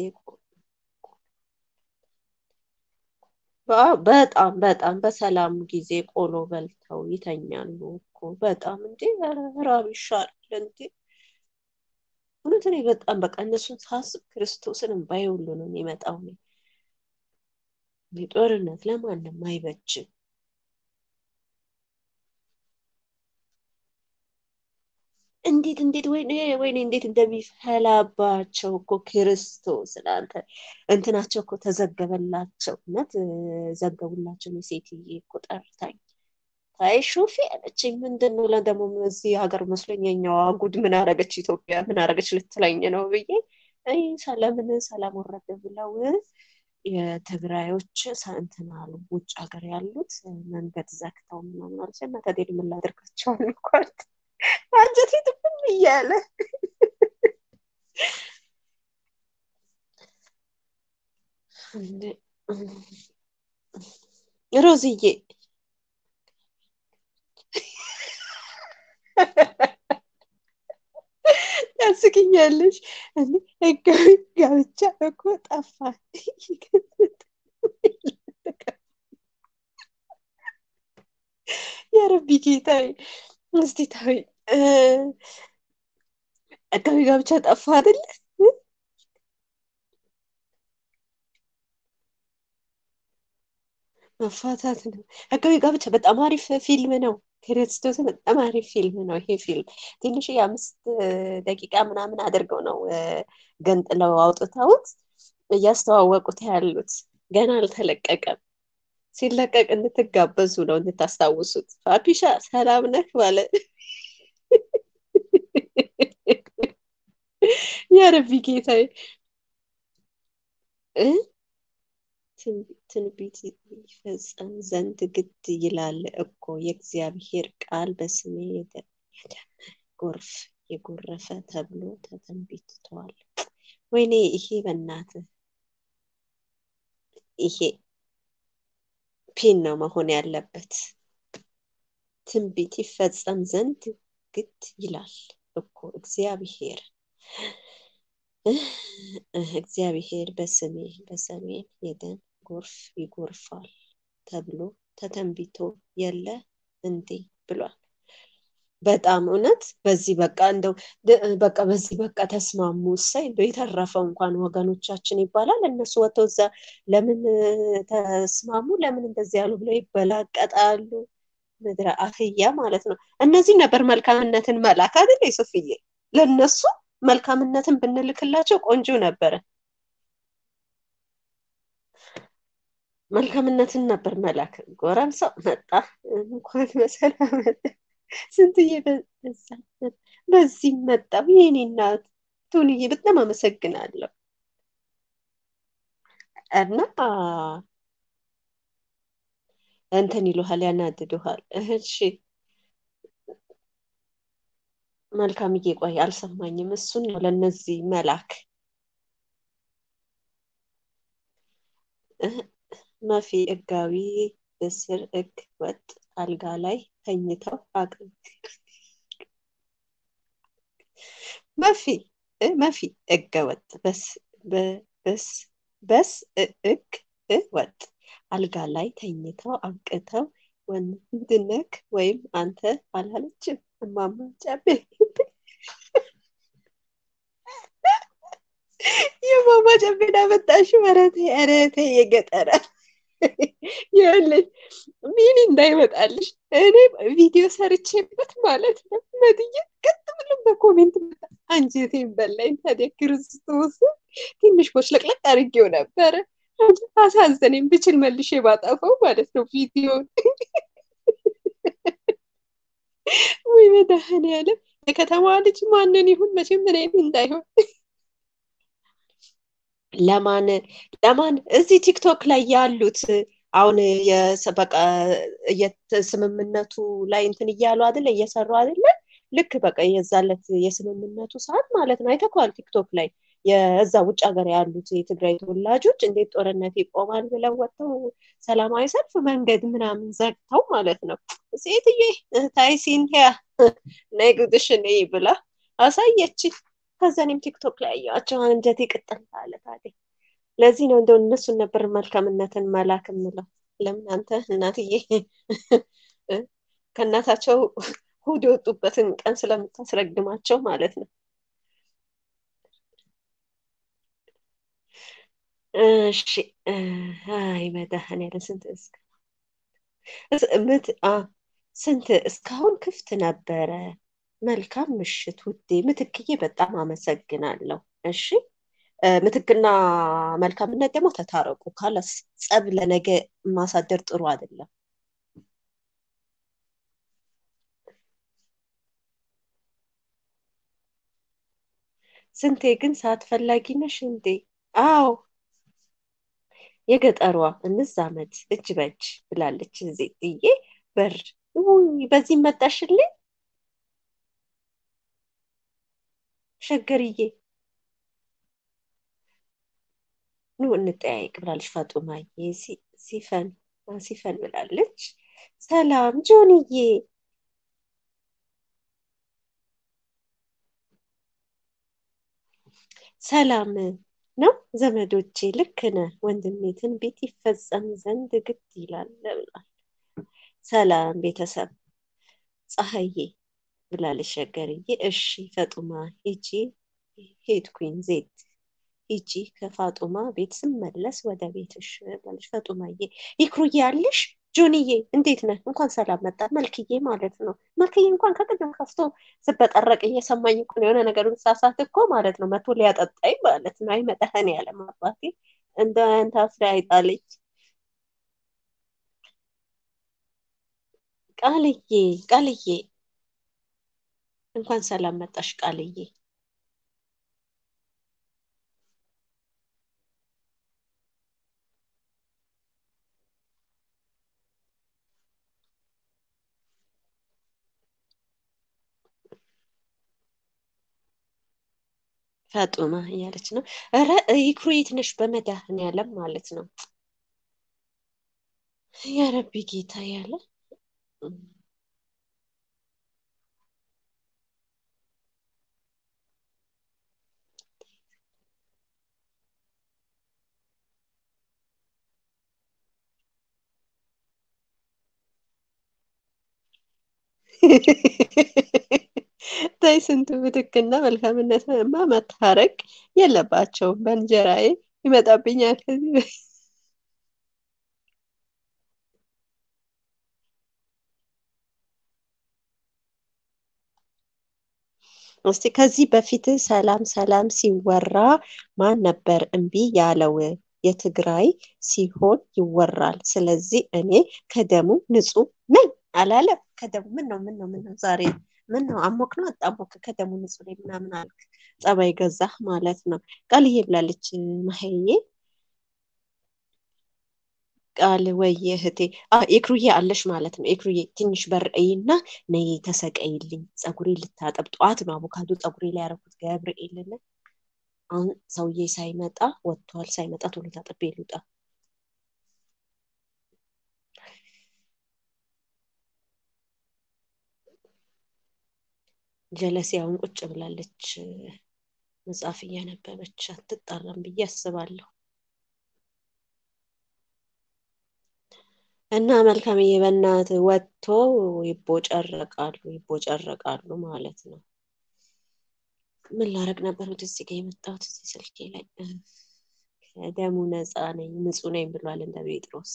በጣም በጣም በሰላም ጊዜ ቆሎ በልተው ይተኛሉ እኮ። በጣም እንዴ ራብ ይሻላል እንዴ። እውነት እኔ በጣም በቃ እነሱን ሳስብ ክርስቶስን እምባዬ ሁሉ ነው የሚመጣው። ጦርነት ለማንም አይበጅም። እንዴት ወይኔ እንዴት እንደሚፈላባቸው እኮ ክርስቶስ እናንተ እንትናቸው እኮ ተዘገበላቸው። እውነት ዘገቡላቸው። የሴትዬ እኮ ጠርታኝ ታይ ሹፌ አለችኝ። ምንድን ነው ደግሞ እዚህ ሀገር መስሎኝ የኛዋ ጉድ ምን አረገች ኢትዮጵያ ምን አረገች ልትለኝ ነው ብዬ ለምን ሰላም ወረደ ብለው የትግራዮች እንትን አሉ ውጭ ሀገር ያሉት መንገድ ዘግተው ምናምን አለች። እና ታዲያ ምን ላደርጋቸው አልኳት። አንጀቴ ትፍም እያለ ሮዝዬ ያስቅኛለሽ። ህጋዊ ጋብቻ እኮ ጠፋ። የረቢ ጌታዬ እስቲ ታዊ ህጋዊ ጋብቻ ጠፋ አይደለ? መፋታት ነው። ህጋዊ ጋብቻ በጣም አሪፍ ፊልም ነው። ክርስቶስ በጣም አሪፍ ፊልም ነው። ይሄ ፊልም ትንሽ የ5 ደቂቃ ምናምን አድርገው ነው ገንጥለው አውጥተውት እያስተዋወቁት ያሉት። ገና አልተለቀቀም። ሲለቀቅ እንድትጋበዙ ነው እንድታስታውሱት። ፓፒሻ ሰላም ነህ ማለት የረቢ ጌታዬ እ ትንቢት ይፈጸም ዘንድ ግድ ይላል እኮ የእግዚአብሔር ቃል በስሜ ጎርፍ የጎረፈ ተብሎ ተተንቢቷል። ወይኔ ይሄ በእናትህ ይሄ ፒን ነው መሆን ያለበት። ትንቢት ይፈጸም ዘንድ ግድ ይላል እኮ እግዚአብሔር በሰሜን የደን ጎርፍ ይጎርፋል ተብሎ ተተንቢቶ የለ እንዴ ብሏል። በጣም እውነት በዚህ በቃ እንደው በቃ በዚህ በቃ ተስማሙ። እሰይ እንደው የተረፈው እንኳን ወገኖቻችን ይባላል። እነሱ ወጥተው እዛ ለምን ተስማሙ ለምን እንደዚህ ያሉ ብለው ይበላቀጣሉ። ምድረ አህያ ማለት ነው። እነዚህ ነበር መልካምነትን መላክ አይደል ሶፍዬ? ለነሱ መልካምነትን ብንልክላቸው ቆንጆ ነበረ። መልካምነትን ነበር መላክ። ጎረምሳው መጣ እንኳን በሰላም መጣ። ስንትዬ በዚህ መጣው የኔ እናት ቱንዬ በጣም አመሰግናለሁ። እና እንትን ይሉሃል ያናድዱሃል። እሺ መልካምዬ ቆይ አልሰማኝም። እሱን ነው ለነዚህ መላክ መፊ ህጋዊ እስር ህግ ወጥ አልጋ ላይ ተኝተው መፊ ህገ ወጥ በስ ህግ ወጥ አልጋ ላይ ተኝተው አብቅተው ወንድነክ ወይም አንተ አላለችም እማማ ጨቤ የማማ ጨቤን አመጣሽው። ኧረ ተይ የገጠረ ይኸውልሽ ሚኒ እንዳይመጣልሽ እኔ ቪዲዮ ሰርቼበት ማለት ነው። መድዬ ቀጥ ብሎ በኮሜንት አንጀቴን በላኝ። ታዲያ ክርስቶስ ትንሽ ቦችለቅለቅ አድርጌው ነበረ። አሳዘነኝ። ብችል መልሼ ባጠፈው ማለት ነው ቪዲዮን። ወይ መድኃኒዓለም የከተማዋ ልጅ ማንን ይሁን መቼም እኔን እንዳይሆን ለማን እዚህ ቲክቶክ ላይ ያሉት አሁን በቃ ስምምነቱ ላይ እንትን እያሉ አይደለ እየሰሩ አይደለ ልክ በቃ የዛለት የስምምነቱ ሰዓት ማለት ነው። አይተኸዋል ቲክቶክ ላይ የዛ ውጭ ሀገር ያሉት የትግራይ ተወላጆች እንዴት ጦርነት ይቆማል ብለው ወጥተው ሰላማዊ ሰልፍ መንገድ ምናምን ዘግተው ማለት ነው። ሴትዬ ታይሲንያ ነይ ጉድሽን ብላ አሳየች። ከዛ እኔም ቲክቶክ ላይ አየኋቸው። አንጀቴ ቅጥል አለ። ታዲያ ለዚህ ነው እንደው እነሱን ነበር መልካምነትን መላክ የምለው። ለምን አንተ እናትዬ ከእናታቸው ሆድ የወጡበትን ቀን ስለምታስረግማቸው ማለት ነው። እሺ አይ መድኃኒዓለም ስንት እስካሁን ክፍት ነበረ። መልካም ምሽት ውዴ ምትክዬ፣ በጣም አመሰግናለሁ። እሺ ምትክና መልካምነት ደግሞ ተታረቁ። ካለስ ጸብ ለነገ ማሳደር ጥሩ አይደለም። ስንቴ ግን ሰዓት ፈላጊ ነሽ እንዴ? አዎ የገጠሯ እንዛመድ እጅ በእጅ ብላለች። ዜጥዬ በር በዚህ መጣሽልኝ ሸገርዬ ኑ እንጠያየቅ ብላለች። ፋጡማዬ ሲፈን ብላለች። ሰላም ጆንዬ ሰላም ነው ዘመዶቼ። ልክ ነህ ወንድሜ፣ ትንቢት ይፈጸም ዘንድ ግድ ይላል ብሏል። ሰላም ቤተሰብ ፀሐዬ ብላለች ሸገርዬ። እሺ ፈጡማ ሄድኩኝ ዜድ ሂጂ ከፋጡማ ቤት ስመለስ ወደ ቤትሽ ብላለች ፈጡማዬ። ይክሩዬ አለሽ ጆንዬ እንዴት ነህ? እንኳን ሰላም መጣ። መልክዬ ማለት ነው። መልክዬ እንኳን ከቅድም ከፍቶ ስበጠረቅ እየሰማኝ እኮ ነው። የሆነ ነገሩን ሳሳት እኮ ማለት ነው መቶ ሊያጠጣኝ ማለት ነው። አይ መድኃኒዓለም አባቴ እንደ አንተ አፍሬ አይጣለች። ቃልዬ ቃልዬ እንኳን ሰላም መጣሽ ቃልዬ። ፈጡማ እያለች ነው። ኧረ ይክሩ የት ነሽ? በመድኃኒዓለም ማለት ነው። የረቢ ጌታ ያለ ታይ ስንቱ ምትክና መልካምነትማ መታረቅ የለባቸውም። በእንጀራዬ ይመጣብኛል ከዚህ እስቲ ከዚህ በፊት ሰላም ሰላም ሲወራ ማን ነበር እምቢ ያለው? የትግራይ ሲሆን ይወራል። ስለዚህ እኔ ከደሙ ንጹህ ነኝ አላለም። ከደሙ ምን ነው ዛሬ ምን ነው አሞክ ነው አጣሞክ? ከደሙ ንጹህ ነኝ ምናምን አልክ። ጸባይ ገዛህ ማለት ነው። ቃልዬ ብላለች ማሄዬ ቃል ወይ እህቴ ኤክሩዬ አለሽ ማለት ነው። ኤክሩዬ ትንሽ በር እይና ነይ ተሰቀይልኝ፣ ፀጉሬ ልታጠብ። ጠዋት ነው አቮካዶ ፀጉሬ ላይ ያደረኩት ገብርኤልን። አሁን ሰውዬ ሳይመጣ ወጥቷል። ሳይመጣ ቶሎ ታጥቤ ልውጣ። ጀለሴ አሁን ቁጭ ብላለች መጽሐፍ እያነበበች አትጣራም ብዬ አስባለሁ። እና መልካምዬ በእናት ወጥቶ ይቦጨረቃሉ ማለት ነው። ምን ላረግ ነበር ወደዚህ ጋር የመጣሁት? እዚህ ስልኬ ላይ ከደሙ ነፃ ነኝ ንጹህ ነኝ ብሏል እንደ ጴጥሮስ።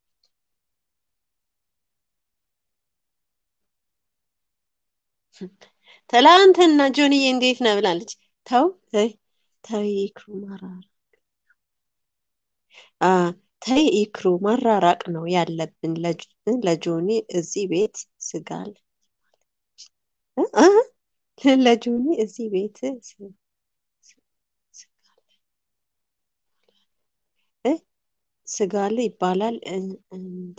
ትላንትና ጆንዬ እንዴት ነህ ብላለች። ተው ተይ ተይ ይክሩ ማራራቅ ተይ ይክሩ ማራራቅ ነው ያለብን። ለጆኒ እዚህ ቤት ስጋል ለጆኒ እዚህ ቤት ስጋል ይባላል እንዴ?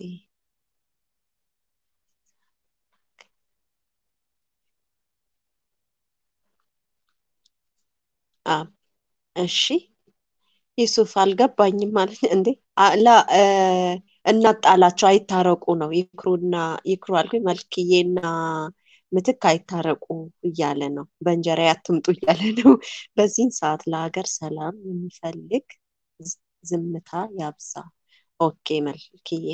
እሺ ዩሱፍ አልገባኝም ማለት እንዴ? ላ እናጣላቸው አይታረቁ ነው። ይክሩ አልኩኝ መልክዬና ምትክ አይታረቁ እያለ ነው። በእንጀራ አትምጡ እያለ ነው። በዚህን ሰዓት ለሀገር ሰላም የሚፈልግ ዝምታ ያብዛ። ኦኬ መልክዬ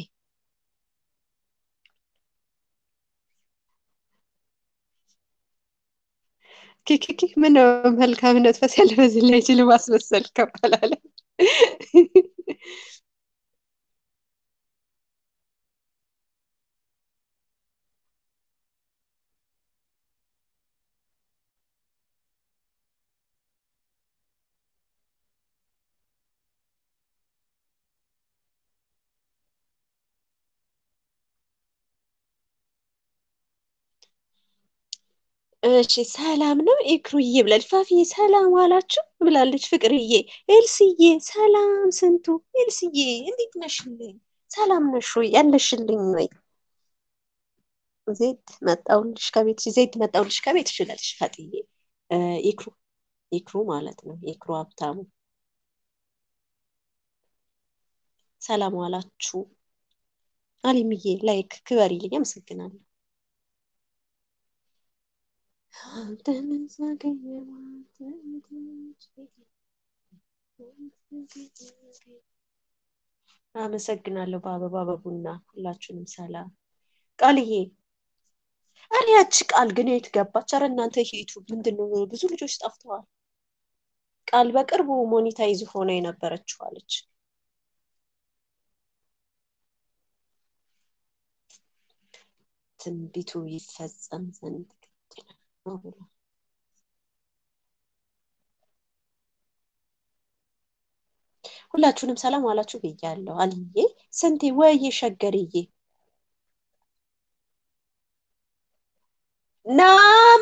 ኪኪኪ ምን መልካምነት ፈስ ያለ በዚህ ላይ ችል ማስመሰል ከበላለ እሺ ሰላም ነው ኢክሩዬ ብላለች። ፋፊዬ ሰላም ዋላችሁ ብላለች። ፍቅርዬ ኤልስዬ ሰላም ስንቱ ኤልስዬ እንዴት ነሽልኝ? ሰላም ነሽ ወይ? ያለሽልኝ ወይ? ዜድ መጣውልሽ ከቤትሽ ብላለች። ፋጥዬ ኢክሩ ኢክሩ ማለት ነው። ኢክሩ ሀብታሙ ሰላም ዋላችሁ። አሊምዬ ላይክ ክበሪልኝ። አመሰግናለሁ። አመሰግናለሁ። በአበባ በቡና ሁላችሁንም ሰላም። ቃልዬ ኧረ ያቺ ቃል ግን የት ገባች? ኧረ እናንተ ዩቱብ ምንድን ነው? ብዙ ልጆች ጠፍተዋል። ቃል በቅርቡ ሞኒታይዝ ሆነ የነበረችው አለች። ትንቢቱ ይፈጸም ዘንድ ግድ ነው ብሎ ሁላችሁንም ሰላም ዋላችሁ ብያለሁ። አልዬ ስንቴ ወይ ሸገርዬ ናም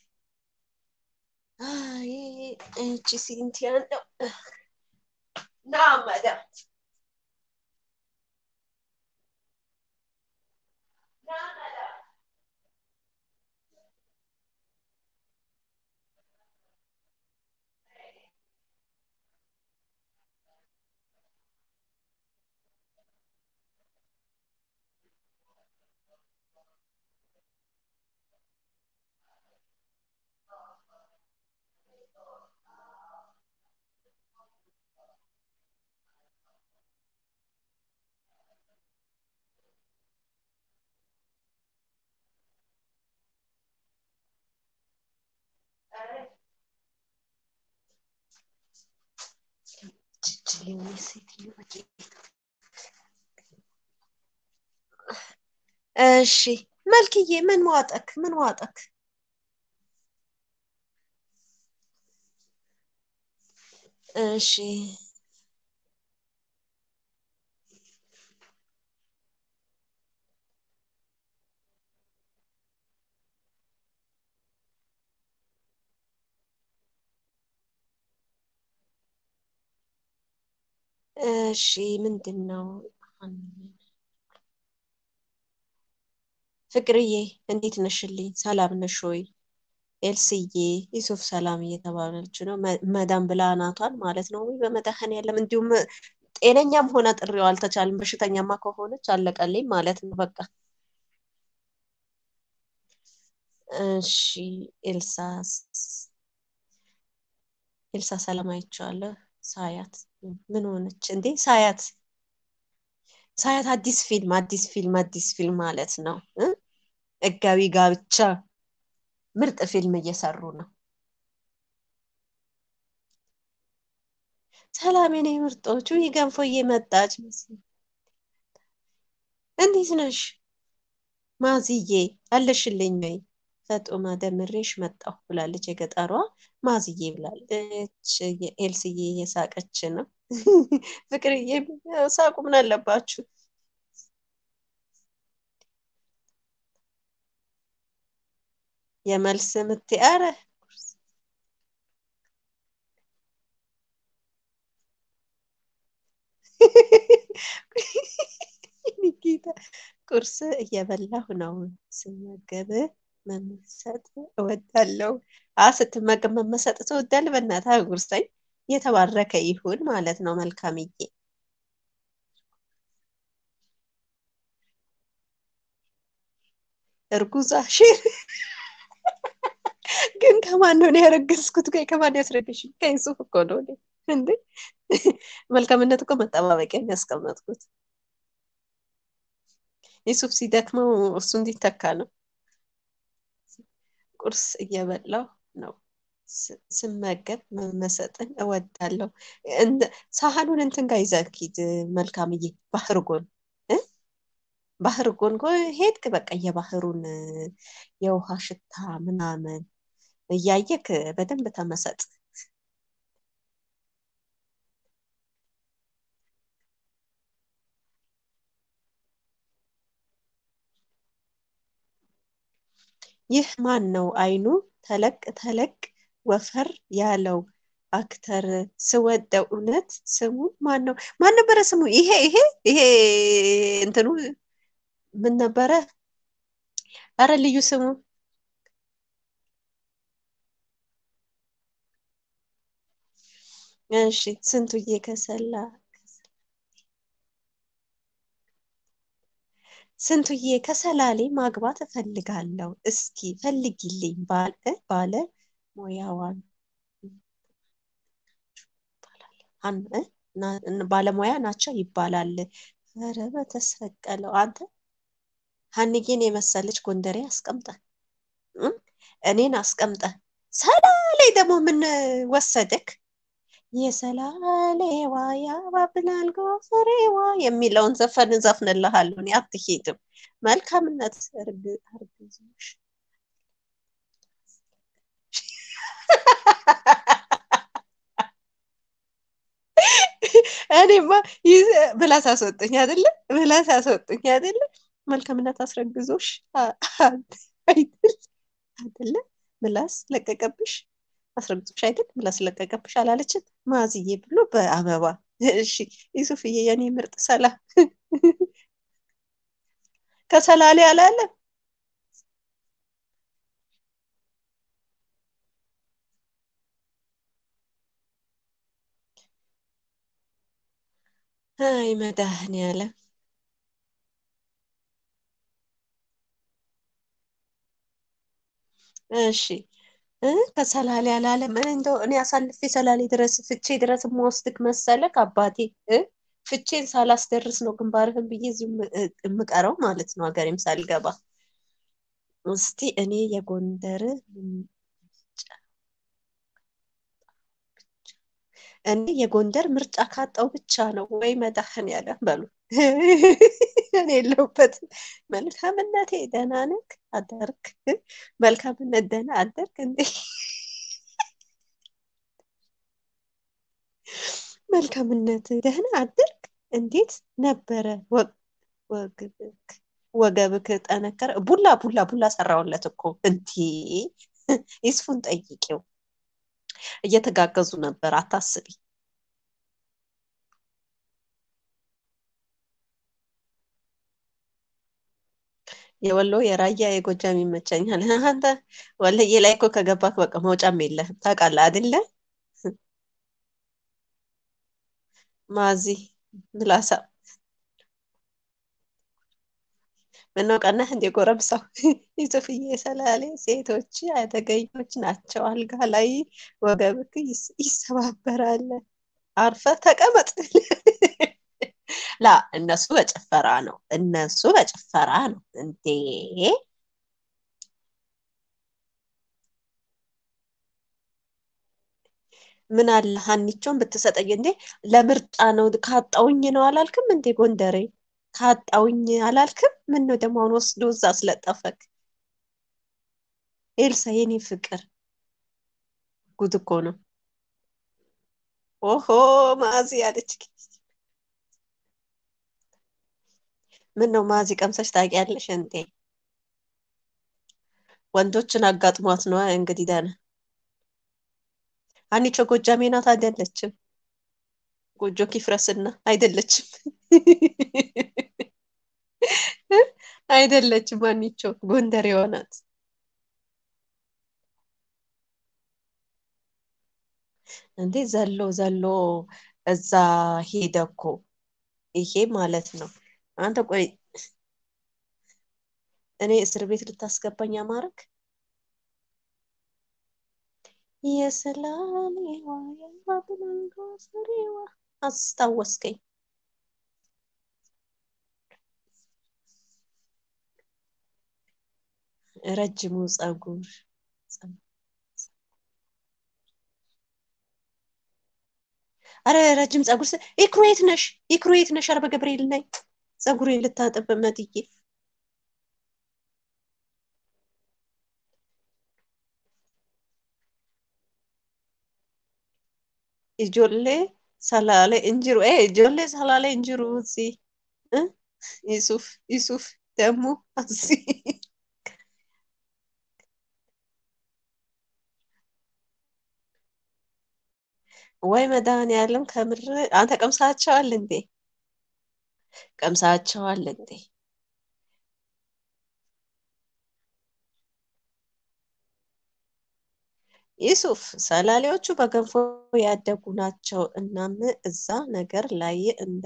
አይ እቺ ሲንቲያ ነው ናም ማዳም ናም ማዳም እሺ መልክዬ ምን ዋጠክ ምን ዋጠክ? እሺ እሺ ምንድን ነው ፍቅርዬ እንዴት ነሽልኝ? ሰላም ነሽ ወይ? ኤልስዬ ዩሱፍ ሰላም እየተባለች ነው። መዳም ብላ ናቷል ማለት ነው። ወይ በመድኃኒዓለም እንዲሁም ጤነኛም ሆነ ጥሪው አልተቻለም። በሽተኛማ ከሆነች አለቀልኝ ማለት ነው። በቃ እሺ ኤልሳ ኤልሳ ሰላም አይቼዋለሁ። ሳያት ምን ሆነች እንዴ? ሳያት አዲስ ፊልም ማለት ነው እ ህጋዊ ጋብቻ ምርጥ ፊልም እየሰሩ ነው። ሰላም የኔ ምርጦቹ ገንፎ እየመጣች እንዴት ነሽ ማዝዬ አለሽልኝ ወይ? ፈጡማ ደምሬሽ መጣሁ ብላለች የገጠሯ ማዝዬ ብላለች። ኤልስዬ እየሳቀች ነው። ፍቅርዬ ሳቁ ምን አለባችሁ? የመልስ ምት ኧረ ጌታ ቁርስ እየበላሁ ነው። ስመገብ መመሰጥ እወዳለሁ። ስትመገብ መመሰጥ ትወዳለህ? በእናትህ አጉርሰኝ። የተባረከ ይሁን ማለት ነው። መልካምዬ እርጉዛ ግን ከማን ነው እኔ ያረገዝኩት? ከማን ያስረግሽ? ከዩሱፍ እኮ ነው እኔ እንዴ። መልካምነት እኮ መጠባበቂያ የሚያስቀመጥኩት ዩሱፍ ሲደክመው እሱ እንዲተካ ነው። ቁርስ እየበላሁ ነው። ስመገብ መመሰጥን እወዳለሁ። ሳህኑን እንትን ጋር ይዘህ ሂድ መልካምዬ። ባህር ጎን እ ባህር ጎን ሄድክ በቃ የባህሩን የውሃ ሽታ ምናምን እያየክ በደንብ ተመሰጥ። ይህ ማን ነው? አይኑ ተለቅ ተለቅ ወፈር ያለው አክተር ስወደው እውነት ስሙ ማን ነው? ማን ነበረ ስሙ? ይሄ እንትኑ ምን ነበረ? አረ ልዩ ስሙ እሺ ስንቱዬ ከሰላ ስንቱዬ ከሰላሌ ማግባት እፈልጋለሁ። እስኪ ፈልጊልኝ ባለ ሙያዋን ባለሙያ ናቸው ይባላል። ኧረ በተሰቀለው አንተ ሀንዬን የመሰለች ጎንደሬ አስቀምጠ እኔን አስቀምጠ ሰላሌ ደግሞ ምን ወሰደክ? የሰላሌዋ ያባብላል ጎፈሬዋ የሚለውን ዘፈን ዘፍንልሃለሁ። እኔ አትሄድም። መልካምነት አርግዞሽ እኔማ ምላስ አስወጡኝ አይደለ? ምላስ አስወጡኝ አይደለ? መልካምነት አስረግዞሽ አይደል? አይደለ? ምላስ ለቀቀብሽ፣ አስረግዞሽ አይደል? ምላስ ለቀቀብሽ አላለችም ማዝዬ ብሎ በአበባ እሺ። ዩሱፍዬ የኔ ምርጥ ሰላም ከሰላሌ አላለ። አይ መድኃኒዓለም እሺ ከሰላሌ አላለም። እኔ እንደው እኔ አሳልፌ ሰላሌ ድረስ ፍቼ ድረስ የምወስድክ መሰለክ አባቴ እ ፍቼን ሳላስደርስ ነው ግንባርህን ብዬ እዚሁ የምቀረው ማለት ነው፣ ሀገሬም ሳልገባ። እስቲ እኔ የጎንደር እኔ የጎንደር ምርጫ ካጣው ብቻ ነው ወይ መድኃኒዓለም በሉ። እኔ የለሁበትም። መልካምነቴ ደህና ነህ አደርክ? መልካምነት ደህና አደርክ እንዴ? መልካምነት ደህና አደርክ? እንዴት ነበረ ወግብክ ወገብክ ጠነከረ? ቡላ ቡላ ቡላ ሰራውለት እኮ እንዴ! ይስፉን ጠይቂው። እየተጋገዙ ነበር፣ አታስቢ። የወሎ የራያ የጎጃም ይመቸኛል። አንተ ወሎዬ ላይ እኮ ከገባክ በቃ መውጫም የለህም ታውቃለህ አይደለ? ማዚ ምላሳ ምነው ቀናህ እንደ ጎረምሳው? ዩሱፍዬ ሰላሌ ሴቶች አደገኞች ናቸው። አልጋ ላይ ወገብክ ይሰባበራል። አርፈህ ተቀመጥ። ላ እነሱ በጭፈራ ነው፣ እነሱ በጭፈራ ነው እንዴ። ምን አለ ሀኒቾን ብትሰጠኝ እንዴ? ለምርጫ ነው ካጣውኝ ነው አላልክም እንዴ? ጎንደሬ ካጣውኝ አላልክም? ምን ነው ደግሞ አሁን ወስዶ እዛ አስለጠፈክ? ኤልሳ የኔ ፍቅር ጉድ እኮ ነው። ኦሆ ማዚ አለች። ምን ነው ማዚ ቀምሰሽ ታውቂያለሽ እንዴ? ወንዶችን አጋጥሟት ነው እንግዲህ። ደህና ሀኒቾ ጎጃሜ ናት አይደለችም? ጎጆ ኪፍረስና አይደለችም? አይደለችም። ሀኒቾ ጎንደሬዋ ናት እንዴ። ዘሎ ዘሎ እዛ ሄደ እኮ ይሄ ማለት ነው። አንተ ቆይ እኔ እስር ቤት ልታስገባኝ አማረክ? የሰላሌዋ የባብላንጓ ሰሬዋ አስታወስከኝ። ረጅሙ ጸጉር አረ ረጅም ጸጉር ኢክሩ የት ነሽ? ኢክሩ የት ነሽ? አረ በገብርኤል ነይ ጸጉሬን ልታጠብ መጥዬ። ኢጆሌ ሰላሌ እንጅሩ ኢጆሌ ሰላሌ እንጅሩ እዚህ ዩሱፍ ዩሱፍ ደግሞ እዚህ ወይ መድኃኒዓለም ከምር አንተ ቀምሳቸዋል እንዴ? ቀምሳቸዋል እንዴ? ዩሱፍ ሰላሌዎቹ በገንፎ ያደጉ ናቸው። እናም እዛ ነገር ላይ እንደ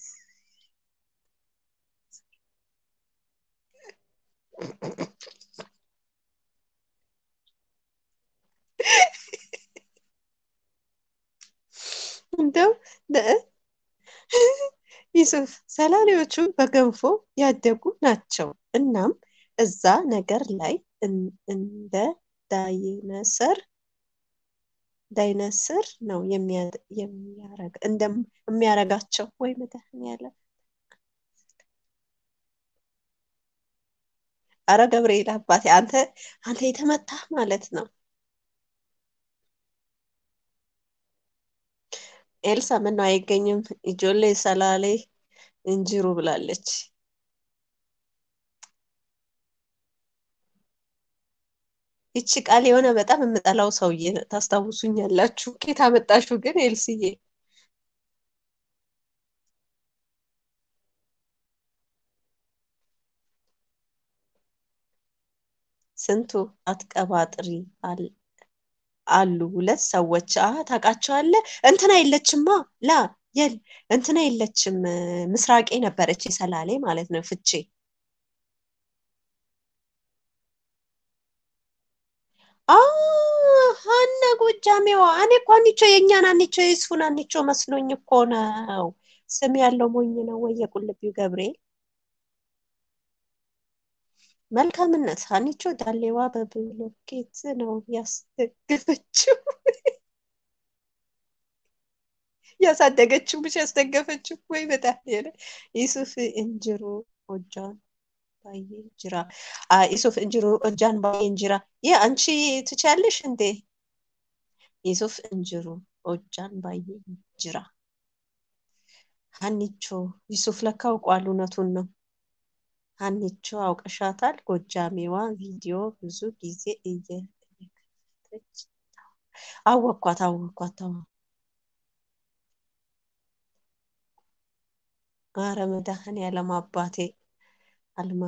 እንደው ዩሱፍ ሰላሌዎቹ በገንፎ ያደጉ ናቸው። እናም እዛ ነገር ላይ እንደ ዳይነሰር ዳይነስር ነው የሚያረጋቸው። ወይ መድኃኒዓለም! አረ ገብርኤል አባቴ አንተ የተመታህ ማለት ነው። ኤልሳ ምን ነው አይገኝም? ኢጆሌ ሰላሌ እንጅሩ ብላለች። ይቺ ቃል የሆነ በጣም የምጠላው ሰውዬ ታስታውሱኛላችሁ። ኬት አመጣችሁ ግን ኤልስዬ? ስንቱ አትቀባጥሪ አሉ ሁለት ሰዎች ታውቃቸዋለህ? እንትና የለችማ ላ የል እንትና የለችም። ምስራቄ ነበረች የሰላሌ ማለት ነው ፍቼ። አ ሀና ጎጃሜዋ። እኔ እኮ አንቾ የእኛን አንቾ የሱን አንቾ መስሎኝ እኮ ነው። ስም ያለው ሞኝ ነው ወይ የቁልቢው ገብርኤል። መልካምነት ሀኒቾ ዳሌዋ በብሎኬት ነው ያስደገፈችው። ያሳደገችው ብቻ ያስደገፈችው ወይ በጣም ያለ ዩሱፍ እንጅሩ ኦጃን ባዬ እንጅራ ዩሱፍ እንጅሩ ኦጃን ባዬ እንጅራ። ይህ አንቺ ትቻለሽ እንዴ? ዩሱፍ እንጅሩ ኦጃን ባዬ እንጅራ። ሀኒቾ ዩሱፍ ለካ አውቋል። እውነቱን ነው። ሀኒቾ አውቀሻታል? ጎጃሜዋ ቪዲዮ ብዙ ጊዜ እየተከተች አወኳት አወኳት። ኧረ መድኃኒዓለም አባቴ አልማ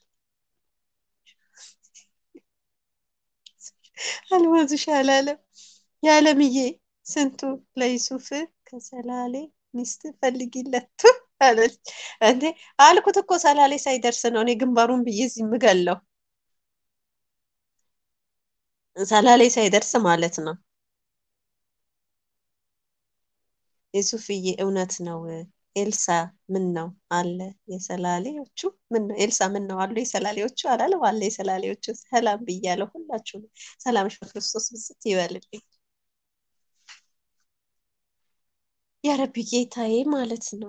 አልማዝሽ አላለም። የዓለምዬ ስንቱ ለዩሱፍ ከሰላሌ ሚስት ፈልጊለት አለች። እንዴ አልኩት እኮ ሰላሌ ሳይደርስ ነው እኔ ግንባሩን ብዬ እዚህ የምገለው። ሰላሌ ሳይደርስ ማለት ነው። ዩሱፍዬ እውነት ነው። ኤልሳ ምን ነው አለ የሰላሌዎቹ ምን ነው ኤልሳ ምን ነው አሉ የሰላሌዎቹ አላለም አለ የሰላሌዎቹ። ሰላም ብያለሁ ሁላችሁ። ሰላምሽ በክርስቶስ ብዝት ይበልልኝ የረቢ ጌታዬ ማለት ነው።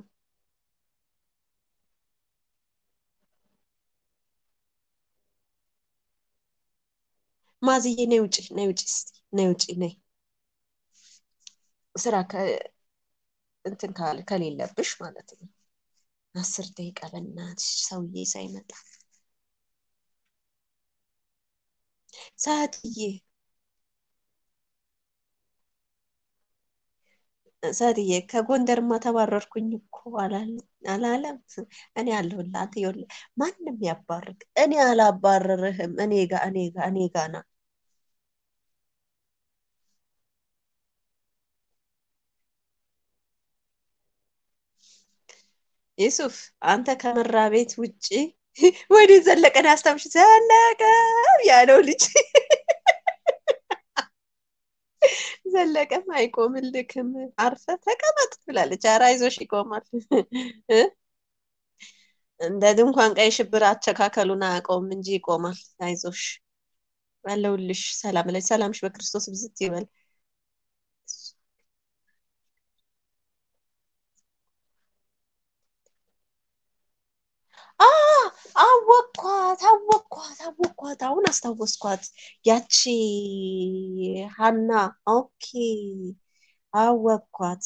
ማዝዬ ነይ ውጪ ነይ ውጪ እስኪ ነይ ውጪ ነይ ስራ እንትን ከሌለብሽ ማለት ነው። 10 ደቂቃ በእናትሽ ሰውዬ ሳይመጣ ሰዓትዬ ሰዓትዬ ከጎንደርማ ተባረርኩኝ እኮ አላለም። እኔ አለሁልህ አንተ ይኸውልህ ማንም ያባርክ እኔ አላባረርህም። እኔ ጋ ና ዩሱፍ አንተ ከመራ ቤት ውጪ ወደ ዘለቀን አስታውሽ ዘለቀ ያለው ልጅ ዘለቀም አይቆምልክም አርፈ ተቀመጥ ብላለች። ኧረ አይዞሽ ይቆማል። እንደ ድንኳን ቀይ ሽብር አቸካከሉን አያውቀውም እንጂ ይቆማል። አይዞሽ አለሁልሽ። ሰላም ላይ ሰላምሽ በክርስቶስ ብዝት ይበል። አ አወኳት አሁን አስታወስኳት። ያቺ ሀና ኦኬ አወኳት።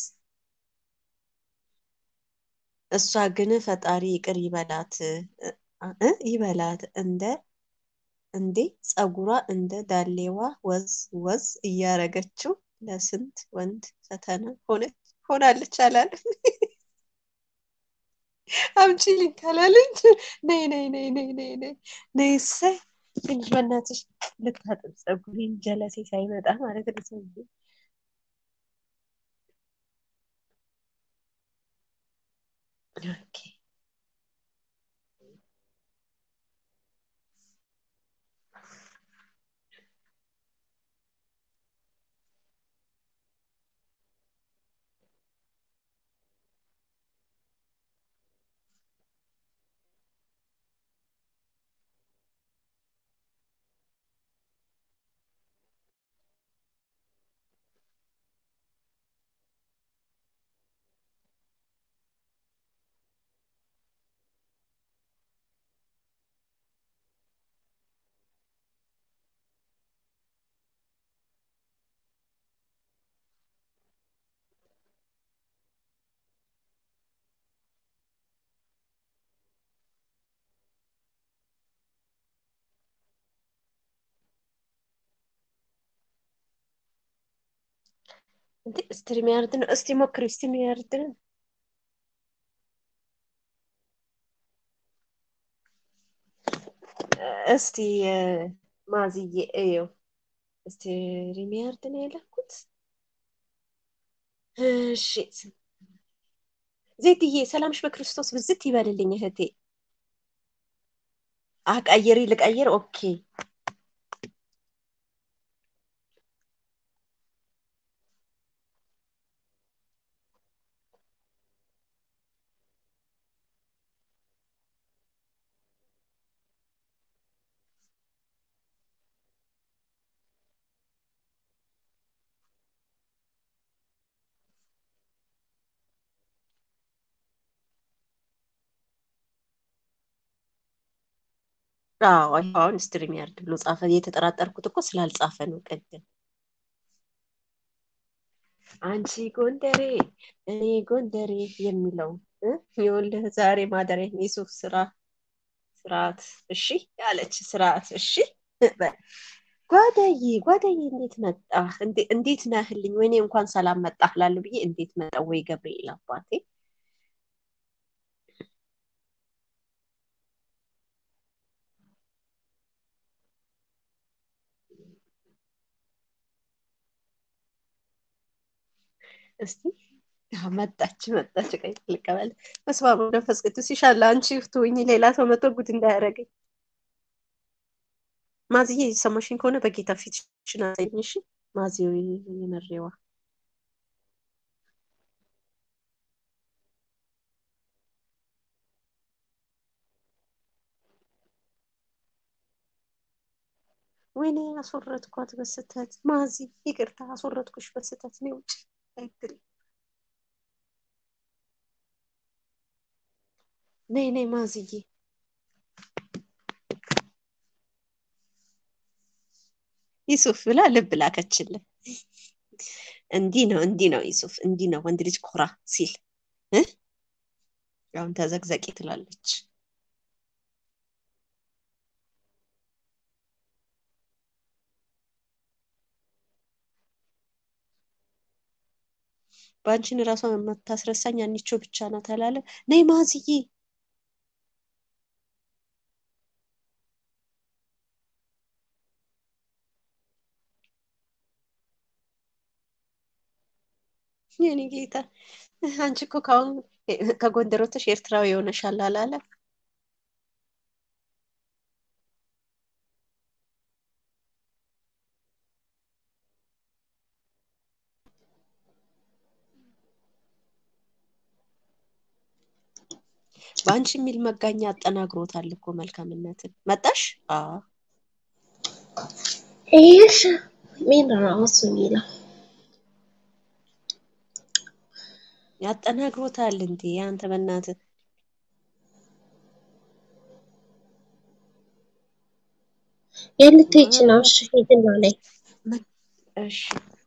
እሷ ግን ፈጣሪ ይቅር ይበላት ይበላት እንዴ ፀጉሯ እንደ ዳሌዋ ወዝ ወዝ እያረገችው ለስንት ወንድ ፈተና ሆናለች አላለም። አምጪልኝ ካላለች ነይ ነይ ነይ ነይ ነይ ነይ ነይ እሰይ ትንሽ በእናትሽ ልታጥብ ፀጉሬን ጀለሴ ሳይመጣ ማለት ነው። ሰውዬ ኦኬ እንዴ ስትሪሚያርድ ነው። እስቲ ሞክሪ ስትሪሚያርድ ነው። እስቲ ማዝዬ እየው ስትሪሚያርድ ነው የላኩት። እሺ ዜድዬ ሰላምሽ በክርስቶስ ብዝት ይበልልኝ እህቴ። አቀይሪ ልቀይር። ኦኬ አዎ አሁን ስትሪሚያርድ ብሎ ጻፈ። የተጠራጠርኩት እኮ ስላልጻፈ ነው ቅድም። አንቺ ጎንደሬ እኔ ጎንደሬ የሚለው ይኸውልህ ዛሬ ማደሬ የሱፍ ስርዓት እሺ ያለች ስርዓት እሺ። ጓደዬ እንዴት መጣህ? እንዴት ነህልኝ? ወይኔ እንኳን ሰላም መጣህ ላለሁ ብዬ እንዴት መጣህ ወይ ገብርኤል አባቴ። እስቲ መጣች ቀይ ልቀበል። በስመ አብ ወወልድ ወመንፈስ ቅዱስ ይሻላል። አንቺ ትሁኚ ሌላ ሰው መቶ ጉድ እንዳያደርገኝ። ማዝዬ ሰማሽኝ ከሆነ በጌታ ፊትሽን አሳይኝ እሺ። ማዝዬ የመሬዋ ወይኔ አስወረድኳት በስተት። ማዚ ይቅርታ አስወረድኩሽ በስተት ነው። ውጭ አይግሪ ነይ ማዝዬ። ይሱፍ ብላ ልብ ላከችልን። እንዲህ ነው ይሱፍ፣ እንዲህ ነው ወንድ ልጅ ኮራ ሲል አሁን ተዘግዘቂ ትላለች። ባንቺን ራሷ የማታስረሳኝ አንቺ ብቻ ናት አላለ። ነይ ማዝዬ የኔ ጌታ። አንቺ እኮ ካሁን ከጎንደር ወጥተሽ ኤርትራዊ የሆነሻል አላለ። በአንቺ የሚል መጋኛ አጠናግሮታል እኮ መልካምነትን። መጣሽ? አዎ ايش مين ራሱ የሚለው ያጠናግሮታል እንዴ አንተ በእናትህ። የልትሄጂ ነው? እሺ ሂድና ነይ። እሺ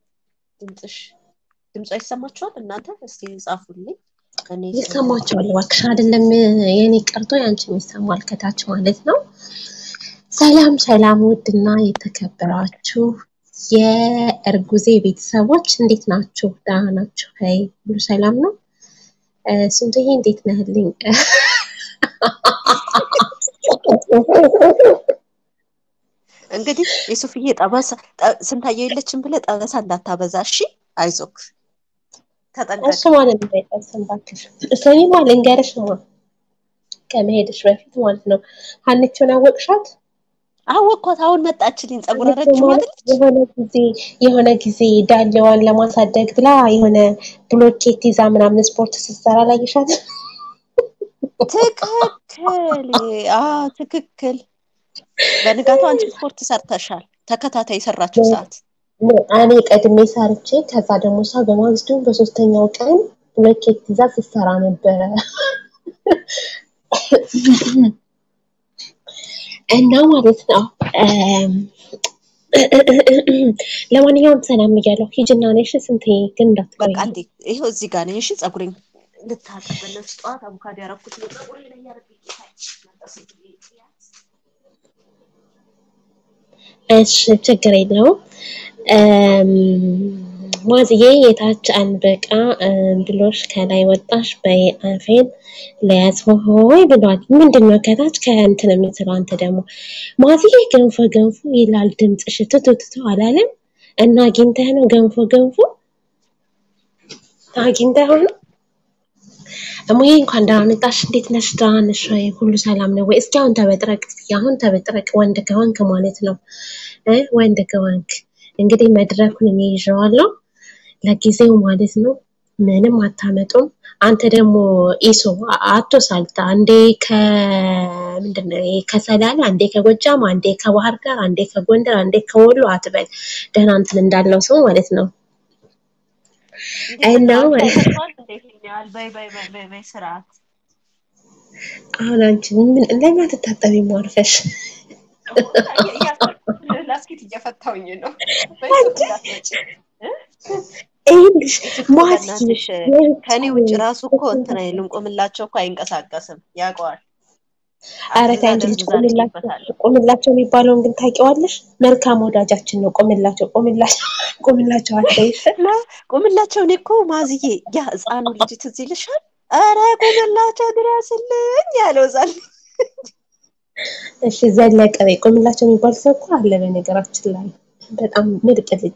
ድምጿ ይሰማችኋል እናንተ? እስቲ ጻፉልኝ። እኔ ይሰማችኋል እባክሽ። አይደለም የኔ ቀርቶ ያንቺም ይሰማል ከታች ማለት ነው። ሰላም ውድና የተከበራችሁ የእርጉዜ ቤተሰቦች እንዴት ናችሁ? ደህና ናችሁ? ሁሉ ሰላም ነው? ስንትዬ እንዴት ነህልኝ? እንግዲህ የሱፍዬ ጠባሳ ስንታየው የለችም ብለህ ጠባሳ እንዳታበዛ እሺ። አይዞክ ተጠንቀቅ። እሱ ማለት ነው አይጠብስም እባክሽ። እሰሚማ ልንገርሽማ ከመሄድሽ በፊት ማለት ነው። ሀኒቾን አወቅሻት? አወቅኳት። አሁን መጣችልኝ። ፀጉር ረጅም አይደለች? የሆነ ጊዜ ዳሌዋን ለማሳደግ ብላ የሆነ ብሎኬት ይዛ ምናምን ስፖርት ስትሰራ ላይሻት? ትክክል። ትክክል። በንጋቱ አንቺ ስፖርት ሰርተሻል። ተከታታይ የሰራችው ሰዓት እኔ ቀድሜ ሰርቼ ከዛ ደግሞ እሷ በማግስቱ በሶስተኛው ቀን ብሎኬት ይዛ ስትሰራ ነበረ። እና ማለት ነው ለማንኛውም ሰላም እያለሁ ሂጂና ነሽ። ስንቴ ግን እንዳትቆይ በቃ እንዴ ይሄው እዚህ ጋር ነኝ። እሺ ፀጉሬን ልታጠብ በነፍስ ጠዋት አቮካዶ ያረኩት ነው ፀጉሬ ላይ ያረኩት። እሺ ችግር የለውም። ማዝዬ የታች አንበቃ ብሎሽ ከላይ ወጣሽ በአፌን ለያዝ ሆይ ብሏል። ምንድነው ከታች ከእንትን የምትለው አንተ ደግሞ ማዝዬ ገንፎ ገንፎ ይላል ድምፅሽ ትቱትቱ አላለም እና አግኝተህ ነው ገንፎ ገንፎ አግኝተህ ነው። እሙዬ እንኳን ደህና መጣሽ። እንዴት ነሽ? ደህና ነሽ ወይ? ሁሉ ሰላም ነው ወይ? እስኪ አሁን ተበጥረቅ፣ እስኪ አሁን ተበጥረቅ ወንድ ከሆንክ ማለት ነው ወንድ ከሆንክ እንግዲህ መድረኩን እኔ ይዤዋለሁ ለጊዜው ማለት ነው። ምንም አታመጡም። አንተ ደግሞ ኢሶ አትወሳልታ አንዴ ከምንድነው ከሰላሌ አንዴ ከጎጃም አንዴ ከባህር ዳር አንዴ ከጎንደር አንዴ ከወሎ አትበል። ደህና እንትን እንዳለው ሰው ማለት ነው። እና በይ ስርዓት አሁን አንቺ ምን ለምን ተታጠቢ ማርፈሽ ላስኪት እየፈታውኝ ነው። ይኸውልሽ ማስኪሽ ከኔ ውጭ ራሱ እኮ እንትን አይልም። ቆምላቸው እኮ አይንቀሳቀስም ያውቀዋል። ኧረ ተይ እንጂ ቆምላቸው የሚባለውን ግን ታውቂዋለሽ? መልካም ወዳጃችን ነው። ቆምላቸው አትይሽ ቆምላቸው። እኔ እኮ ማዝዬ ያ ህፃኑ ልጅ ትዝ ይልሻል? ኧረ ቆምላቸው ድረስልኝ ያለው ዛል እሺ ዘለቀ በይ። ቆምላቸው የሚባል ሰው እኮ አለ በነገራችን ላይ በጣም ምርጥ ልጅ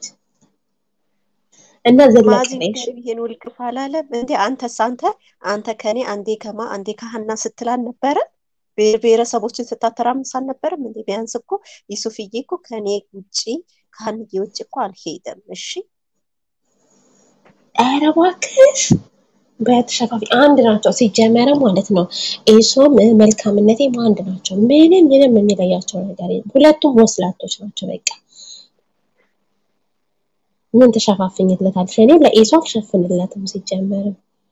እና ዘለቀ በይ። ይሄን ውልቅፍ አላለም እንዴ? አንተ ከኔ አንዴ ከማ አንዴ ከሀና ስትላል ነበረ። ብሔረሰቦችን ስታተራምስ አልነበረም እንዴ? ቢያንስ እኮ ይሱፍዬ እኮ ከኔ ውጪ ከሀንዬ ውጪ እኮ አልሄደም። እሺ ኧረ እባክሽ በተሸፋፊ አንድ ናቸው ሲጀመረ ማለት ነው። ኤሶም መልካምነቴም አንድ ናቸው። ምንም የሚለያቸው ነገር የለም። ሁለቱም ወስላቶች ናቸው። በቃ ምን ተሸፋፍኝለታል? እኔ ለኤሶ አልሸፍንለትም ሲጀመርም።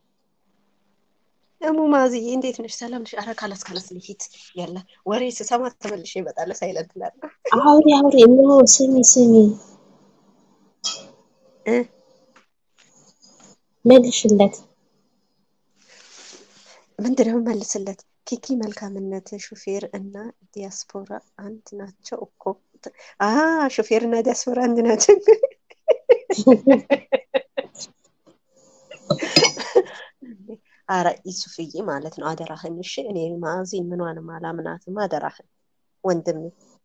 እሙ ማዝዬ እንዴት ነሽ? ሰላም ነሽ? ኧረ ካላስ ልሂድ ያለ ወሬ ስሰማ ተመልሼ እመጣለሁ። ሳይለንት ላድርግ። አውሪ ነው። ስሚ መልሽለት። ምንድነው መልስለት? ኪኪ መልካምነት ሹፌር እና ዲያስፖራ አንድ ናቸው እኮ። ሹፌር እና ዲያስፖራ አንድ ናቸው። አረ ይሱፍዬ ማለት ነው። አደራህን እሺ። እኔ ማዚ ምኗንም አላምናትም። አደራህን ወንድም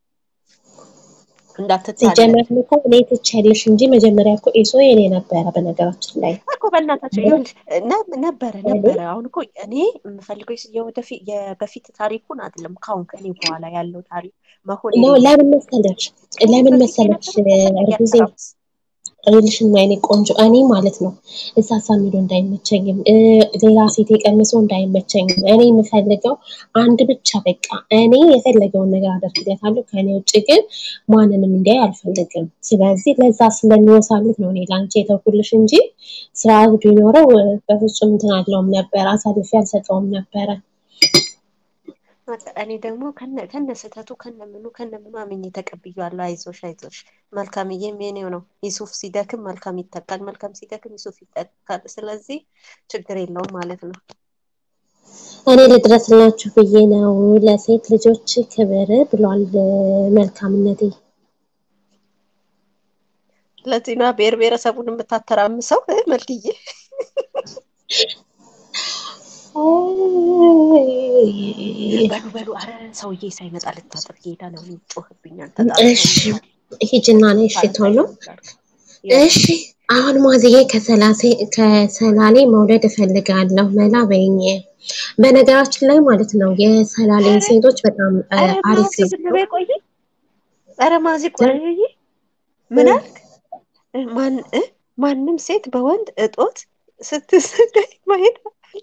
ሲጀመር እኮ እኔ ትቻለሽ እንጂ መጀመሪያ እኮ ኤሶ የኔ ነበረ። በነገራችን ላይ እኮ በእናታቸው ይሁን ነበረ። አሁን እኮ እኔ የምፈልገው የበፊት ታሪኩን አይደለም፣ ካሁን ከኔ በኋላ ያለው ታሪክ መሆን ነው። ለምን መሰለሽ እርጉዜ አይልሽም አይኔ ቆንጆ እኔ ማለት ነው እዛ ሳሚዶ እንዳይመቸኝም ሌላ ሴት የቀምሰው እንዳይመቸኝም እኔ የምፈልገው አንድ ብቻ በቃ እኔ የፈለገውን ነገር አደርግለታለሁ። ከኔ ውጭ ግን ማንንም እንዲያይ አልፈልግም። ስለዚህ ለዛ ስለሚወሳልት ነው እኔ ላንቺ የተውኩልሽ እንጂ ስርዓት ቢኖረው በፍጹም እንትን አለውም ነበር፣ አሳልፌ አልሰጠውም ነበረ። እኔ ደግሞ ከነ ስህተቱ ከነምኑ አምኜ ተቀብያለሁ። አይዞሽ መልካምዬም የኔው ነው። ይሱፍ ሲደክም መልካም ይተካል፣ መልካም ሲደክም ይሱፍ ይተካል። ስለዚህ ችግር የለውም ማለት ነው። እኔ ልድረስላችሁ ብዬ ነው። ለሴት ልጆች ክብር ብሏል መልካምነቴ። ለዚህና ብሔረሰቡን የምታተራምሰው መልክዬ በሉ አረ ሰውዬ ሳይመጣ ልታጠብ ጌታ ነው የሚጮህብኛል። እሺ ሂጂና ነይ። እሺ ቶሎ እሺ። አሁን ማዝዬ ከሰላሌ መውለድ እፈልጋለሁ መላ በይኝ። በነገራችን ላይ ማለት ነው የሰላሌ ሴቶች በጣም አሪፍ ነው። ኧረ ማዚ ቆይ ምን አልክ? ማንም ሴት በወንድ እጦት ስትሰቃይ ማየት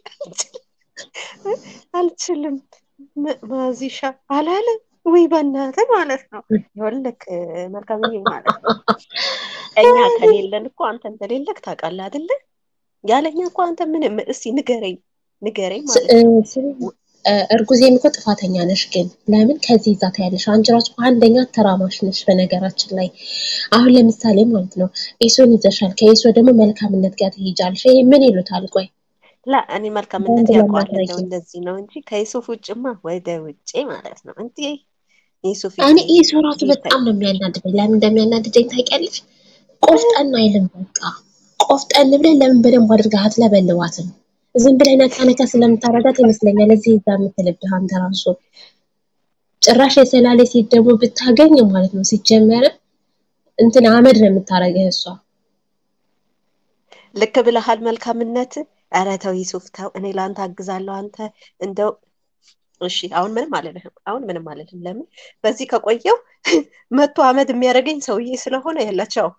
አልችልም። ማዚሻ አላለ ወይ በእናትህ ማለት ነው። ይኸውልህ መልካምዬ ማለት ነው እኛ ከሌለን እኮ አንተ እንደሌለክ ታውቃለህ አይደለ? ያለኛ እኮ አንተ ምንም እስኪ ንገረኝ ማለት ነው። እርጉዜም እኮ ጥፋተኛ ነሽ። ግን ለምን ከዚህ ይዛ ታያለሽ? አንቺ ራሱ አንደኛ ተራማሽ ነሽ። በነገራችን ላይ አሁን ለምሳሌ ማለት ነው ኤሶን ይዘሻል፣ ከኤሶ ደግሞ መልካምነት ጋር ትሄጃለሽ። ይሄ ምን ይሉታል? ቆይ እኔ መልካምነት ያውቀዋለሁ እንደዚህ ነው እንጂ ከዩሱፍ ውጭማ ወደ ውጪ ማለት ነው እንዴ። ዩሱፍ እኔ ኤሶ ራሱ በጣም ነው የሚያናድደኝ። ለምን እንደሚያናድደኝ ታውቂያለሽ? ቆፍጠን አይልም በቃ ቆፍጠን ብለህ ለምን በደንብ አድርገህ አትለበልባትም? ዝም ብለህ ነካ ነካ ስለምታረጋት ይመስለኛል እዚህ እዛ የምትልብህ አንተ ራሱ። ጭራሽ የሰላሌ ሴት ደግሞ ብታገኝ ማለት ነው ሲጀመር እንትን አመድ ነው የምታረገህ እሷ። ልክ ብለሃል መልካምነት። ኧረ ተው ዩሱፍ ተው፣ እኔ ለአንተ አግዛለሁ። አንተ እንደው እሺ አሁን ምንም አልልህም፣ አሁን ምንም አልልህም። ለምን በዚህ ከቆየው መቶ አመድ የሚያደርገኝ ሰውዬ ስለሆነ ያላቸው።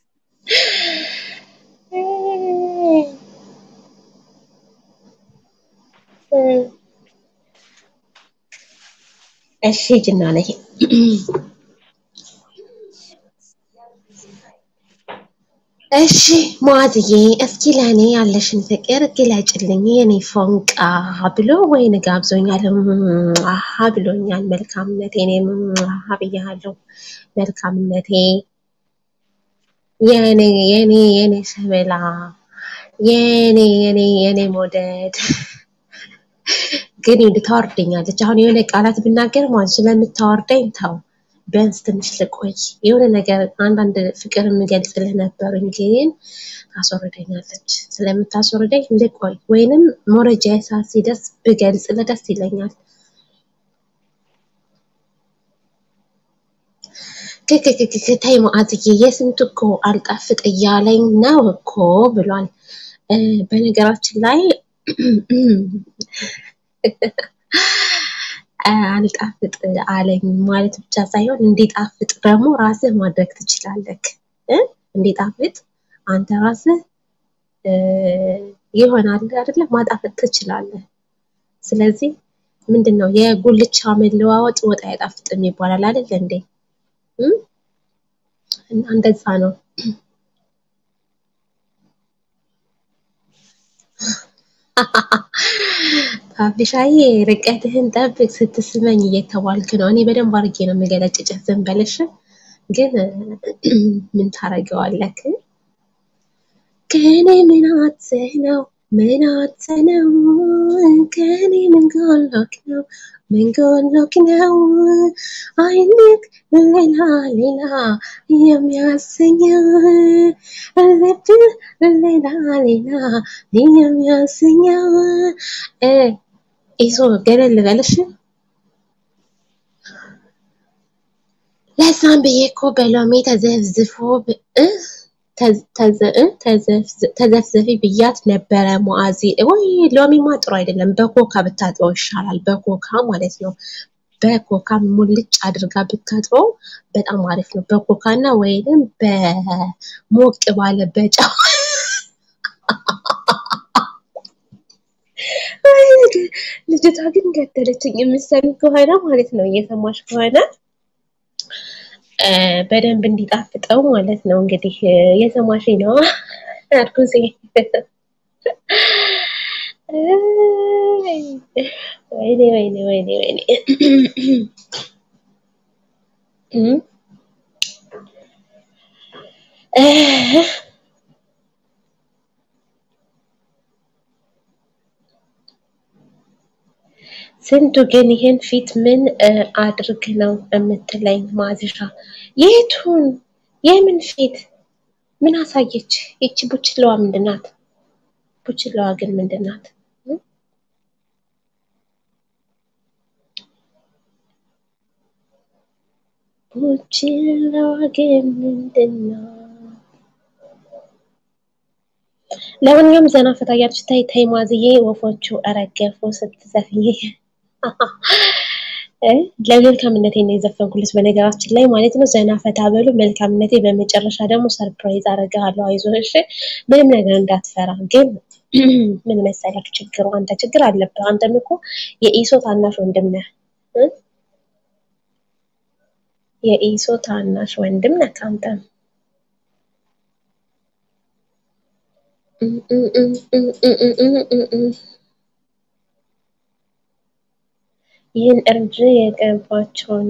እሺ ጅና ነኝ። እሺ ሙአዝዬ እስኪ ለእኔ ያለሽን ፍቅር ግለጭልኝ የኔ ፎንቃ ብሎ ወይን ጋብዞኛል። አሃ ብሎኛል መልካምነቴ። እኔም አሃ ብያለሁ መልካምነቴ። የኔ የኔ የኔ ሸበላ የኔ መውደድ ግን እንድታወርደኛለች። አሁን የሆነ ቃላት ብናገር ማለት ስለምታወርደኝ ተው ቢያንስ ትንሽ ልቆይ። የሆነ ነገር አንዳንድ ፍቅር የምገልጽልህ ነበሩኝ ግን ታስወርደኛለች። ስለምታስወርደኝ ልቆይ ወይንም መረጃ ሰዓት ሲደርስ ብገልጽልህ ደስ ይለኛል። ተይ ሙአዝዬ የስንቱ እኮ አልጣፍጥ እያለኝ ነው እኮ ብሏል። በነገራችን ላይ አልጣፍጥ አለኝ ማለት ብቻ ሳይሆን እንዲጣፍጥ ደግሞ ራስህ ማድረግ ትችላለህ። እንዲጣፍጥ አንተ ራስህ ይሆናል አይደለ? ማጣፈጥ ትችላለህ። ስለዚህ ምንድነው የጉልቻ መለዋወጥ ወጥ አይጣፍጥም ይባላል አይደል እንዴ? እና እንደዛ ነው። ፓፒሻዬ ርቀትህን ጠብቅ ስትስመኝ እየተባልክ ነው። እኔ በደንብ አድርጌ ነው የምገለጭጭህ። ዝም በልሽ። ግን ምን ታረገዋለህ? ከኔ ምን አጥተህ ነው? ምን አጥተህ ነው? ከኔ ምን ጎሎክ ነው? ምን ጎሎክ ነው? አይንክ ሌላ ሌላ የሚያሰኘው ልብ ሌላ ሌላ የሚያሰኘው ይዞ ገለል በልሽ። ለዛም ብዬ እኮ በሎሚ ተዘፍዝፎ ተዘፍዘፊ ብያት ነበረ ሙአዚ። ወይ ሎሚማ ጥሩ አይደለም፣ በኮካ ብታጥበው ይሻላል። በኮካ ማለት ነው። በኮካ ሙልጭ አድርጋ ብታጥበው በጣም አሪፍ ነው። በኮካ እና ወይንም በሞቅ ባለ በጨው ልጅቷ ግን ገደለችኝ። የምትሰሚ ከሆነ ማለት ነው እየሰማሽ ከሆነ በደንብ እንዲጣፍጠው ማለት ነው። እንግዲህ የሰማሽ ነው እርጉዜ። ወይኔ ወይኔ ወይኔ ወይኔ ስንቱ ግን ይሄን ፊት ምን አድርግ ነው የምትለኝ ማዝሻ? የቱን የምን ፊት ምን አሳየች? ይቺ ቡችላዋ ምንድናት? ቡችላዋ ግን ምንድናት? ቡችላዋ ግን ምንድነው? ለማንኛውም ዘና ፈታ እያለች ታይ ማዝዬ ወፎቹ አረገፉ ስትዘፍኝ ለመልካምነቴ ነው የዘፈንኩልሽ በነገራችን ላይ ማለት ነው። ዘና ፈታ በሉ መልካምነቴ። በመጨረሻ ደግሞ ሰርፕራይዝ አደርግሃለሁ። አይዞህ እሺ፣ ምንም ነገር እንዳትፈራ። ግን ምን መሰለህ ችግሩ፣ አንተ ችግር አለብህ። አንተም እኮ የኢሶ ታናሽ ወንድም ነህ። የኢሶ ታናሽ ወንድም ነህ አንተም። ይህን እርድ የገባቸውን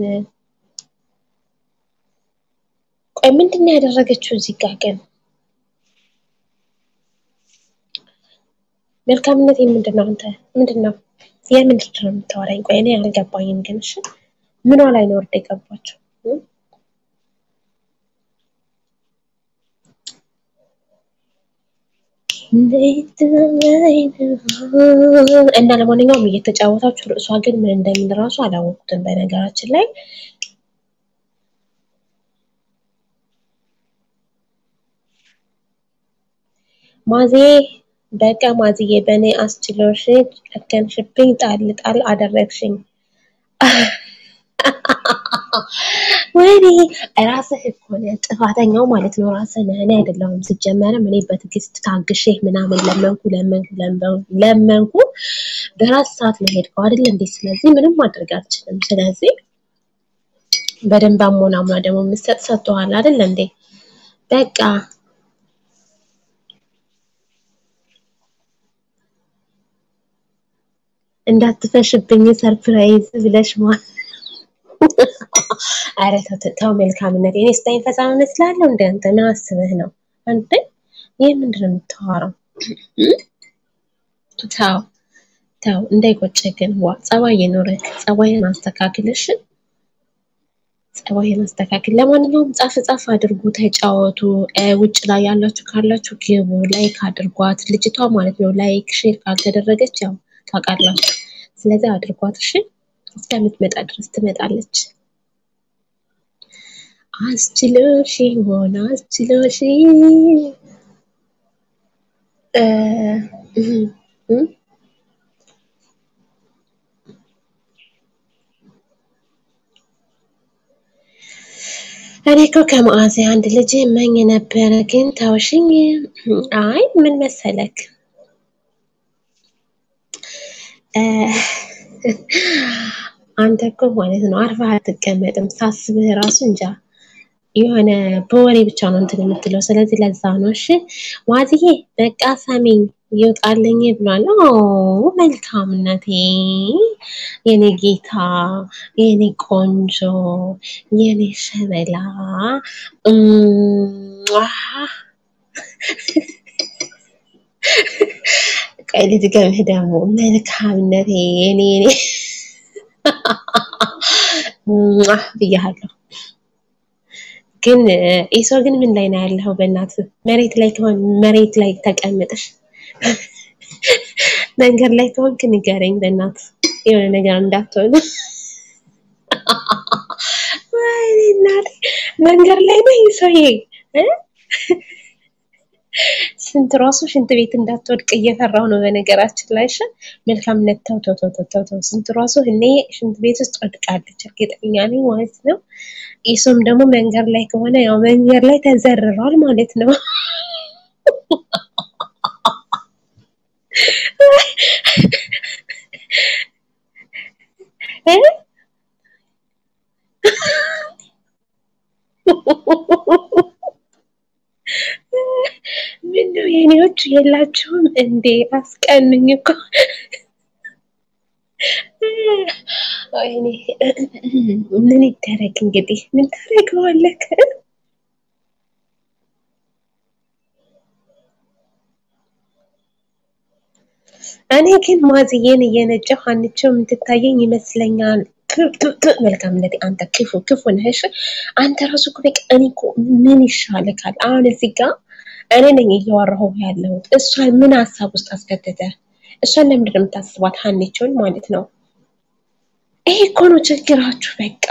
ቆይ ምንድን ነው ያደረገችው እዚህ ጋር ግን? መልካምነት ምንድን ነው? አንተ ምንድን ነው የምንድን ነው የምታወራኝ? ቆይ እኔ አልገባኝም ግን። እሺ ምኗ ላይ ነው እርድ የገባቸው? እና ለማንኛውም እየተጫወታችሁ ርዕሷ ግን ምን እንደሚል ራሱ አላወቁትም በነገራችን ላይ ማዜ በቃ ማዝዬ በኔ አስችሎሽ ጨከንሽብኝ ጣል ጣል አደረግሽኝ ወይኔ ራስህ እኮ ነህ ጥፋተኛው ማለት ነው ራስህ ነህ እኔ አይደለሁም ሲጀመርም እኔ በትዕግስት ታግሼ ምናምን ለመንኩ በራስ ሰዓት ነው ሄድከው አይደል እንዴ ስለዚህ ምንም ማድረግ አልችልም ስለዚህ በደንብ አሞናሙና ደግሞ ምሰጥ ሰጥቷል አይደል እንዴ በቃ እንዳትፈሽብኝ ሰርፕራይዝ ብለሽ ማለት አረ ተው መልካምነት እኔ ስታይ ፈሳም መስላለሁ እንደ አንተ ምን አስበህ ነው አንተ ይሄ ምንድነው የምታወራው ተው እንዳይቆጨህ ግን ዋ ጸባይ ይኖርክ ጸባይን አስተካክልሽ ጸባይን አስተካክል ለማንኛውም ጻፍ አድርጉ ተጫወቱ ውጭ ላይ ያላችሁ ካላችሁ ግቡ ላይክ አድርጓት ልጅቷ ማለት ነው ላይክ ሼር ካልተደረገች ያው ታውቃላችሁ ስለዚህ አድርጓት እሺ እስከምትመጣ ድረስ ትመጣለች አስችሎሽ ሆና አስችሎሽ እኔ እኮ ከመዓዛ አንድ ልጅ መኝ ነበር ግን ታውሽኝ አይ ምን መሰለክ አንተ እኮ ማለት ነው አርፈህ አትቀመጥም ሳስብህ ራሱ እንጃ የሆነ በወሬ ብቻ ነው እንትን የምትለው ስለዚህ ለዛ ነው እሺ ዋዝዬ በቃ ሰሚኝ ይወጣልኝ ብሏል መልካምነቴ የኔ ጌታ የኔ ቆንጆ የኔ ሸበላ ቀይ ልድገምህ ደግሞ መልካምነቴ የኔ ብያለሁ ግን ኢሶ ግን ምን ላይ ነው ያለው በእናት መሬት ላይ ተቀምጠሽ መንገድ ላይ ከሆንክ ንገረኝ በእናት የሆነ ነገር እንዳትሆን ወይኔ እናቴ መንገድ ላይ ነው ኢሶዬ ስንት ራሱ ሽንት ቤት እንዳትወድቅ እየፈራው ነው በነገራችን ላይ እሺ መልካምነት ተው ስንት ራሱ እኔ ሽንት ቤት ውስጥ ወድቃለች እርግጠኛ ነኝ ማለት ነው ኢሶም ደግሞ መንገድ ላይ ከሆነ ያው መንገድ ላይ ተዘርሯል ማለት ነው ምነው የኔዎች የላችሁም እንዴ አስቀኑኝ እኮ ወይኔ ምን ይደረግ እንግዲህ ምን ታደርገዋለህ እኔ ግን ማዝዬን እየነጨሁ አንቺው የምትታየኝ ይመስለኛል መልካምነቴ አንተ ክፉ ነሽ አንተ ራሱ እኮ በቃ እኔ እኮ ምን ይሻልካል አሁን እዚህ ጋር እኔ ነኝ እያወራሁ ያለሁት እሷን ምን ሐሳብ ውስጥ አስከተተ እሷን ለምንድን ነው የምታስባት ሀኒቾን ማለት ነው ይሄ እኮ ነው ችግራችሁ በቃ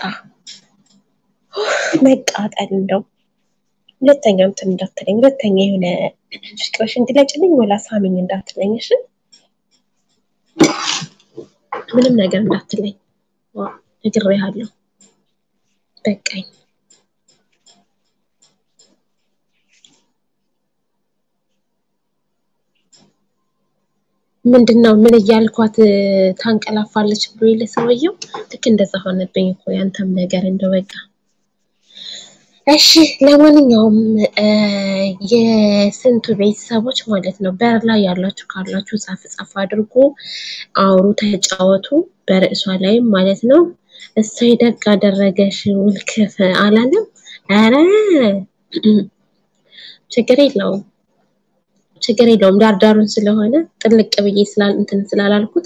መቃጠል እንደው ሁለተኛ እንትን እንዳትለኝ ሁለተኛ የሆነ ፍቅርሽን ግለጭልኝ ወላ ሳሚኝ እንዳትለኝ እሺ ምንም ነገር እንዳትለኝ ነግሬሃለሁ በቃኝ ምንድነው ምን እያልኳት ታንቀላፋለች ብሎ ለሰውየው ልክ እንደዛ ሆነብኝ እኮ ያንተም ነገር እንደው በቃ እሺ ለማንኛውም የስንቱ ቤተሰቦች ማለት ነው በር ላይ ያላችሁ ካላችሁ ጻፍ አድርጉ አውሩ ተጫወቱ በርዕሷ ላይ ማለት ነው እሰይ ደግ አደረገሽ ውልከፈ አላለም አረ ችግር የለውም ዳርዳሩን ስለሆነ ጥልቅ ብዬ ስላላልኩት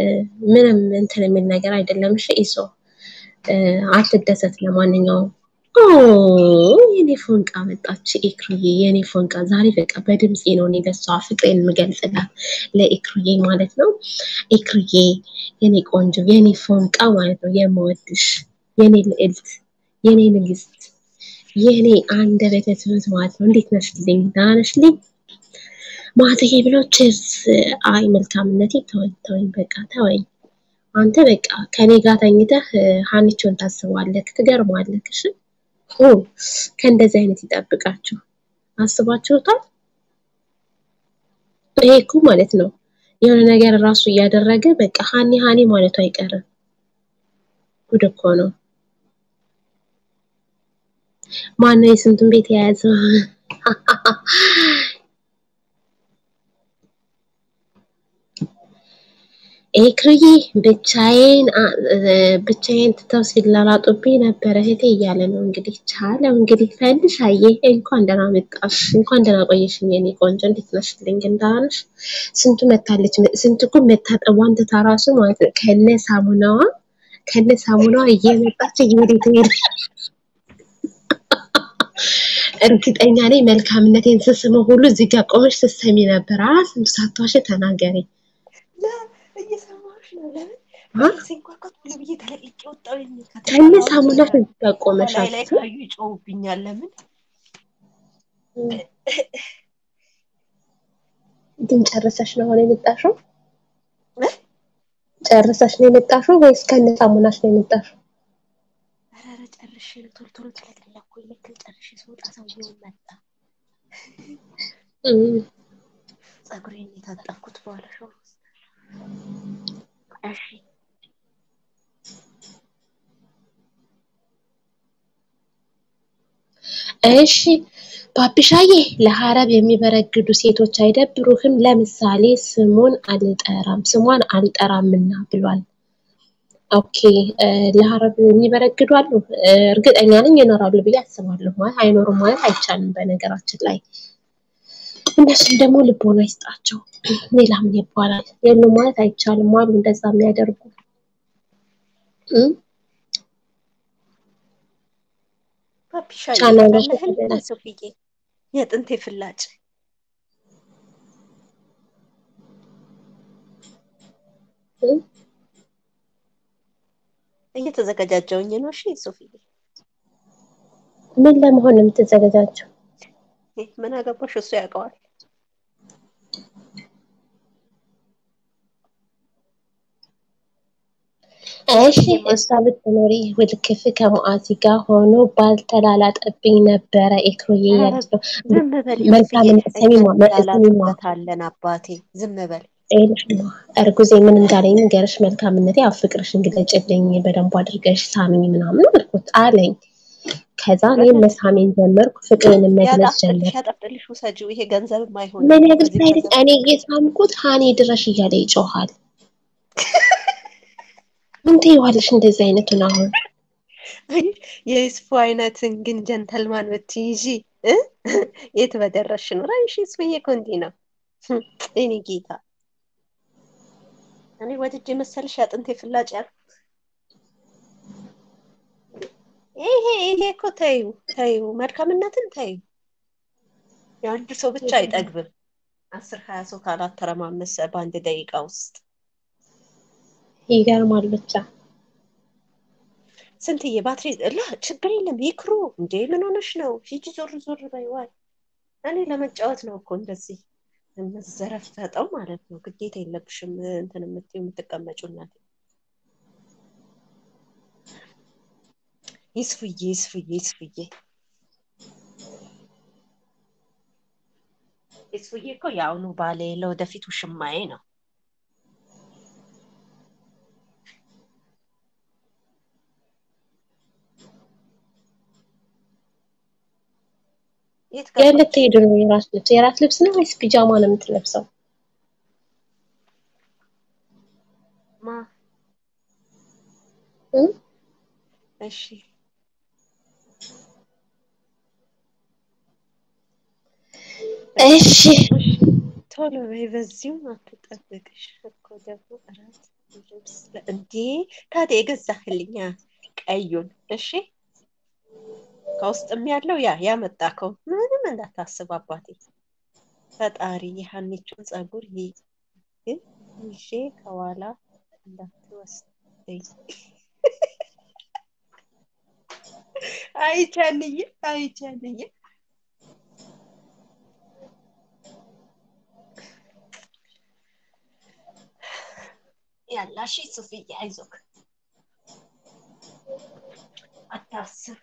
ምንም እንትን የሚል ነገር አይደለም እሺ ኢሶ አትደሰት ለማንኛውም የኔ ፎንቃ መጣች ኤክሩዬ፣ የኔ ፎንቃ ዛሬ በቃ በድምፄ ነው እኔ ለሷ ፍቅሬን የምገልጽላት ለኤክሩዬ ማለት ነው። ኤክሩዬ የኔ ቆንጆ፣ የኔ ፎንቃ ማለት ነው፣ የምወድሽ የኔ ልዕልት፣ የኔ ንግስት፣ የኔ አንደበተ ትሁት ማለት ነው። እንዴት ነሽልኝ? ደህና ነሽልኝ? ማተዬ ብሎ ችርስ። አይ መልካምነቴ፣ ተወኝ ተወኝ፣ በቃ ተወኝ። አንተ በቃ ከኔ ጋር ተኝተህ ሀኒቾን ታስባለህ፣ ትገርማለህ። እሺ ከእንደዚህ አይነት ይጠብቃችሁ። አስባችሁታል? ይሄ እኮ ማለት ነው የሆነ ነገር ራሱ እያደረገ በቃ ሀኒ ሀኒ ማለቱ አይቀርም። ጉድ እኮ ነው። ማነው የስንቱን ቤት የያዘው? ኤክሩዬ ብቻዬን ትተው ሲላላጡብኝ ነበረ እህቴ እያለ ነው እንግዲህ። ቻለው እንግዲህ ፈልሻዬ፣ እንኳን ደህና መጣሽ፣ እንኳን ደህና ቆየሽኝ የኔ ቆንጆ። እንዴት ነሽልኝ? ደህና ነሽ? ስንቱ መታለች፣ ስንቱ እኮ መታጠቧን ትታ ራሱ ማለት ነው ከነ ሳሙናዋ እየመጣች እየወዴት ሄደ። እርግጠኛ ነኝ መልካምነቴን ስስመው ሁሉ እዚህ ጋር ቆመሽ ስትሰሚ ነበር። ስንቱ ሳትዋሽ ተናገሪ። እየሰማሁሽ ነው። ለምን ሲንኳኳት ሁሉ ብዬ ተለቅቄ ወጣሁ። ከነ ሳሙና እዚህ ጋር ቆመሽ ላይ ካዩ ይጮውብኛል። ለምን ግን ጨርሰሽ ነው አሁን የመጣሽው? ጨርሰሽ ነው የመጣሽው ወይስ ከነ ሳሙናሽ ነው የመጣሽው? ኧረ ጨርሼ ነው። ቶሎ ቶሎ ተለቅለኩኝ። ልክ ጨርሼ ስወጣ ሰውዬው መጣ። ፀጉሬን የታጠብኩት በኋላ ሻወር ውስጥ። እሺ ባብሻዬ፣ ለሐረብ የሚበረግዱ ሴቶች አይደብሩህም? ለምሳሌ ስሟን አልጠራምና ብሏል። ኦኬ ለሐረብ የሚበረግዱ አሉ። እርግጠኛ ነኝ ይኖራሉ ብዬ አስባለሁ። ማለት አይኖሩም ማለት አይቻልም። በነገራችን ላይ እነሱም ደግሞ ልቦና ይስጣቸው። ሌላ ምን ይባላል? የሉም ማለት አይቻልም። አሉ እንደዛ የሚያደርጉ ፓፒሻዬ ሶፊዬ፣ የጥንቴ ፍላጭ እየተዘጋጃጀውኝ ነው። እሺ ሶፊዬ፣ ምን ለመሆን ነው የምትዘጋጃቸው? ምን አገባሽ? እሱ ያውቀዋል። እሺ እሷ ብትኖሪ ውልክፍ ከሙአዚ ጋር ሆኖ ባልተላላጠብኝ ነበረ። ኤክሩዬ ያለው መልካምነት ሰሚማለን። አባቴ ዝም በል። እርጉዜ ምን እንዳለኝ ንገርሽ። መልካምነቴ ያው ፍቅርሽን ግለጭልኝ በደንብ አድርገሽ ሳሚኝ ምናምን አልኩት አለኝ። ከዛ እኔም መሳሜን ጀመርኩ፣ ፍቅሬን መግለጽ ጀመርኩ። ያጣፍጥልሽ ውሰጂው፣ ይሄ ገንዘብ አይሆንም። ምን ያግልሽ አይደል? እኔ እየሳምኩት ሀኔ ድረሽ እያለ ይጮሃል። ምን ትይዋለሽ? እንደዚህ አይነቱን አሁን የስፉ አይነትን ግን ጀንተልማን ብትይዢ የት በደረሽ ነው። ራይሽ ስፉዬ እኮ እንዲህ ነው። እኔ ጌታ፣ እኔ ወድጄ መሰልሽ አጥንቴ ፍላጭ ያልኩት ይሄ እኮ ተይው መልካምነትን ተይው። የአንድ ሰው ብቻ አይጠግብም። 10-20 ሰው ካላተረማመሰ በአንድ ደቂቃ ውስጥ ይገርማል። ብቻ ስንትዬ ባትሪ ችግር የለም። ይክሩ እንዴ ምን ሆነሽ ነው? ሂጂ ዞር ዞር በይ። ዋይ እኔ ለመጫወት ነው እኮ እንደዚህ የምዘረፈጠው ማለት ነው። ግዴታ የለብሽም እንትን የምትቀመጪው እናቴ። ይስፉዬ እኮ የአሁኑ ባሌ ለወደፊት ውሽማዬ ነው። የት ሄዱ ነው? የራት ልብስ ነው ወይስ ፒጃማ ነው የምትለብሰው? እሺ ቶሎ በይ፣ በዚሁም አትጠብቅሽ እኮ ደግሞ እራት ልብስ እንዴ ታዲያ የገዛህልኛ ቀዩን። እሺ ከውስጥም ያለው ያመጣከው ምንም እንዳታስብ አባቴ ፈጣሪ የሀኒቹን ጸጉር ግን ይዤ ከኋላ እንዳትወስደኝ አይቻልኝ ያላሽ ሱፍዬ አይዞክ አታስብ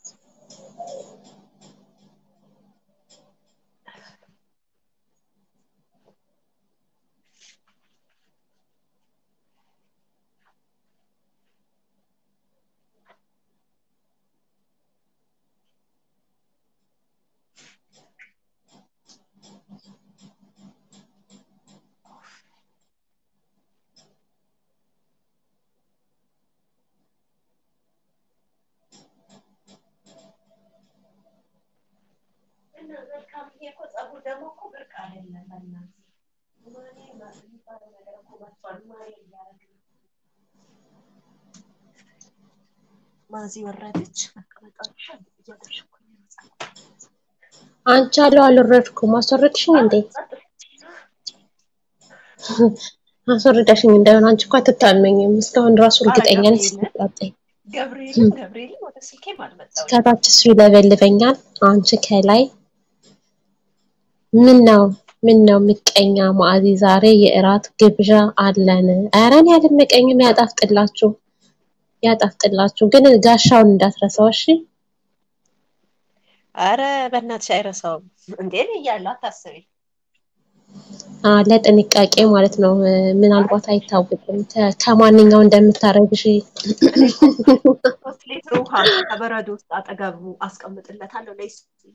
ማዚ ወረደች መቀመጣሽ እያደረኩኝ አንቺ አልወረድኩም አስወረድሽኝ እንዴ አስወረድሽኝ እንደሆነ አንቺ እኮ አትታመኝም እስካሁን ራሱ እርግጠኛ ነኝ ስትጣጣኝ ገብርኤል ወደ ስልኬ ማልመጣው ከታች እሱ ይለበልበኛል አንቺ ከላይ ምን ነው ምቀኛ ማዕዚ ዛሬ የእራት ግብዣ አለን ኧረ እኔ አልመቀኝም ያጣፍጥላችሁ ግን ጋሻውን እንዳትረሳው እሺ አረ በእናትሽ አይረሳውም እንዴ እያለሁ አታስቢ ለጥንቃቄ ማለት ነው ምናልባት አይታወቅም ከማንኛው እንደምታረግሽ ሊትር ውሃ ከበረዶ ውስጥ አጠገቡ አስቀምጥለታለሁ ለይስ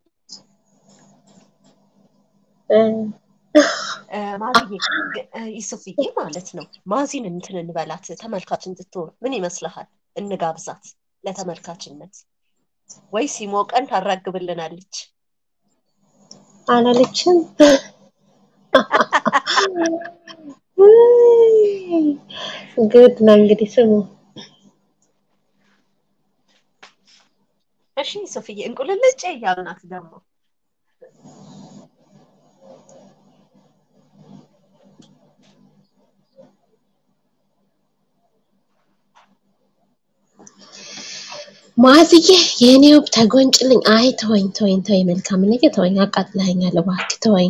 ማዚዬ ይሱፍዬ ማለት ነው ማዚን እንትን እንበላት ተመልካች እንድትሆን ምን ይመስልሃል እንጋብዛት ለተመልካችነት ወይ ሲሞቀን ታራግብልናለች አላለችም ጉድ ነው እንግዲህ ስሙ እሺ ሶፊዬ እንቁልልጭ ያልናት ደግሞ ማዝዬ የኔው ተጎንጭልኝ አይ ተወኝ መልካም ነገር ተወኝ አቃጥለኸኛል እባክህ ተወኝ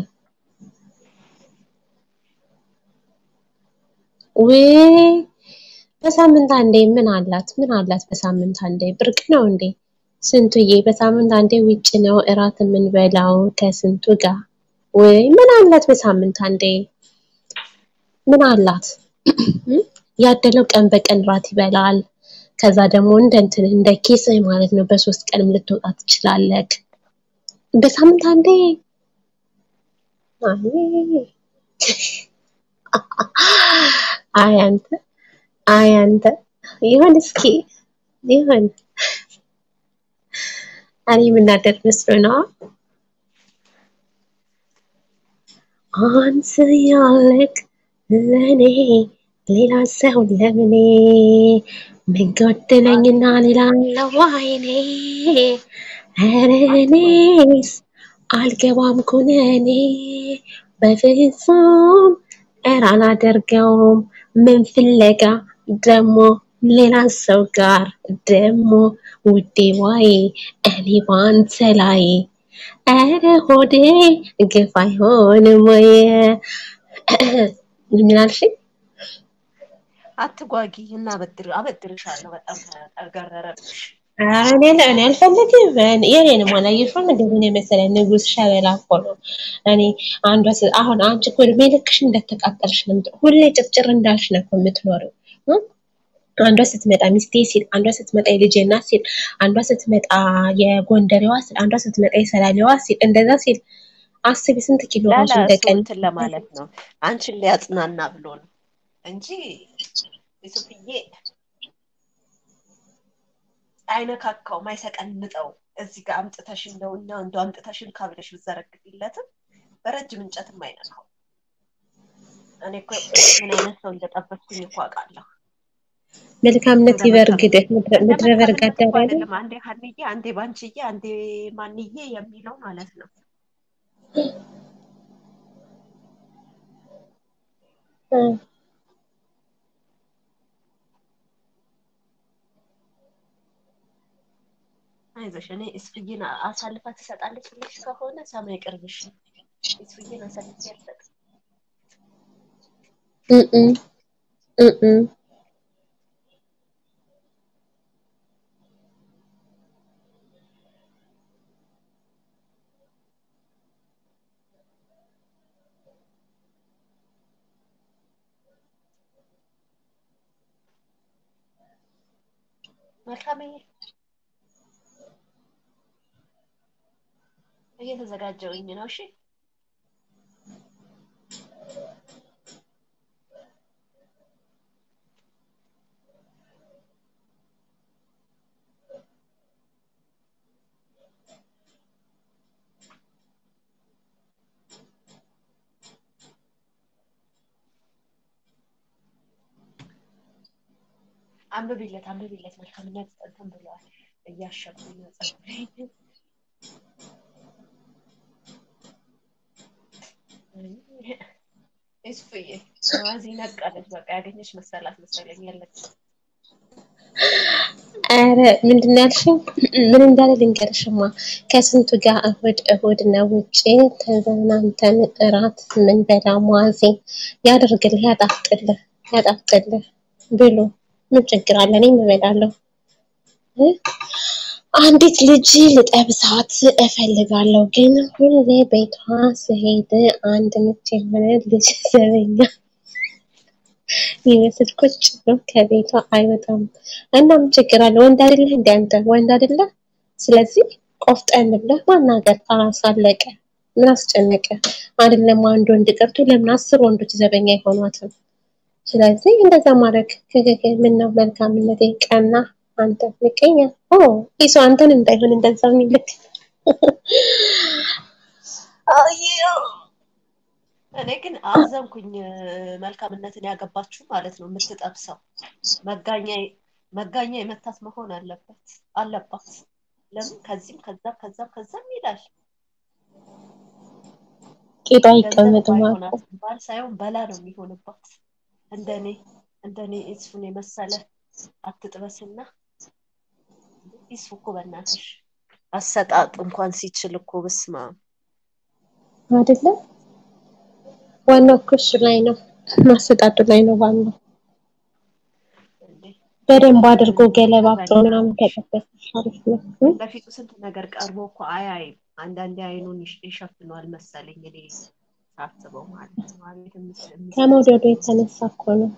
ወይ በሳምንት አንዴ ምን አላት በሳምንት አንዴ ብርቅ ነው እንዴ ስንቱዬ በሳምንት አንዴ ውጭ ነው እራት የምንበላው ከስንቱ ጋር ወይ ምን አላት በሳምንት አንዴ ምን አላት ያደለው ቀን በቀን ራት ይበላል ከዛ ደግሞ እንደ ኬስ ማለት ነው በ3 ቀንም ልትወጣ ትችላለህ በሳምንት አንዴ አያንተ ይሁን እስኪ ይሁን እኔ ምናደድ መስሎ ነው አንተ ያለክ ለኔ ሌላ ሰው ለምኔ ምን ጎደለኝና ሌላ ለዋይኔ እኔስ አልገባም ኩነኔ በፍጹም አላደርገውም ምን ፍለጋ ደሞ ሌላ ሰው ጋር ደሞ ውዴ ዋይ እኔ ባንተ ላይ ኧረ ሆዴ ግፍ አይሆንም ወይ ምን አልሽኝ አትጓጊ እና አበድርሻለሁ በጣም ተገረረብሽ እኔ አልፈልግም የኔንም አላየሽውም እንደዚህ ነው መሰለኝ ንጉስ ሸበላ እኮ ነው እኔ አሁን አንቺ እኮ እድሜ ልክሽ እንደተቃጠልሽ ነው ሁሌ ጭፍጭር እንዳልሽ ነው የምትኖሪው አንዷ ስትመጣ ሚስቴ ሲል አንዷ ስትመጣ የልጄ እናት ሲል አንዷ ስትመጣ የጎንደሬዋ ሲል አንዷ ስትመጣ የሰላሌዋ ሲል እንደዛ ሲል አስቢ ስንት ኪሎ ራሱ እንደቀን ለማለት ነው አንቺን ሊያጽናና ብሎ ነው እንጂ ይሱፍዬ አይነካካው ማይሰቀንጠው እዚህ ጋር አምጥተሽ እንደውና እንደው አምጥተሽን ካብለሽ ብዘረግፊለትም በረጅም እንጨትም አይነካው እኔ እኮ ምን አይነት ሰው እንደጠበቅኩኝ እኮ አውቃለሁ መልካምነት ወደ መልካምነት ይበርግድህ እንደ ምድረ መልካምነት በርጋዳ እኮ አይደል? አይደለም አንዴ ሀንዬ አንዴ ባንቺዬ አንዴ ማንዬ የሚለው ማለት ነው። አይዞሽ እኔ እስፍዬን አሳልፋ ትሰጣለች ብለሽ ከሆነ ሰማይ ቅርብሽ ነው። እስፍዬን አሳልፌ አልሰጥም። እም እም መልካምዬ እየተዘጋጀውኝ ነው። እሺ አንብቢለት መልካምነት እንትን ብለዋል። እያሸብኩኝ ነው ፀጉሬን። እስፍዬ ማዚ ነቃለች። በቃ ያገኘች መሰላት መሰለኝ ያለች። ኧረ ምንድን ነው ያልሽኝ? ምን እንዳለ ልንገርሽማ። ከስንቱ ጋር እሑድ ነው ውጪ ተዝናንተን እራት ምን በላ ሙአዜ ያደርግልህ ያጣፍጥልህ ብሎ ምን ችግር አለ? እኔም እበላለሁ። አንዲት ልጅ ልጠብሳት እፈልጋለሁ፣ ግን ሁሌ ቤቷ ስሄድ አንድ ምች የሆነ ልጅ ዘበኛ ይመስል ቁጭ ብሎ ከቤቷ አይወጣም። እና ምን ችግር አለ? ወንድ አይደለህ እንደ አንተ ወንድ አይደለህ? ስለዚህ ቆፍጠን ብለህ ማናገር ከራስ አለቀ። ምን አስጨነቀ? አይደለም አንድ ወንድ ቀርቶ ለምን 10 ወንዶች ዘበኛ አይሆኗትም? ስለዚህ እንደዛ ማድረግ ምን ነው መልካምነቴ ቀና አንተ ምቀኛ ይሱ አንተን እንዳይሆን እንደዛ የሚልክ እኔ ግን አዘንኩኝ። መልካምነትን ያገባችሁ ማለት ነው የምትጠብሰው መጋኛ የመታት መሆን አለባት። ለምን ከዚህም ከዛም ይላል። ቂጧ ገንዘብ እኮ ይቀመጥም አልኩ። አይሆናትም። ባል ሳይሆን በላ ነው የሚሆንባት። እንደኔ እሱን የመሰለ አትጥበስና ይስፉ እኮ በእናትሽ አሰጣጥ እንኳን ሲችል እኮ በስማ አይደለ? ዋናው እኮ እሱ ላይ ነው፣ ማሰጣጡ ላይ ነው ዋናው። በደንብ አድርጎ ገለባብጦ ምናምን ከጠበሰሽ አሪፍ ነው። በፊቱ ስንት ነገር ቀርቦ እኮ አያይም። አንዳንዴ አይኑን ይሸፍነዋል መሰለኝ እኔ ሳስበው ማለት ነው። አቤት ከመውደዱ የተነሳ እኮ ነው።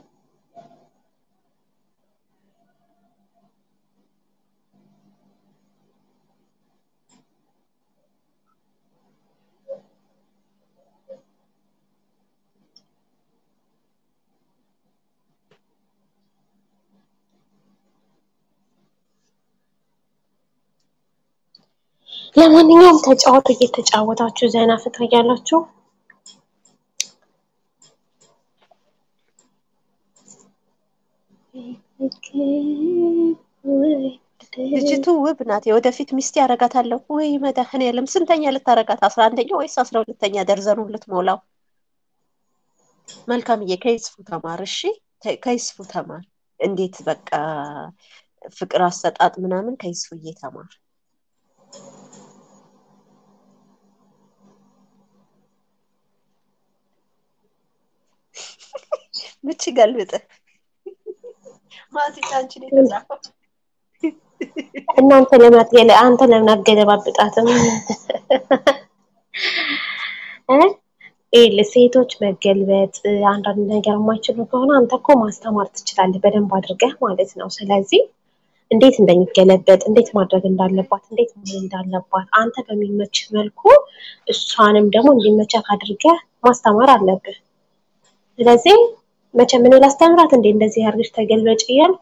ለማንኛውም ተጫወቱ፣ እየተጫወታችሁ ዘና ፈታ እያላችሁ ልጅቱ ውብ ናት። የወደፊት ሚስቴ ያረጋታለሁ። ወይ መድኃኒዓለም ስንተኛ ልታረጋት? 11ኛ ወይስ 12ኛ ደርዘኑ ልትሞላው? መልካምዬ ከይስፉ ተማር። እሺ ከይስፉ ተማር። እንዴት በቃ ፍቅር አሰጣጥ ምናምን ከይስፉዬ ተማር። ምች ገልብጥ ማዚላ አንቺን የተጻፈው እናንተ አንተ ለምን አገለባብጣትም? ለሴቶች መገልበጥ አንዳንድ ነገር የማይችሉ ከሆነ አንተ እኮ ማስተማር ትችላለህ በደንብ አድርገህ ማለት ነው። ስለዚህ እንዴት እንደሚገለበጥ እንዴት ማድረግ እንዳለባት እንዴት መሆን እንዳለባት አንተ በሚመች መልኩ እሷንም ደግሞ እንዲመቻት አድርገህ ማስተማር አለብህ። ስለዚህ መቼም እኔ ላስተምራት እንዴ እንደዚህ አድርገሽ ተገልበጭ እያልኩ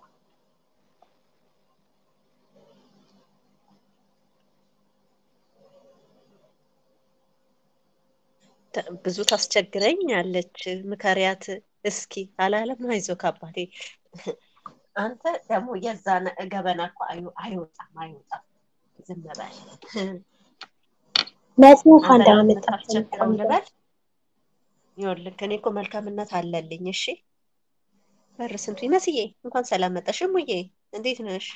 ብዙ ታስቸግረኛለች። ምከሪያት እስኪ አላለም። አይዞህ አባቴ አንተ ደግሞ የዛን ገበና እኮ አይወጣም ዝም በል መሲ አንተ እንኳን ደህና መጣሽ። ለምታስቸግረው ልበል ይኸውልህ እኔ እኮ መልካምነት አለልኝ እሺ በር ስንቱ ይመስዬ እንኳን ሰላም መጣሽ እሙዬ እንዴት ነሽ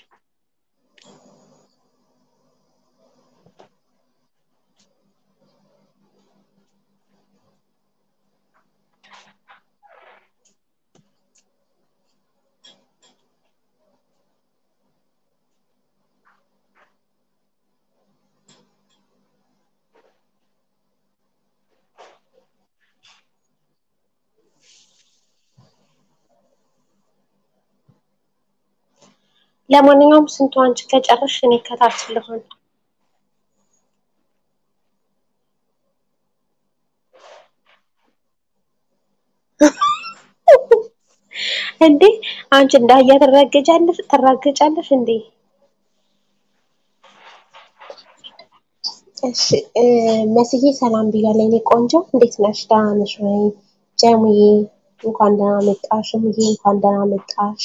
ለማንኛውም ስንቱ አንቺ ከጨረሽ እኔ ከታች ልሆን እንዴ አንቺ እንዳያ ትራገጫለሽ እንዴ? እሺ መስዬ ሰላም ብያለሁ። እኔ ቆንጆ እንዴት ነሽ? ደህና ነሽ ወይ? ጀሙዬ እንኳን ደህና መጣሽ። ሙዬ እንኳን ደህና መጣሽ።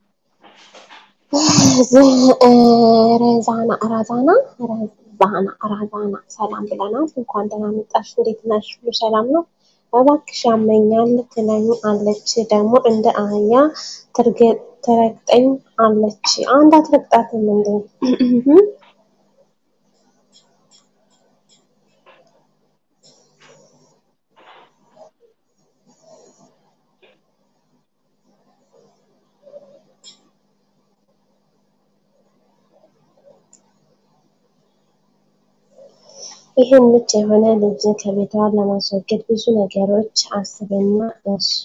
ረዛና ሰላም ብለናል። እንኳን ደህና መጣሽ። እንዴት ነሽ? ሁሉ ሰላም ነው? እባክሽ ያመኛል ትለኝ አለች። ደግሞ እንደ አህያ ትረግጠኝ አለች። አንድ አትረግጣትም እንዴ? ይህን ምች የሆነ ልጅ ከቤቷ ለማስወገድ ብዙ ነገሮች አስብና እሱ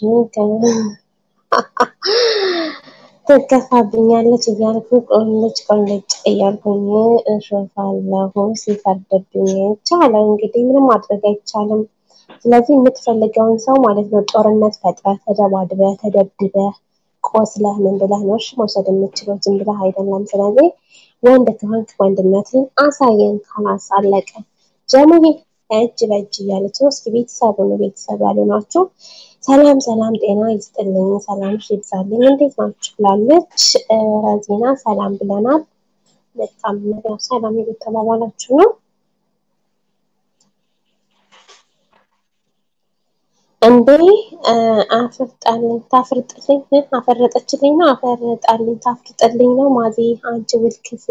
ትከፋብኛለች እያልኩ ቆልጭ እያልኩኝ እሾፋለሁ ሲፈርድብኝ ቻለው። እንግዲህ ምንም ማድረግ አይቻልም። ስለዚህ የምትፈልገውን ሰው ማለት ነው ጦርነት ፈጥረህ ተደባድበህ ተደብድበህ ቆስለህ ምን ብለህ ነው እሺ መውሰድ የምትችለው? ዝም ብለህ አይደለም። ስለዚህ ወንድ ከሆንክ ወንድነትን አሳየን። ካላስ አለቀ። ጀሙዬ እጅ በእጅ እያለች ነው። እስኪ ቤተሰብ ነው ቤተሰብ ያሉ ናቸው። ሰላም ሰላም፣ ጤና ይስጥልኝ፣ ሰላም ይብዛልኝ፣ እንዴት ናችሁ ብላለች። ረዚና ሰላም ብለናል። በጣም ያው ሰላም እየተባባላችሁ ነው እንዴ? አፈረጠችልኝ ነው አፈርጣልኝ ታፍርጥልኝ ነው ማዜ አንቺ ውልክፍ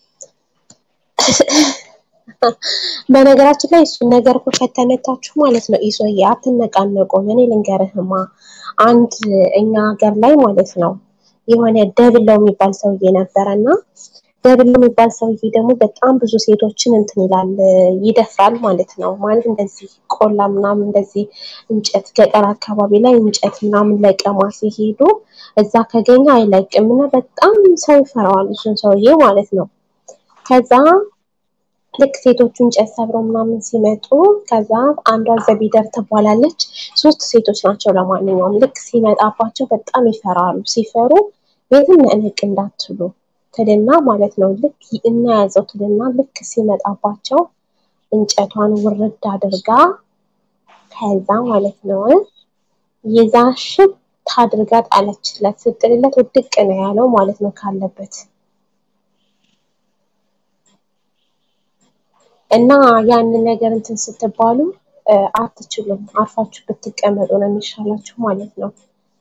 በነገራችን ላይ እሱን ነገር እኮ ከተመታችሁ ማለት ነው ኢሶዬ አትነቃነቁም። እኔ ልንገርህማ አንድ እኛ ሀገር ላይ ማለት ነው የሆነ ደብለው የሚባል ሰውዬ ነበረና ደብለው የሚባል ሰውዬ ደግሞ በጣም ብዙ ሴቶችን እንትን ይላል ይደፍራል ማለት ነው። ማለት እንደዚህ ቆላ ምናምን እንደዚህ እንጨት ገጠር አካባቢ ላይ እንጨት ምናምን ለቀማ ሲሄዱ እዛ ከገኛ አይለቅም እና በጣም ሰው ይፈራዋል እሱን ሰውዬ ማለት ነው። ከዛ ልክ ሴቶቹ እንጨት ሰብረው ምናምን ሲመጡ ከዛ አንዷ ዘቢደር ትባላለች። ሶስት ሴቶች ናቸው። ለማንኛውም ልክ ሲመጣባቸው በጣም ይፈራሉ። ሲፈሩ ቤትም ነቅንቅ እንዳትሉ ትልና ማለት ነው። ልክ እናያዘው ትልና ልክ ሲመጣባቸው እንጨቷን ውርድ አድርጋ ከዛ ማለት ነው ይዛሽት ታድርጋ ጣለችለት። ስትጥልለት ውድቅ ነው ያለው ማለት ነው ካለበት እና ያንን ነገር እንትን ስትባሉ አትችሉም። አርፋችሁ ብትቀመጡ ነው የሚሻላችሁ ማለት ነው።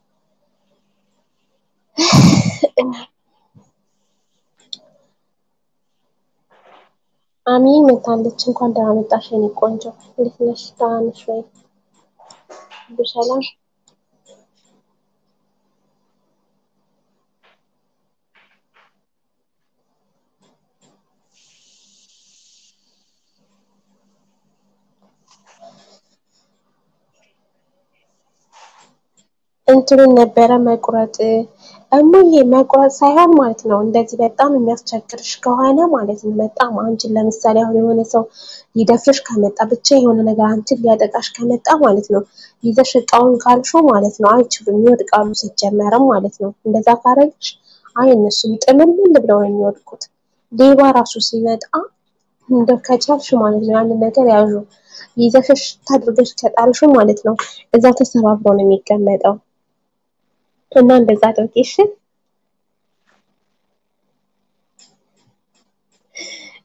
አሚ መታለች። እንኳን ደህና መጣሽ የኔ ቆንጆ። እንዴት ነሽ? ደህና ነሽ ወይ? በሰላም እንትኑን ነበረ መቁረጥ እሙዬ መቁረጥ ሳይሆን ማለት ነው እንደዚህ በጣም የሚያስቸግርሽ ከሆነ ማለት ነው በጣም አንቺን ለምሳሌ አሁን የሆነ ሰው ሊደፍርሽ ከመጣ ብቻ የሆነ ነገር አንቺን ሊያጠቃሽ ከመጣ ማለት ነው ይዘሽ እቃውን ካልሽው ማለት ነው አይችሉም፣ ይወድቃሉ ሲጀመርም ማለት ነው። እንደዛ ካረግሽ አይ እነሱም ጥምልል ብለው ነው የሚወድቁት። ሌባ ራሱ ሲመጣ እንደው ከቻልሽ ማለት ነው ያንን ነገር ያዡ ይዘሽ ታድርገሽ ከጣልሽው ማለት ነው እዛው ተሰባብሮ ነው የሚቀመጠው። እና እንደዛ አድርጊሽ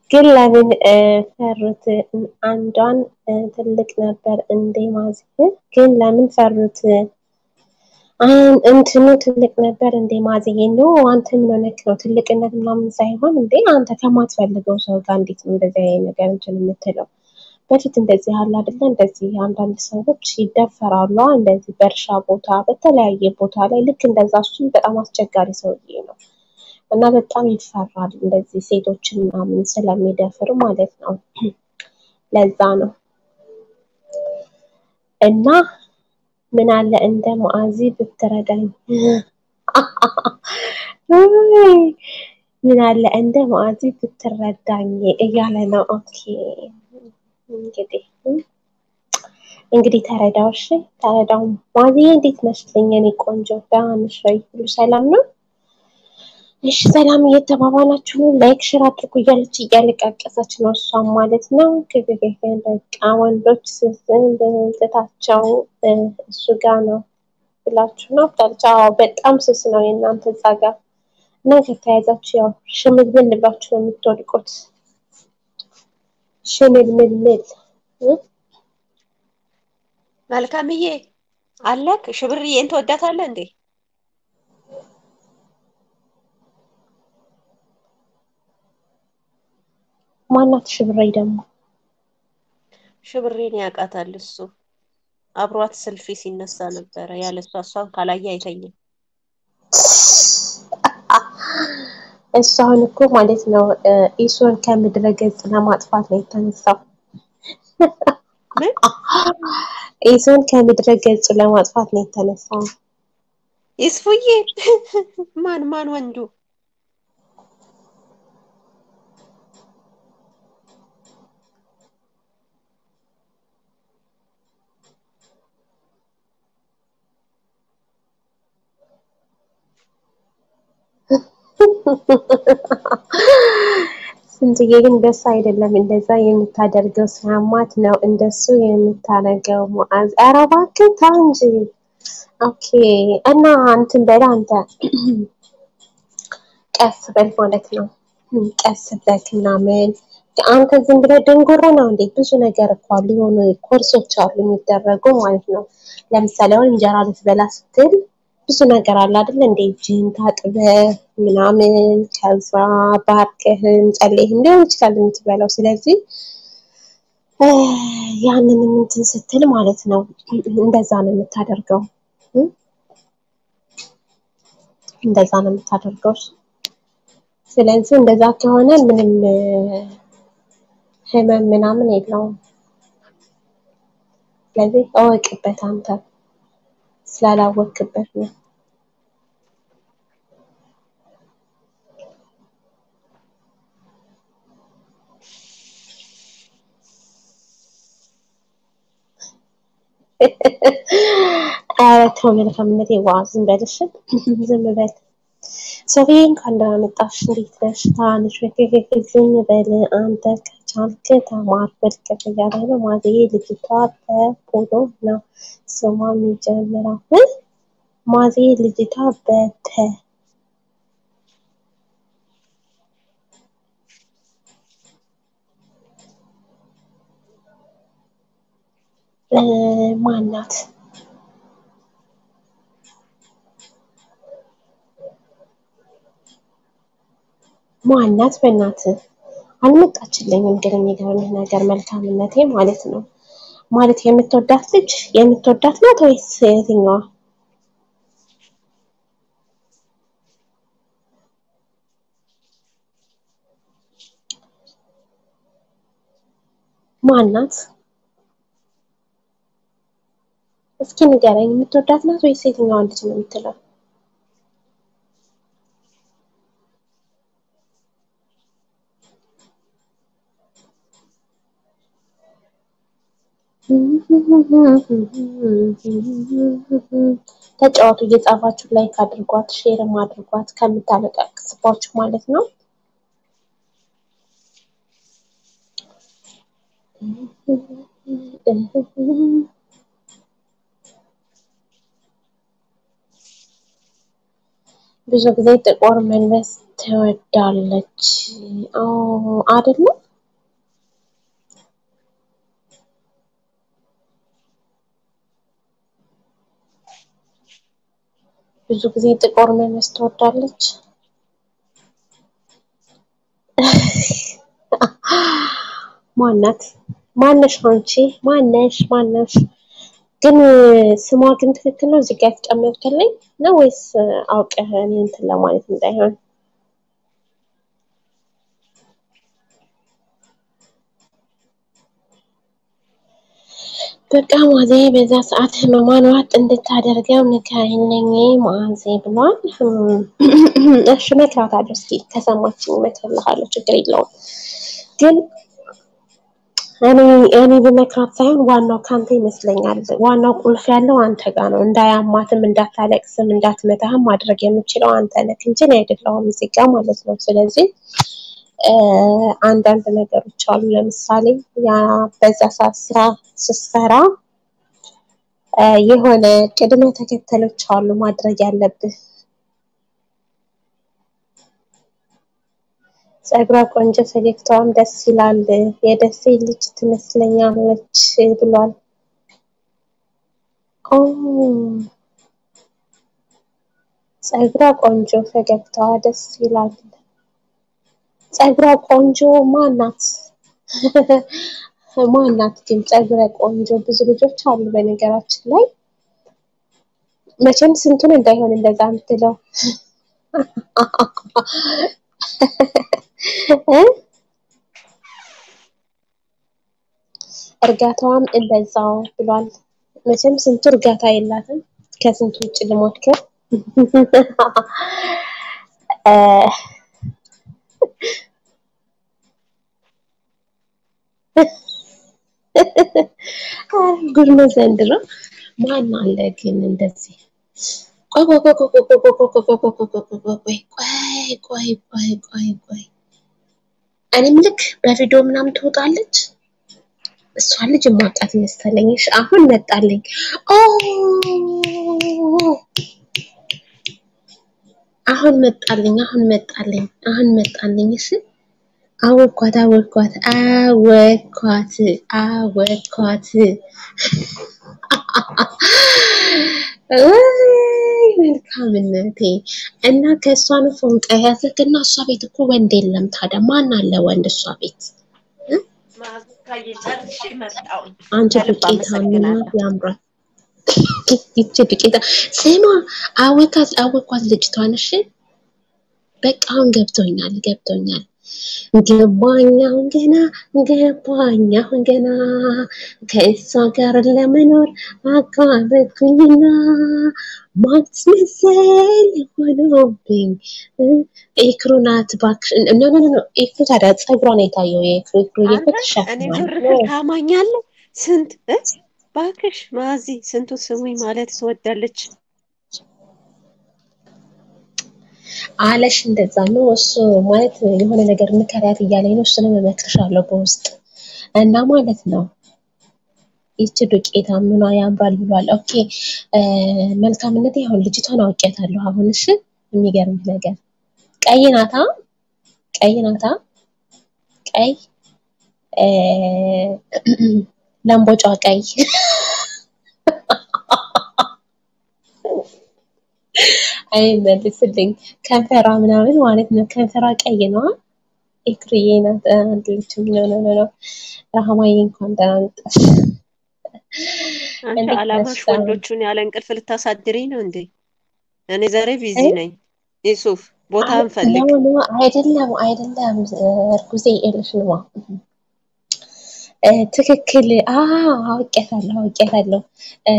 ግን ለምን ፈሩት? አንዷን ትልቅ ነበር እንዴ ማዚ? ግን ለምን ፈሩት? እንትኑ ትልቅ ነበር እንዴ ማዝዬ? ነው አንተ ምን ሆነክ ነው? ትልቅነት ምናምን ሳይሆን እንዴ አንተ ከማትፈልገው ሰው ጋር እንዴት ነው እንደዚህ አይነት ነገር እንትን የምትለው? በፊት እንደዚህ አለ አይደለ? እንደዚህ አንዳንድ ሰዎች ይደፈራሉ እንደዚህ በእርሻ ቦታ፣ በተለያየ ቦታ ላይ ልክ እንደዛ። እሱም በጣም አስቸጋሪ ሰውዬ ነው እና በጣም ይፈራል እንደዚህ ሴቶችን ምናምን ስለሚደፍር ማለት ነው። ለዛ ነው እና ምን አለ እንደ ሙአዚ ብትረዳኝ ምን አለ እንደ ሙአዚ ብትረዳኝ እያለ ነው። ኦኬ እንግዲህ ተረዳው። እሺ ተረዳው። ሙአዚዬ እንዴት ነሽልኝ? የኔ ቆንጆ ደህና ነሽ ወይ? ሁሉ ሰላም ነው? እሺ ሰላም እየተባባላችሁ ነው። ላይክ ሼር አድርጉ እያለች እያለቃቀሰች ነው እሷም ማለት ነው። በቃ ወንዶች ስስን በመምጠታቸው እሱ ጋር ነው ብላችሁ ነው ታልቻው። በጣም ስስ ነው የእናንተ እዛ ጋር እና ከተያዛችሁ ያው ሽምልምል ብላችሁ ነው የምትወድቁት። ሽምልምል መልካምዬ አለክ? ሽብርዬን ትወዳታለህ እንዴ? ማናት ሽብሬ ደግሞ? ሽብሬን ያውቃታል እሱ። አብሯት ሰልፊ ሲነሳ ነበረ። ያለሷ እሷን ካላየ አይተኝም። እሱ አሁን እኮ ማለት ነው ኢሶን ከምድረ ገጽ ለማጥፋት ነው የተነሳው። ምን ኢሶን ከምድረ ገጽ ለማጥፋት ነው የተነሳው። ይስፉዬ? ማን ወንዱ? ስንትዬ ግን ደስ አይደለም እንደዛ የምታደርገው። ሲያማት ነው እንደሱ የምታደርገው ሙአዝ። ኧረ እባክህ ተው እንጂ። ኦኬ እና እንትን በላ አንተ ቀስ በል ማለት ነው። ቀስ ብለህ ምናምን አንተ ዝም ብለህ ደንጎሮ ነው እንዴ? ብዙ ነገር እኮ አሉ፣ የሆኑ ኮርሶች አሉ የሚደረጉ ማለት ነው። ለምሳሌ አሁን እንጀራ ልትበላ ስትል ብዙ ነገር አለ አይደል? እንዴ እጅህን ታጥበህ ምናምን ከዛ ባርከህም ጸልይህም ሊሆን ይችላል የምትበላው። ስለዚህ ያንን እንትን ስትል ማለት ነው እንደዛ ነው የምታደርገው። እንደዛ ነው የምታደርገው። ስለዚህ እንደዛ ከሆነ ምንም ህመም ምናምን የለውም። ስለዚህ እወቅበት፣ አንተ ስላላወቅበት ነው። ኧረ ተው መልካምነቴ። ዋ ዝም በል እሺ፣ ዝም በል። ሶፊዬ እንኳን ደህና መጣሽ። እንዴት ነሽ? ታንሽ ዝም በል አንተ ከቻልክ ተማር ወድቀት እያለ ነው። ማዘዬ ልጅቷ በፖሎ ነው ስሟ የሚጀምረው። ማዘዬ ልጅቷ በተ ማናት? ማናት? በእናትህ አልመጣችልኝም። ግን የሚገርምህ ነገር መልካምነቴ ማለት ነው ማለት የምትወዳት ናት ወይስ የትኛዋ? ማናት? እስኪ ንገረኝ። የምትወዳት ናት ወይስ የትኛዋ ልጅ ነው የምትለው? ተጫወቱ እየጻፋችሁ ላይክ አድርጓት፣ ሼርም አድርጓት ከምታለቃቅስባችሁ ማለት ነው። ብዙ ጊዜ ጥቁር መልበስ ትወዳለች። አይደለ? ብዙ ጊዜ ጥቁር መልበስ ትወዳለች። ማናት? ማነሽ አንቺ? ማነሽ? ግን ስሟ ግን ትክክል ነው እዚህ ጋር የተጨመርክልኝ ነው ወይስ አውቀህ እኔ እንትን ለማለት እንዳይሆን? በቃ ማዜ በዛ ሰዓት ህመሟን ዋጥ እንድታደርገው ንገሪልኝ ማዜ ብሏል። እሺ እመክራታለሁ። እስኪ ከሰማችኝ እመክርልሃለሁ፣ ችግር የለውም። ግን እኔ በመክራት ሳይሆን ዋናው ካንተ ይመስለኛል። ዋናው ቁልፍ ያለው አንተ ጋር ነው። እንዳያማትም እንዳታለቅስም እንዳትመታህም ማድረግ የምችለው አንተ ነህ እንጂ እኔ አይደለሁም እዚህ ጋር ማለት ነው። ስለዚህ አንዳንድ ነገሮች አሉ። ለምሳሌ ያ በዛ ሰዓት ስራ ስትሰራ የሆነ ቅድመ ተከተሎች አሉ ማድረግ ያለብህ። ጸጉሯ ቆንጆ፣ ፈገግታዋም ደስ ይላል፣ የደሴ ልጅ ትመስለኛለች ብሏል። ጸጉሯ ቆንጆ፣ ፈገግታዋ ደስ ይላል። ጸጉሯ ቆንጆ ማናት? ማናት ግን ጸጉረ ቆንጆ? ብዙ ልጆች አሉ በነገራችን ላይ። መቼም ስንቱን እንዳይሆን እንደዛ የምትለው እርጋታዋም እንደዛው ብሏል። መቼም ስንቱ እርጋታ የላትም። ከስንቱ ውጭ ልሞክር። ጉድ ነው ዘንድሮ። ማን አለ ግን እንደዚህ? ቆይ እኔም ልክ በቪዲዮ ምናምን ትወጣለች። እሷ ልጅ ማውጣት መሰለኝ። እሺ አሁን መጣልኝ። አሁን መጣልኝ። እሺ አወኳት። መልካምነቴ እና ከእሷ ነው ፎንቃ ያዘግና እሷ ቤት እኮ ወንድ የለም። ታዲያ ማን አለ ወንድ እሷ ቤት? አንቺ ዱቄታምና ያምራል። ይቺ ዱቄታ ስማ፣ አወኳት ልጅቷን። እሺ በቃ አሁን ገብቶኛል። ገባኝ አሁን ገና ከእሷ ጋር ለመኖር አቃረብኩኝና ማስመሰል ሆኖብኝ። ኤክሩ ናት እባክሽ። ኖ ኤክሩ ታዲያ ጸጉሯን የታየው የኤክሩ እኔ ብር ታማኛለህ? ስንት እባክሽ ማዚ ስንቱ ስሙኝ ማለት ትወዳለች አለሽ። እንደዛ ነው እሱ ማለት የሆነ ነገር ምከሪያት እያለኝ ነው። እሱንም እመክርሻለሁ በውስጥ እና ማለት ነው። ይቺ ዱቄታ ምኗ ያምራል ብሏል። ኦኬ መልካምነቴ አሁን ልጅቷን አውቄያታለሁ አሁን። እሺ የሚገርም ነገር ቀይ ናታ። ቀይ ለምቦጫ ቀይ አይ መልስልኝ። ከንፈሯ ምናምን ማለት ነው። ከንፈሯ ቀይ ነው። ኤክሩዬ ናት አንድልች ነው። ረሃማዬ እንኳን ደህና መጣሽ። አንቺ አላማሽ ወንዶቹን ያለ እንቅልፍ ልታሳድሪ ነው እንዴ? እኔ ዛሬ ቢዚ ነኝ። ይሱፍ ቦታ እንፈልግ። አይደለም እርጉዜ ኤልሽ ነው ትክክል። አውቄታለሁ።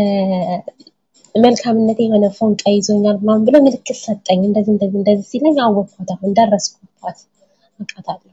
መልካምነት የሆነ ፎንቃ ይዞኛል ምናምን ብሎ ምልክት ሰጠኝ። እንደዚህ ሲለኝ አወቅኳት። አሁን ደረስኩባት። አውቃታለሁ።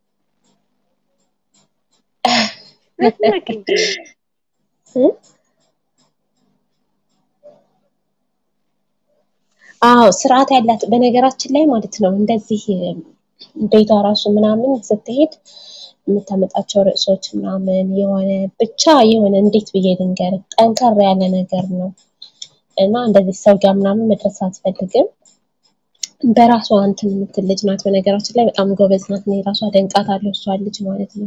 ስርዓት ያላት በነገራችን ላይ ማለት ነው። እንደዚህ ቤቷ ራሱ ምናምን ስትሄድ የምታመጣቸው ርዕሶች ምናምን የሆነ ብቻ የሆነ እንዴት ብዬ ልንገር ጠንከር ያለ ነገር ነው እና እንደዚህ ሰው ጋር ምናምን መድረስ አትፈልግም። በራሷ እንትን የምትል ልጅ ናት። በነገራችን ላይ በጣም ጎበዝ ናት። እኔ ራሷ አደንቃታለሁ እሷን ልጅ ማለት ነው።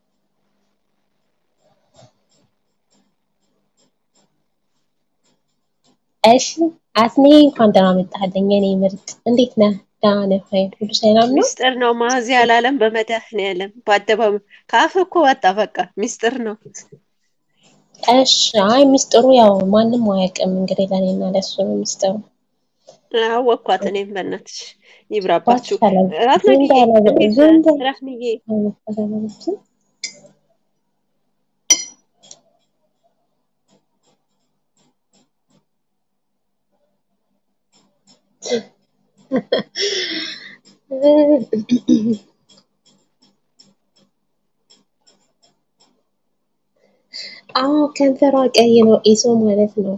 እሺ አስኔ እንኳን ደህና መጣህልኝ የኔ ምርጥ። እንዴት ነህ? ደህና ነህ ወይ? ሁሉ ሰላም ነው? ሚስጥር ነው ማዚ አላለም። በመድኃኒዓለም በአደባባይ ከአፍ እኮ ወጣ። በቃ ሚስጥር ነው። እሺ አይ ሚስጥሩ ያው ማንም አያውቅም እንግዲህ ለእኔና ለእሱ ነው ሚስጥሩ። አወኳት እኔም በእናትሽ ይብራባችሁ። ባትሻለው ዝም ራፍነግዬ በለ እንዴት ዝም ነህ? በለ ራፍንዬ አዎ ከንፈሯ ቀይ ነው ኢሶ ማለት ነው።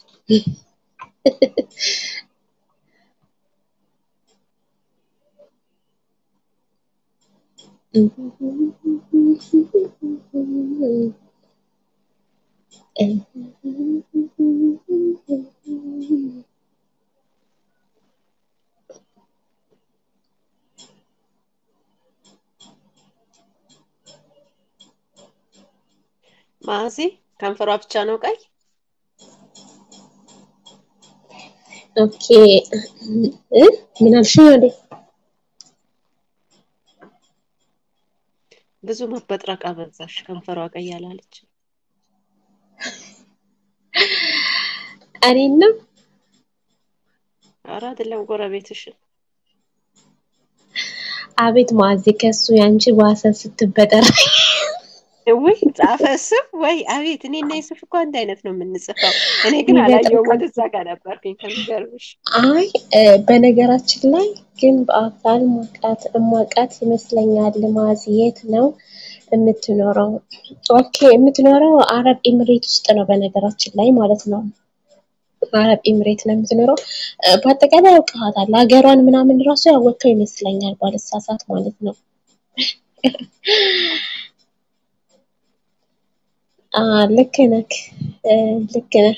ማዚ ከንፈሯ ብቻ ነው ቀይ? ኦኬ ምን አልሽኝ? ወዴ ብዙ መበጥረቅ አበዛሽ። ከንፈሯ ቀይ አላለች። እኔና ኧረ አይደለም ጎረቤትሽን። አቤት ማዚ ከሱ ያንቺ ባሰ ስትበጠር። ወይ ጻፈ ስፍ ወይ አቤት። እኔ እና ይስፍ እኮ አንድ አይነት ነው የምንጽፈው። እኔ ግን አላየውም፣ ይበጥርቃል። ወደዛ ጋር ነበርኩኝ ከሚገርምሽ። አይ በነገራችን ላይ ግን በአካል ማቃት ይመስለኛል። ማዚ የት ነው የምትኖረው? ኦኬ የምትኖረው አረብ ኤምሬት ውስጥ ነው በነገራችን ላይ ማለት ነው። አረብ ኤምሬት ነው የምትኖረው። በአጠቃላይ ያውቃታል። ሀገሯን ምናምን ራሱ ያወቀው ይመስለኛል ባለሳሳት ማለት ነው። ልክ ነህ፣ ልክ ነህ።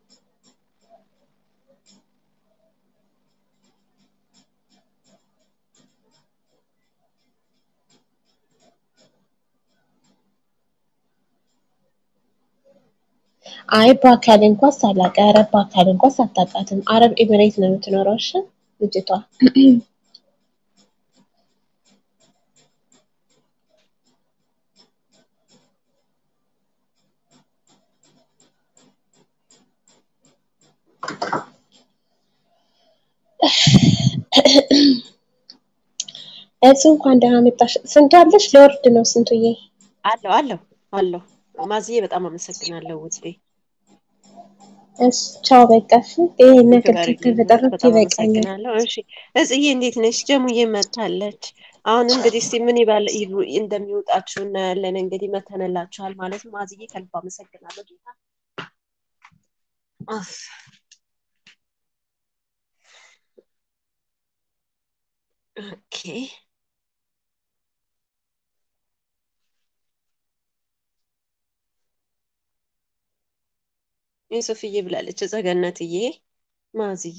አይ በአካል እንኳን ሳላውቅ፣ ኧረ በአካል እንኳን ሳታውቃትም አረብ ኤምሬት ነው የምትኖረው። እሺ ልጅቷ እሱ እንኳን ደህና መጣሽ። ስንቱ አለሽ? ለወርድ ነው ስንቱዬ? አለው አለው አለው። ማዝዬ በጣም አመሰግናለሁ ውዴ። እሺ ቻው በቃሽ። ይሄን ያክል ክበሪልኝ እውነት ከተበጠረኩ በጣም ይበቃኛል። አመሰግናለሁ። እሺ እጽዬ እንዴት ነሽ? ጀሙዬ መታለች። አሁን እንግዲህ እስቲ ምን ይባል እንደሚወጣችሁ እናያለን። እንግዲህ መተንላችኋል ማለት ነው። ማዝዬ ከልብ አመሰግናለሁ ጌታ። አፍ ኦኬ ዩሱፍዬ ብላለች ጸገነትዬ። ማዝዬ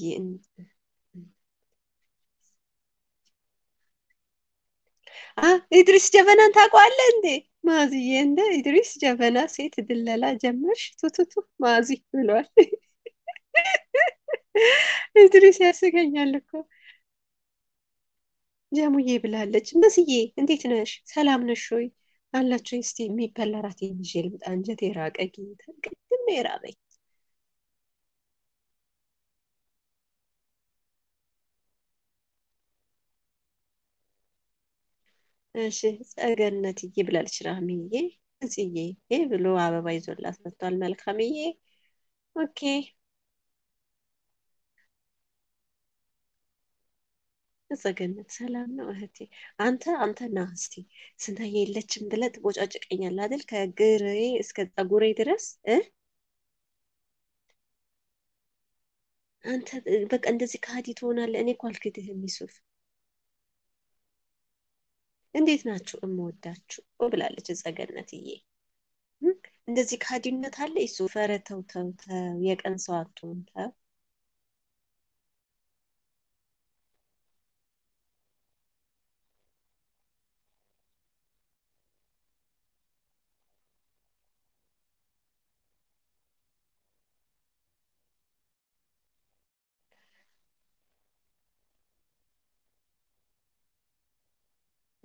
ኢድሪስ ጀበናን ታውቀዋለህ እንዴ? ማዝዬ እንደ ኢድሪስ ጀበና ሴት ድለላ ጀመርሽ? ቱቱቱ ማዚ ብሏል። ኢድሪስ ያስገኛል እኮ። ጀሙዬ ብላለች። መስዬ እንዴት ነሽ? ሰላም ነሽ ወይ? አላችሁ? እስቲ የሚበላ ራት ይዤ ልምጣ። አንጀቴ ራቀ ጌታ፣ ቅድም ነው የራበኝ። እሺ ጸገነትዬ ብላለች። ራህምዬ እጽዬ ብሎ አበባ ይዞላት መጥቷል። መልካምዬ ኦኬ። ጸገነት ሰላም ነው እህቴ። አንተ ና እስቲ ስንታየ የለችም ብለህ ትቦጫጭቀኛለህ አይደል? ከእግሬ እስከ ፀጉሬ ድረስ አንተ በቃ እንደዚህ ከሃዲ ትሆናለህ። እኔ እኮ አልክድህም ዩሱፍ። እንዴት ናችሁ እምወዳችሁ ብላለች ጸገነትዬ። እንደዚህ ከሃዲነት አለ ዩሱፍ? ኧረ ተው ተው ተው፣ የቀን ሰው አትሁን ተው።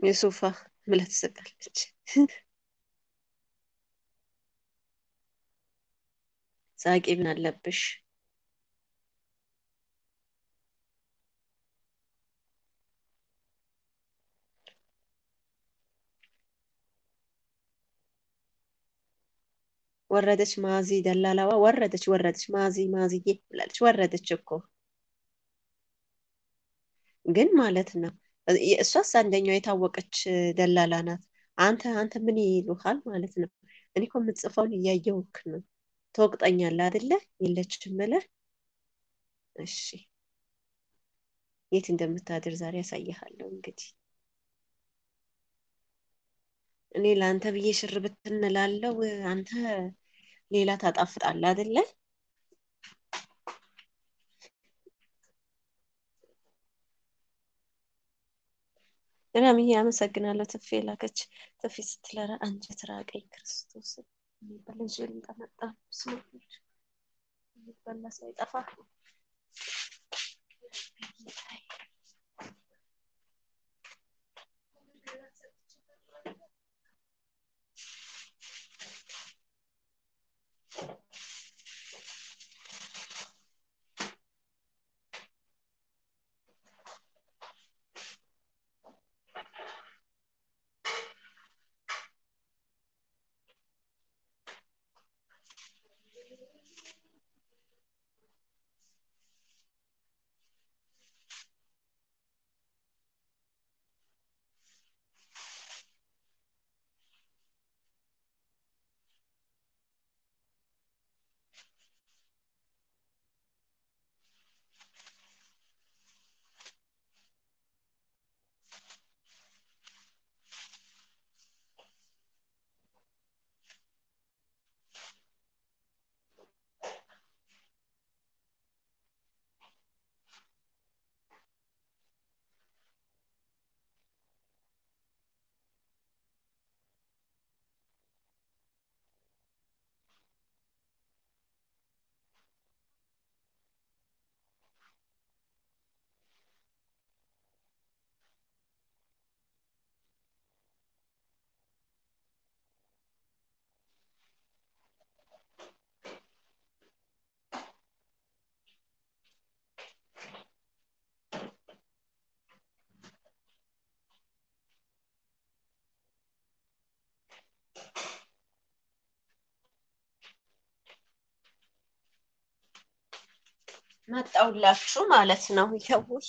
የሱፋ ብላ ትስቃለች። ሳቂ ምን አለብሽ? ወረደች ማዚ ደላላዋ ወረደች ማዚዬ ብላለች። ወረደች እኮ ግን ማለት ነው። እሷስ አንደኛው የታወቀች ደላላ ናት። አንተ ምን ይሉሃል ማለት ነው። እኔ እኮ የምትጽፈውን እያየሁክ ነው። ትወቅጠኛለህ አይደለ? የለችም ብለህ እሺ፣ የት እንደምታድር ዛሬ ያሳይሃለሁ። እንግዲህ እኔ ለአንተ ብዬ ሽር ብትን እላለሁ፣ አንተ ሌላ ታጣፍጣለህ አይደለ? ምናምን አመሰግናለሁ። ትፌ ላከች። ትፌ ስትለራ አንጀት ራቀኝ። ክርስቶስ የሚባል ልጅ ልንጠመጣ የሚበላ ሳይጠፋ መጣውላችሁ ማለት ነው። ይኸውይ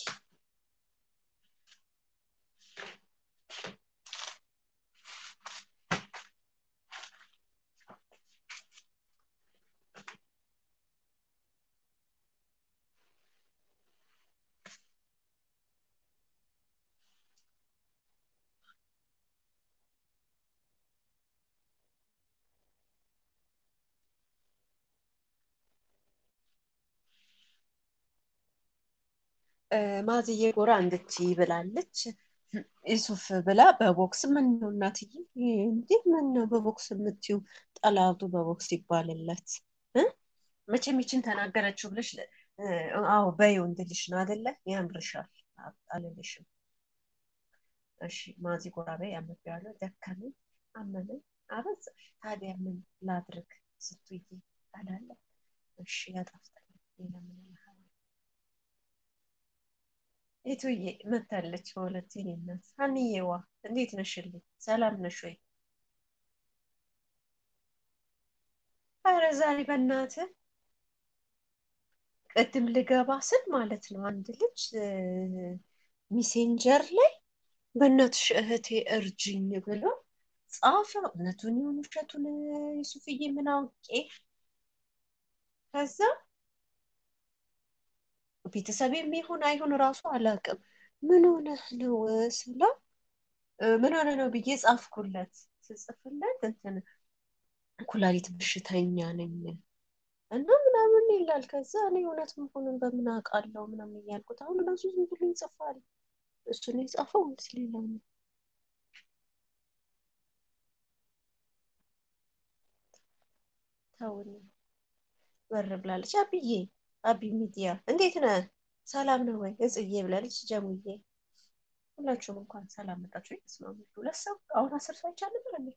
ማዝዬ ጎራ እንድች ብላለች። ይሱፍ ብላ በቦክስ ምን ነው እናትዬ፣ እንዴ ምን ነው በቦክስ የምትዩ? ጠላቱ በቦክስ ይባልለት እ መቼም ይችን ተናገረችው ብለሽ አዎ በይው እንድልሽ ነው አይደለ? ያምርሻል አልልሽም። እሺ ማዚ ጎራ በይ። አመቢያለሁ፣ ደከመኝ፣ አመመኝ፣ አበዛሽ። ታዲያ ምን ላድርግ ስትይ አላለ። እሺ ያጣፍጠኝ። ሌላ ምን ይልሃል? የቱዬ መታለች በሁለት የኔ እናት። ሀኒዬዋ እንዴት ነሽልኝ? ሰላም ነሽ ወይ? አረ ዛሬ በእናትህ ቅድም ልገባ ስል ማለት ነው አንድ ልጅ ሚሴንጀር ላይ በእናትሽ እህቴ እርጅኝ ብሎ ጻፈ። እውነቱን ይሁን ውሸቱን ሱፍዬ ምን አውቄ። ከዛ ቤተሰብ የሚሆን አይሆን እራሱ አላውቅም። ምን ሆነህ ነው ስለው ምን ሆነ ነው ብዬ ጻፍኩለት። ስጽፍለት እንትን ኩላሊት በሽተኛ ነኝ እና ምናምን ይላል። ከዛ እኔ እውነት መሆኑን በምን አውቃለሁ ምናምን እያልኩት አሁን እራሱ ዝም ብሎ ይጽፋል። እሱ ነው የጻፈው ወይስ ሌላ ነው? ተውን በር ብላለች። አብዬ አቢ ሚዲያ እንዴት ነህ? ሰላም ነው ወይ? እጽዬ ብላለች። ጀሙዬ ሁላችሁም እንኳን ሰላም መጣችሁ። ይስማሙ። ሁለት ሰው አሁን 10 ሰው አይቻልም ነበር እንዴ?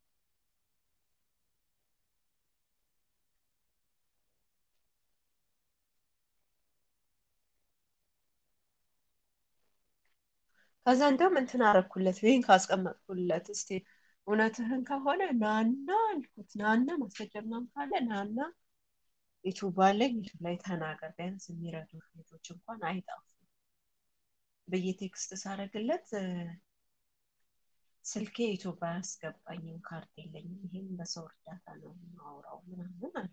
ከዛ እንደውም እንትን አረኩለት ሊንክ አስቀመጥኩለት። እስቲ እውነትህን ከሆነ ናና አልኩት፣ ናና ማስረጃ ምናምን ካለ ናና ዩቱብ አለኝ ዩቱብ ላይ ተናገር፣ ቢያንስ የሚረዱ ልጆች እንኳን አይጠፉ ብዬ ቴክስት ሳረግለት ስልኬ ዩቱብ አያስገባኝም፣ ካርድ የለኝም፣ ይሄም በሰው እርዳታ ነው የማወራው ምናምን አለ።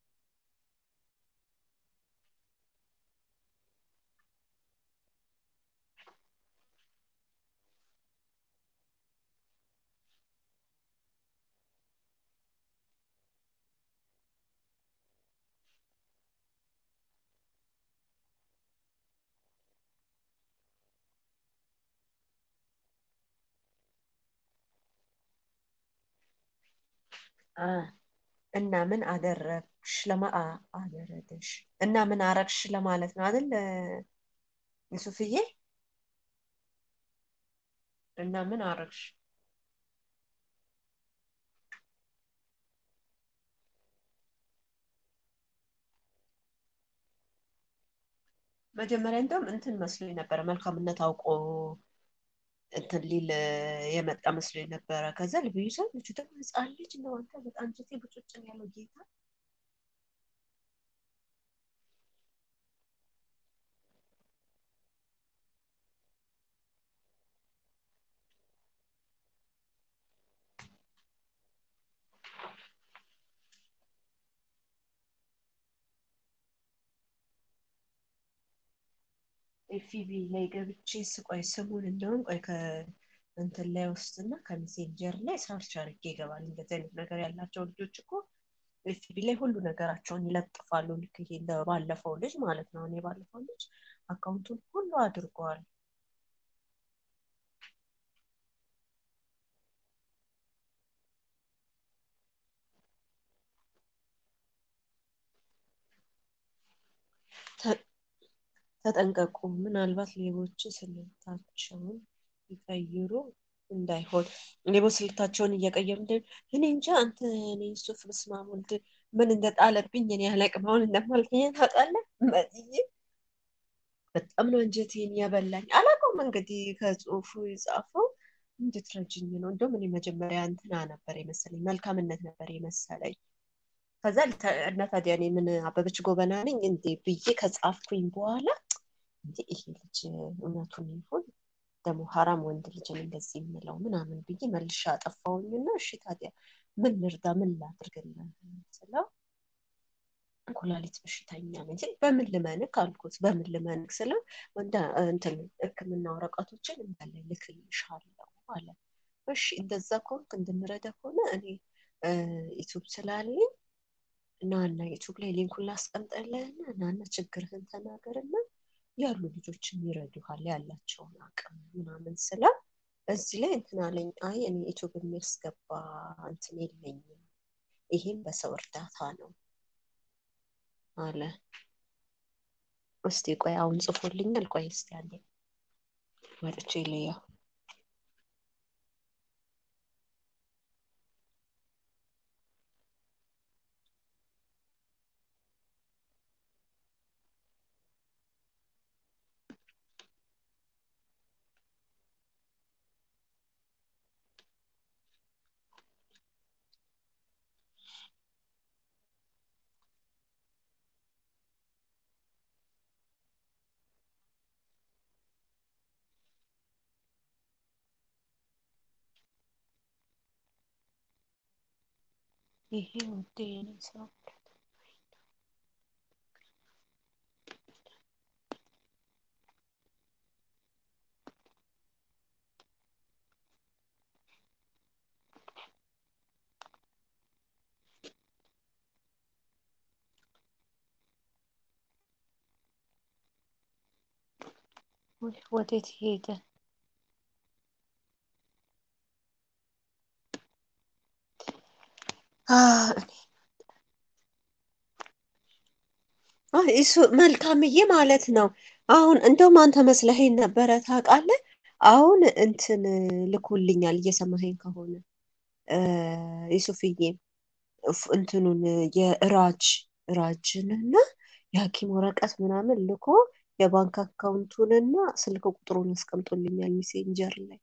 አ እና ምን አደረግሽ አደረግሽ እና ምን አረግሽ ለማለት ነው አይደል ዩሱፍዬ? እና ምን አረግሽ? መጀመሪያ እንደውም እንትን መስሎኝ ነበረ፣ መልካምነት አውቆ እንትን ሊል የመጣ መስሎኝ ነበረ። ከዛ ልብዩ ሰው ልጁ ደግሞ ህፃን ልጅ ነው። አንተ በጣም ጀቴ ብጮጭን ያለው ጌታ ኤፍቢ ላይ ገብቼ ስቆይ ስሙን እንደውም ቆይ ከእንትን ላይ ውስጥና ከሜሴንጀር ላይ ሰርች አድርጌ ይገባል። እንደዚህ አይነት ነገር ያላቸው ልጆች እኮ ኤፍቢ ላይ ሁሉ ነገራቸውን ይለጥፋሉ። ልክ ይሄ እንደ ባለፈው ልጅ ማለት ነው። እኔ ባለፈው ልጅ አካውንቱን ሁሉ አድርገዋል። ተጠንቀቁ፣ ምናልባት ሌቦች ስልታቸውን ይቀይሩ እንዳይሆን። ሌቦች ስልታቸውን እየቀየሩ እኔ እንጃ አንተ እኔ ሱፍ በስመ አብ ወልድ ምን እንደጣለብኝ እኔ አላቅም። አሁን እንደማልተኛ ታውቃለህ? መጥዬ በጣም ነው አንጀቴን ያበላኝ። አላውቀውም እንግዲህ ከጽሁፉ የጻፈው እንድትረጅኝ ነው። እንደውም እኔ መጀመሪያ እንትና ነበር የመሰለኝ መልካምነት ነበር የመሰለኝ። ከዛ እና ታዲያ እኔ ምን አበበች ጎበና ነኝ እንዴ ብዬ ከጻፍኩኝ በኋላ እንዴ ይሄ ልጅ እውነቱን ይሁን ደግሞ ሀራም ወንድ ልጅን እንደዚህ የምለው ምናምን ብዬ መልሻ አጠፋውኝና እሺ ታዲያ ምን ልርዳ ምን ላድርግልህ ስለው ኩላሊት በሽተኛ ነኝ ሲል በምን ልመንክ አልኩት። በምን ልመንክ ስለው እንትን ሕክምና ወረቀቶችን እንዳለ ልክልሻለሁ አለ። እሺ እንደዛ ከሆንክ እንድንረዳ ከሆነ እኔ ዩቱብ ስላለኝ ናና ዩቱብ ላይ ሊንኩን ላስቀምጠልህና ናና ችግርህን ተናገርና ያሉ ልጆችን ይረዱሃል ያላቸውን አቅም ምናምን ስለ እዚህ ላይ እንትን አለኝ። አይ እኔ ዩቱብ የሚያስገባ እንትን የለኝም፣ ይሄም በሰው እርዳታ ነው አለ። እስቲ ቆይ አሁን ጽፎልኛል። ቆይ እስቲ አንዴ ወጥቼ ልየው። ይሄ ውዴ ነው ሰው ወዴት ሄደ? እሱ መልካምዬ ማለት ነው። አሁን እንደውም አንተ መስለኸኝ ነበረ ታውቃለህ። አሁን እንትን ልኮልኛል እየሰማኸኝ ከሆነ ዩሱፍዬ እንትኑን ራጅንና የሐኪም ወረቀት ምናምን ልኮ የባንክ አካውንቱንና ስልክ ቁጥሩን አስቀምጦልኛል ሜሴንጀር ላይ።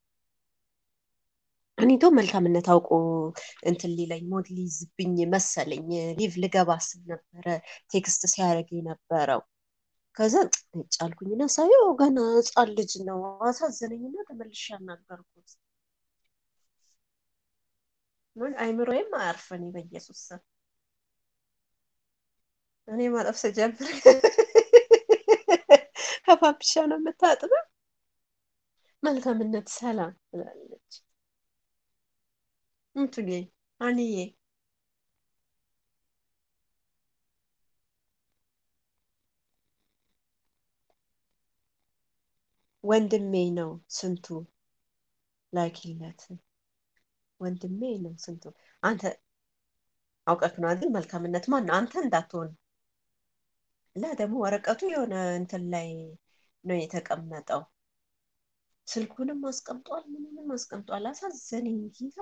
እኔቶ መልካምነት አውቆ እንትን ሊለኝ ሞድ ሊይዝብኝ መሰለኝ። ሊቭ ልገባ አስብ ነበረ ቴክስት ሲያደርግ የነበረው። ከዛ ጫልኩኝና ሳየው ገና ሕፃን ልጅ ነው። አሳዘነኝና ተመልሼ ያናገርኩት። ምን አይምሮዬም አያርፈኝ በኢየሱስ ስም። እኔ ማጠብ ስጀምር ከፓፒሻ ነው የምታጥበው። መልካምነት ሰላም ትላለች። እንትዬ አንዬ ወንድሜ ነው ስንቱ ላኪለት። ወንድሜ ነው ስንቱ። አንተ አውቀክ ነው አይደል? መልካምነት ማን ነው? አንተ እንዳትሆን። ደግሞ ወረቀቱ የሆነ እንትን ላይ ነው የተቀመጠው። ስልኩንም አስቀምጧል፣ ምንም አስቀምጧል። አሳዘነኝ ጌታ።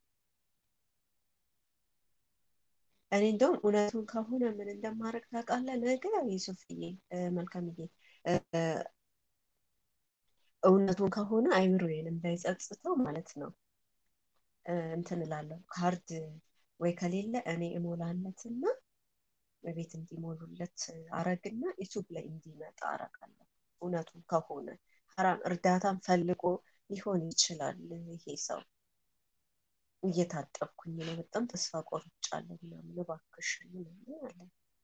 እኔ እንደውም እውነቱን ከሆነ ምን እንደማደርግ ታውቃለህ? ነገ ዩሱፍዬ መልካምዬ እውነቱን ከሆነ አይምሮዬን እንዳይጸጽተው ማለት ነው እንትን እላለሁ። ካርድ ወይ ከሌለ እኔ እሞላለትና በቤት እንዲሞሉለት አረግና ዩቱብ ላይ እንዲመጣ አረጋለሁ። እውነቱን ከሆነ ሀራም እርዳታን ፈልጎ ሊሆን ይችላል። ይሄ ሰው እየታጠብኩኝ ነው፣ በጣም ተስፋ ቆርጫለሁ ምናምን እባክሽ ምናምን አለ።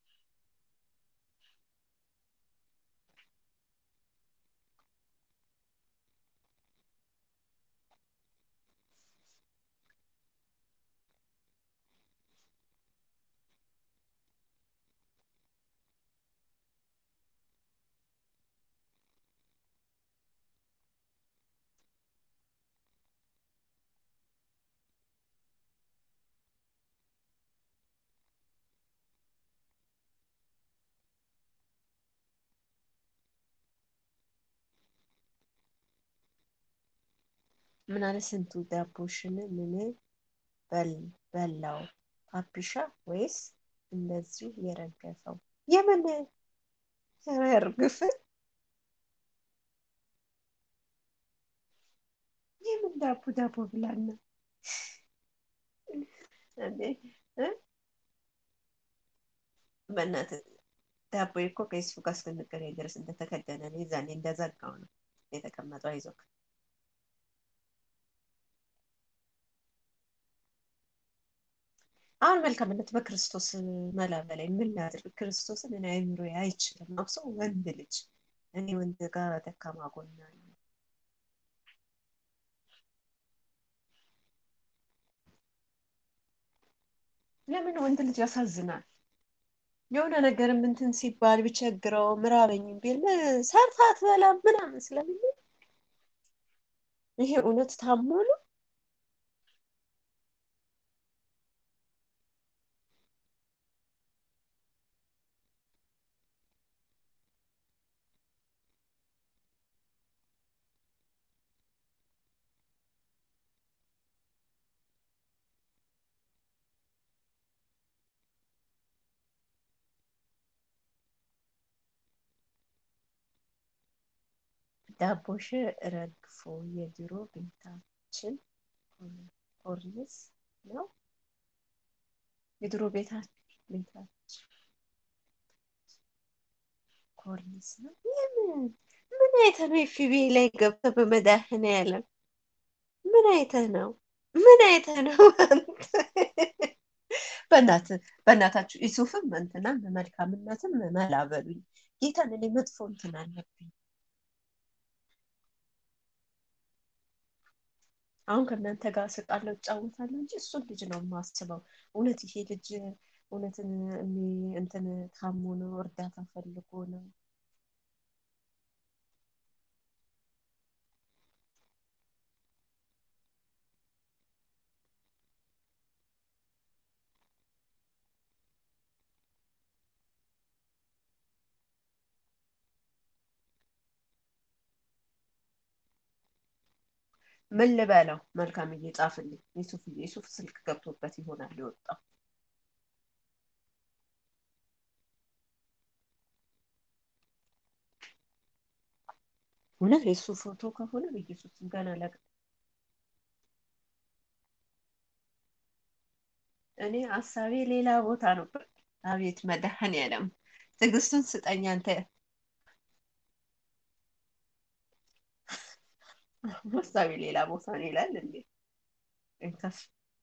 ምን አለ ስንቱ ዳቦሽን ምን በላው ፓፒሻ ወይስ እንደዚሁ የረገፈው? የምን ያርግፍ? የምን ዳቦ ብላና እንዴ? በእናትህ ዳቦ እኮ ከሱ ጋር እስክንገናኝ ድረስ እንደተከደነ ነው። የዛኔ እንደዘጋው ነው የተቀመጠው። አይዞህ። አሁን መልካምነት በክርስቶስ መላ በላይ ምን ላድርግ? ክርስቶስን እኔ አይምሮ አይችልም። አብሶ ወንድ ልጅ እኔ ወንድ ጋር ደካማ ጎና አለ። ለምን ወንድ ልጅ ያሳዝናል። የሆነ ነገር እንትን ሲባል ቢቸግረው ምራበኝ ቢል ሰርታ አትበላም ምናምን ስለሚል ይሄ እውነት ታሞ ነው። ዳቦሽ ረግፎ የድሮ ቤታችን ኮርኒስ ነው። የድሮ ቤታችን ኮርኒስ ነው። ምን አይተህ ነው ኤፍቢ ላይ ገብተህ በመድኃኒዓለም ምን አይተህ ነው? ምን አይተህ ነው አንተ? በእናታችሁ ዩሱፍም እንትናም በመልካምነትም መላ በሉኝ። ጌታን እኔ መጥፎ እንትን አለብኝ። አሁን ከእናንተ ጋር ስቃለው እጫወታለሁ እንጂ እሱን ልጅ ነው የማስበው። እውነት ይሄ ልጅ እውነትን እንትን ታሞ ነው እርዳታ ፈልጎ ነው? ምን ልበለው? መልካም እየጻፍልኝ የሱፍ ስልክ ገብቶበት ይሆናል የወጣው። እውነት የሱ ፎቶ ከሆነ በኢየሱስ ገና እኔ ሀሳቤ ሌላ ቦታ ነው። አቤት መድኃኒዓለም ትዕግስቱን ስጠኝ አንተ። ሀሳቤ ሌላ ቦታ ነው ይላል እንዴ? እንከፍ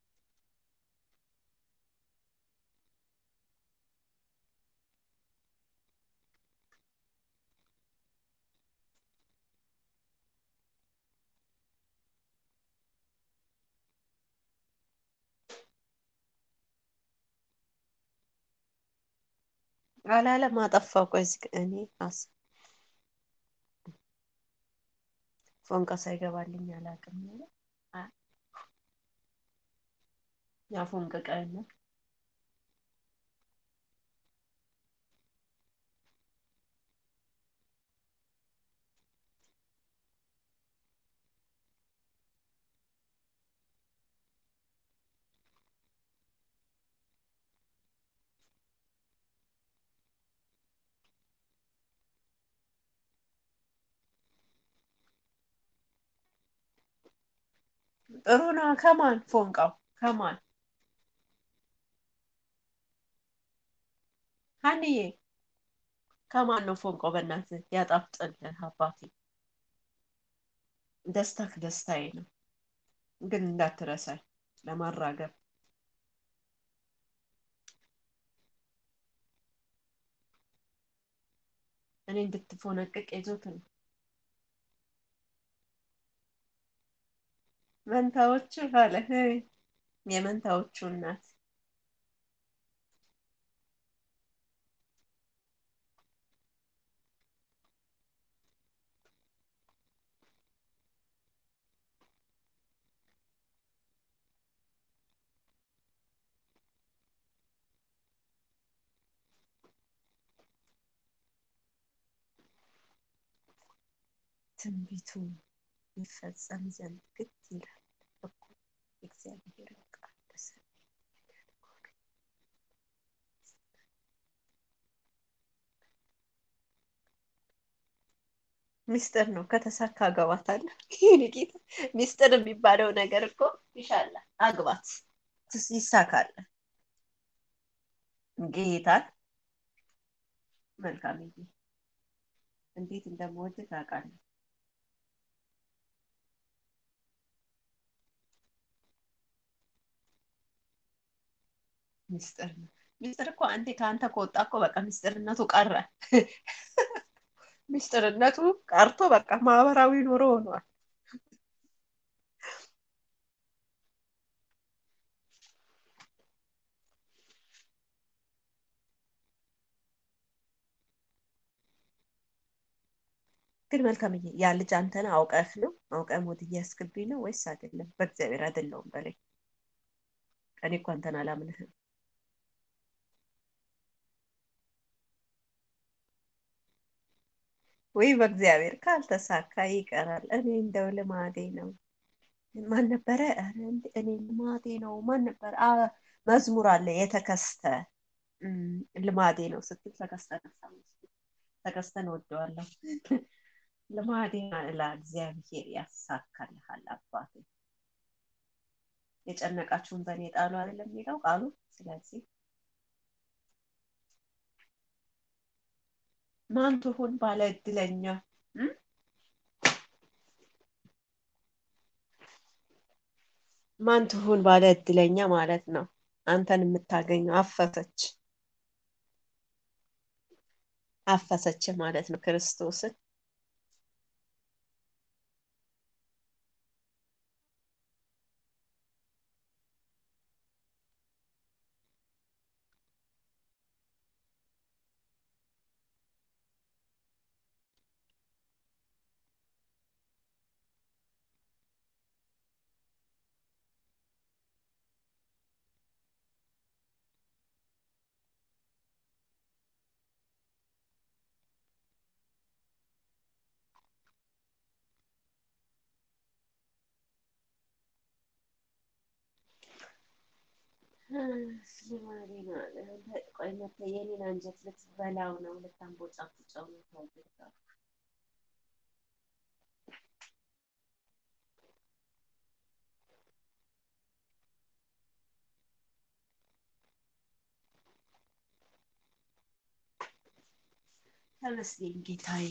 አላለም አጠፋው። ቆይ እስኪ እኔ ፎንቃ ሳይገባልኝ አላውቅም። ያ ፎንቃ ነው። ጥሩ ነው። ከማን ፎንቃው? ከማን ሀንዬ? ከማን ነው ፎንቃው? በእናትህ ያጣፍጥልህ አባቴ። ደስታክ ደስታዬ ነው፣ ግን እንዳትረሳኝ ለማራገብ። እኔ እንድትፎነቅቅ ይዞት ነው። መንታዎቹ አለ የመንታዎቹ እናት ትንቢቱ ይፈጸም ዘንድ ግድ ይላል እኮ እግዚአብሔር ቃል ሚስጥር ነው። ከተሳካ አገባታለሁ። ይሄን ጌታ ሚስጥር የሚባለው ነገር እኮ ይሻላል። አግባት ይሳካል። ጌታን መልካም እንዴት እንደምወድ ታውቃለህ። ሚስጥር ነው። ሚስጥር እኮ አንዴ ከአንተ ከወጣ እኮ በቃ ሚስጥርነቱ ቀረ። ሚስጥርነቱ ቀርቶ በቃ ማህበራዊ ኑሮ ሆኗል። ግን መልካምዬ ያ ልጅ አንተን አውቀህ ነው አውቀህ ሞት እያስክብኝ ነው ወይስ አይደለም? በእግዚአብሔር አይደለውም በላይ እኔ እኮ አንተን አላምንህም። ወይ በእግዚአብሔር ካልተሳካ ይቀራል። እኔ እንደው ልማዴ ነው። ማን ነበረ? ኧረ እኔ ልማዴ ነው። ማን ነበረ? መዝሙር አለ የተከስተ ልማዴ ነው ስትል ተከስተ ተከስተን ወደዋለሁ። ልማዴ ለእግዚአብሔር ያሳካልሃል አባቴ። የጨነቃችሁን በእኔ ጣሉ አይደለም የሚለው ቃሉ። ስለዚህ ማን ትሁን ባለ እድለኛ ማን ትሁን ባለ እድለኛ ማለት ነው። አንተን የምታገኘው አፈሰች ማለት ነው ክርስቶስን። ማሪና ቆይ መተ የኔን አንጀት ልትበላው ነው፣ ልታንቦጫጭቀው ነው። ታውቃ ተመስገን ጌታዬ።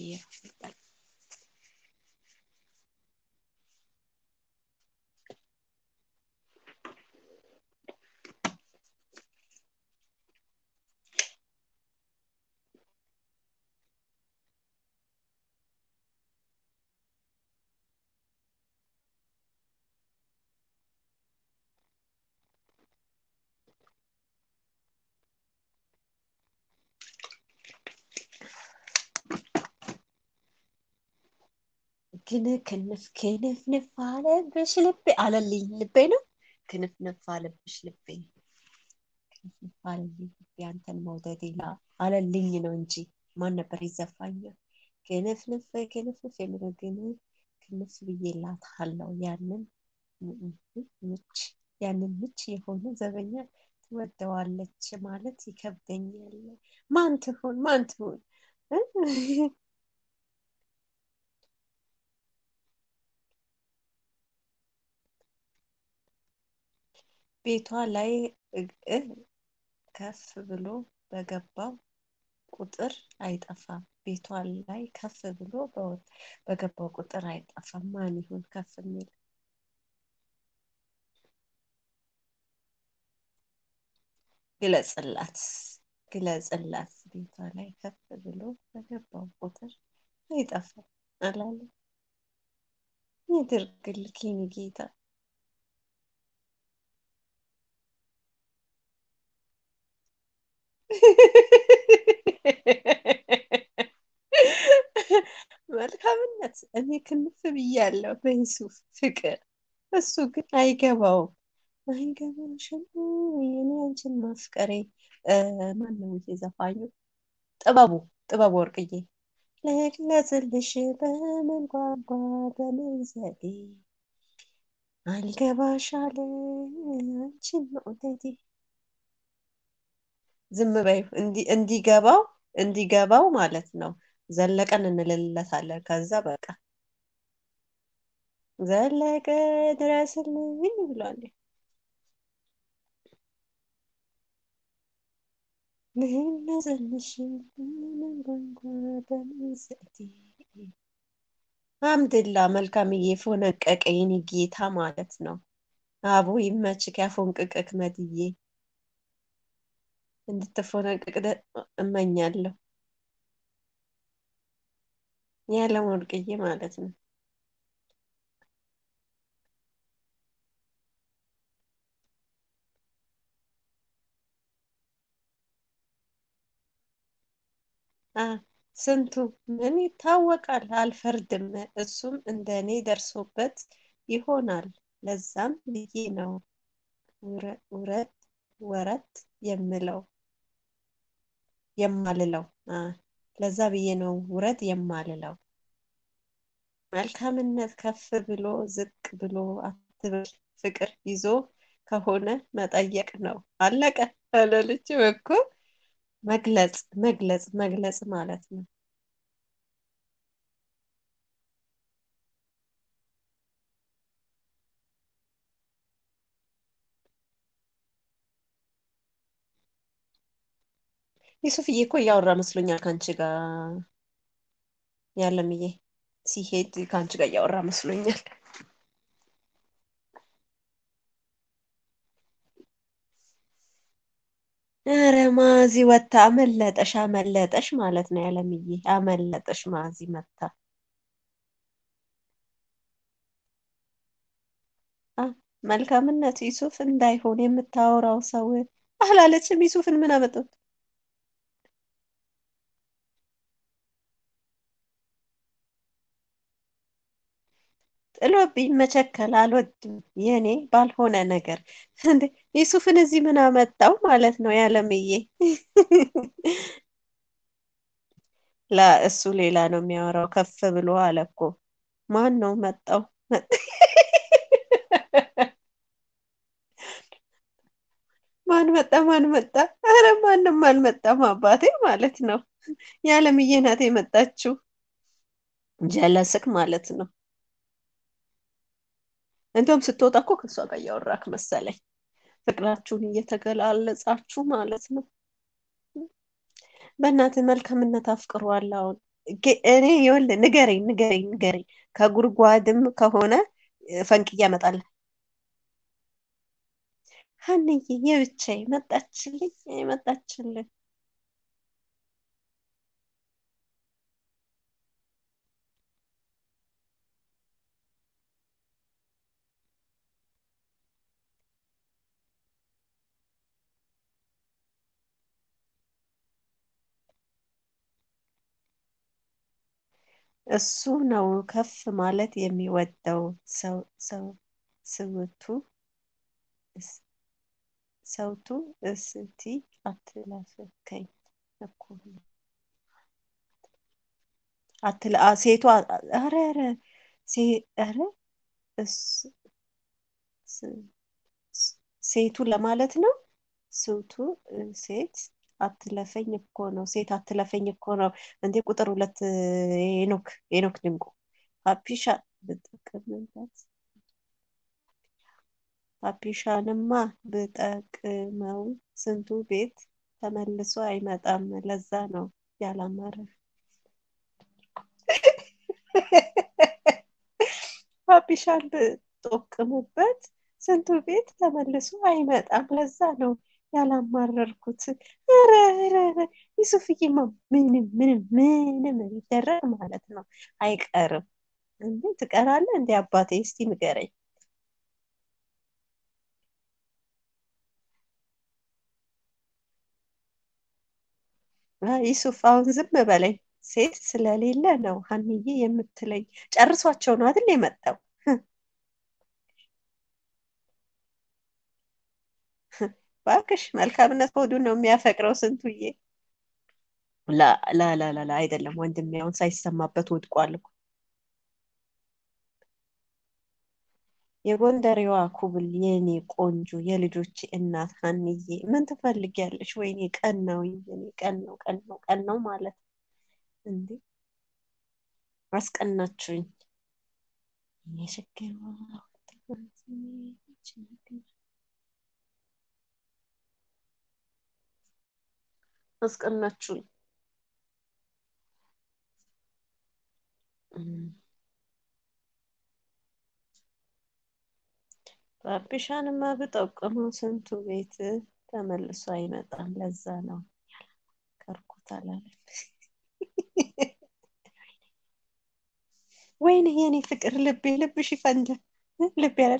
ግን ክንፍ ክንፍንፍ አለብሽ ልቤ አለልኝ ልቤ ነው። ክንፍንፍ አለብሽ ልቤ፣ ክንፍንፍ አለልኝ ልቤ አንተን መውደድ ላ አለልኝ ነው እንጂ ማን ነበር ይዘፋኛል? ክንፍንፍ ክንፍንፍ የሚለው ግን ክንፍ ብዬላታለሁ። ያንን ምች ያንን ምች የሆነ ዘበኛ ትወደዋለች ማለት ይከብደኛል። ማን ትሆን ማን ትሆን? ቤቷ ላይ ከፍ ብሎ በገባው ቁጥር አይጠፋም። ቤቷ ላይ ከፍ ብሎ በገባው ቁጥር አይጠፋም። ማን ይሁን ከፍ የሚል? ግለጽላት ግለጽላት። ቤቷ ላይ ከፍ ብሎ በገባው ቁጥር አይጠፋም አላለ? ይድርግልክ የኔ ጌታ። መልካምነት እኔ ክንፍ ብያለሁ በዩሱፍ ፍቅር፣ እሱ ግን አይገባውም። አይገባሽም የኔ አንቺን ማፍቀሬ። ማነው ይሄ ዘፋኙ? ጥበቡ ጥበቡ ወርቅዬ። ልግለጽልሽ በምን ቋንቋ በምን ዘዴ አልገባሽ አለ አንቺን መውደዴ። ዝም በይ እንዲገባው ማለት ነው። ዘለቀን እንልለታለን። ከዛ በቃ ዘለቀ ድረስልኝ ብሏል። ልግለጽልሽ በምን ቋንቋ በምን ዘዴ። አምድላ መልካምዬ ፎነቀቀ የኔ ጌታ ማለት ነው። አቦ ይመችክ ያፎንቅቅክ መድዬ፣ እንድትፎነቅቅ እመኛለሁ። ያለም ወርቅዬ ማለት ነው። ስንቱ ምን ይታወቃል፣ አልፈርድም። እሱም እንደኔ ደርሶበት ይሆናል። ለዛም ብዬ ነው ውረት ወረት የማልለው። ለዛ ብዬ ነው ውረት የማልለው። መልካምነት ከፍ ብሎ ዝቅ ብሎ አትበል። ፍቅር ይዞ ከሆነ መጠየቅ ነው። አለቀ አለልችም እኮ። መግለጽ መግለጽ መግለጽ ማለት ነው። ዩሱፍዬ እኮ እያወራ መስሎኛል ከአንቺ ጋር። ያለምዬ ሲሄድ ከአንቺ ጋር እያወራ መስሎኛል። ኧረ ማዚ ወታ አመለጠሽ አመለጠሽ ማለት ነው። ያለምዬ አመለጠሽ ማዚ መታ። መልካምነት ዩሱፍ እንዳይሆን የምታወራው ሰው አላለችም። ዩሱፍን ምን አመጣው? ጥሎብኝ መቸከል አልወድም። የኔ ባልሆነ ነገር እንዴ ዩሱፍን እዚህ ምን አመጣው ማለት ነው። ያለምዬ ላ እሱ ሌላ ነው የሚያወራው። ከፍ ብሎ አለ እኮ። ማን ነው መጣው? ማን መጣ ማን መጣ? ኧረ ማንም አልመጣም አባቴ ማለት ነው። የዓለምዬ ናት የመጣችው። ጀለስክ ማለት ነው። እንደውም ስትወጣ እኮ ከእሷ ጋር እያወራክ መሰለኝ። ፍቅራችሁን እየተገላለጻችሁ ማለት ነው። በእናትህ መልካምነት አፍቅሯል። አሁን እኔ ይኸውልህ ንገረኝ ከጉድጓድም ከሆነ ፈንቅዬ እመጣለሁ። ሀንዬ የብቻዬ መጣችልኝ። እሱ ነው ከፍ ማለት የሚወደው ሰውቱ እስ- ሰውቱ እስቲ አትለፍከኝ እኮ ነው። ሴቷ ኧረ ኧረ እስ- ስ- ሴቱ ለማለት ነው። ስውቱ ሴት አትለፈኝ እኮ ነው። ሴት አትለፈኝ እኮ ነው። እንዴ ቁጥር ሁለት ሄኖክ ድንቁ ፓፒሻ ብጠቅምበት ፓፒሻንማ ብጠቅመው ስንቱ ቤት ተመልሶ አይመጣም። ለዛ ነው ያላማረ ፓፒሻን ብጠቅምበት ስንቱ ቤት ተመልሶ አይመጣም። ለዛ ነው ያላማረርኩት። ኧረ ዩሱፍዬማ ምንም ቢደረግ ማለት ነው አይቀርም። እንዴ ትቀራለህ እንዴ አባቴ? እስቲ ንገረኝ። ዩሱፍ አሁን ዝም በለኝ። ሴት ስለሌለ ነው ሀንዬ የምትለኝ። ጨርሷቸው ነው አይደል የመጣው? እባክሽ መልካምነት ሆዱን ነው የሚያፈቅረው ስንቱዬ። ላ አይደለም ወንድሜ፣ አሁን ሳይሰማበት ወድቋል እኮ። የጎንደሬዋ ኩብል የኔ ቆንጆ የልጆች እናት ሀንዬ ምን ትፈልጊያለሽ? ወይኔ ቀን ነው የኔ ቀን ነው ማለት እንዴ! አስቀናችሁኝ። የሸገሯ አስቀናችሁኝ። ፓፒሻንማ ብጠቁመው ስንቱ ቤት ተመልሶ አይመጣም። ለዛ ነው ከርኩት አላለም። ወይኔ የኔ ፍቅር ልብሽ ይፈንዳ። ልብ ያለ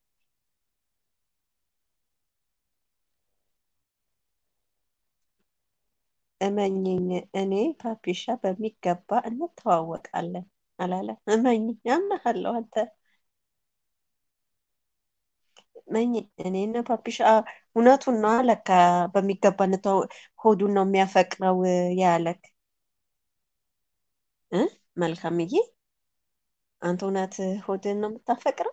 እመኝኝ፣ እኔ ፓፒሻ በሚገባ እንተዋወቃለን አላለ። እመኝኝ፣ አምናሃለሁ አንተ እመኝኝ። እኔና ፓፒሻ እውነቱን ነው ለካ በሚገባ ሆዱን ነው የሚያፈቅረው ያለክ እ መልካምዬ አንተ እውነት ሆድን ነው የምታፈቅረው?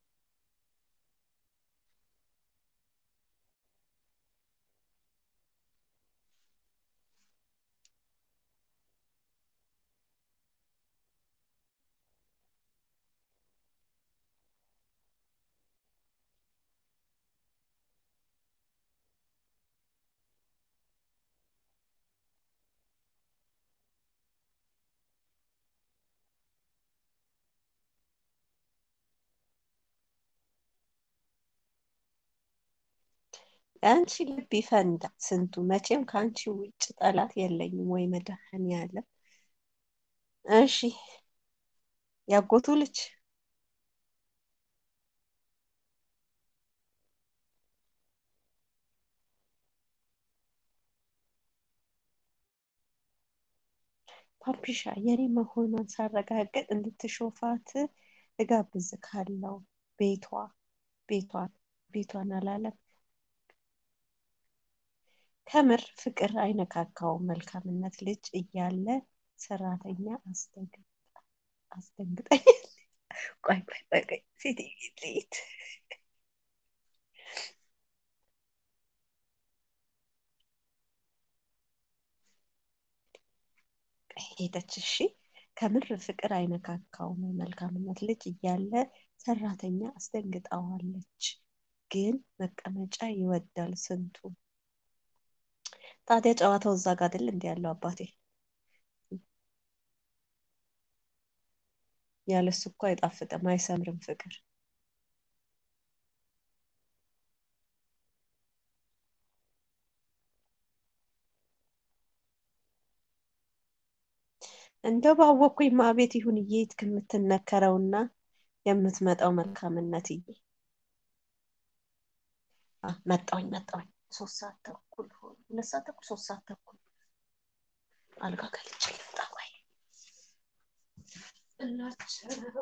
የአንቺ ልብ ይፈንዳ ስንቱ። መቼም ከአንቺ ውጭ ጠላት የለኝም። ወይ መድኃኒዓለም። እሺ ያጎቱ ልጅ ፓፒሻ የኔ መሆኗን ሳረጋግጥ እንድትሾፋት እጋብዝካለሁ። ቤቷ ቤቷን ቤቷን አላለም። ከምር ፍቅር አይነካካውም። መልካምነት ልጅ እያለ ሰራተኛ አስደንግጠኛል። ቆይ ሴት ሄደች። እሺ ከምር ፍቅር አይነካካውም። መልካምነት ልጅ እያለ ሰራተኛ አስደንግጣዋለች። ግን መቀመጫ ይወዳል ስንቱ። ታዲያ ጨዋታው እዛ ጋር አይደል እንዲ ያለው አባቴ? ያለሱ እኮ አይጣፍጥም አይሰምርም ፍቅር። እንደው ባወቅኩኝ ማ ቤት ይሁን እየሄድክ የምትነከረውና የምትመጣው መልካምነትዬ። መጣሁኝ 3 ሰዓት ተኩል 2 ሰዓት ተኩል 3 ሰዓት ተኩል አልጋ ገልጬ ልምጣ ቆይ እላቸው።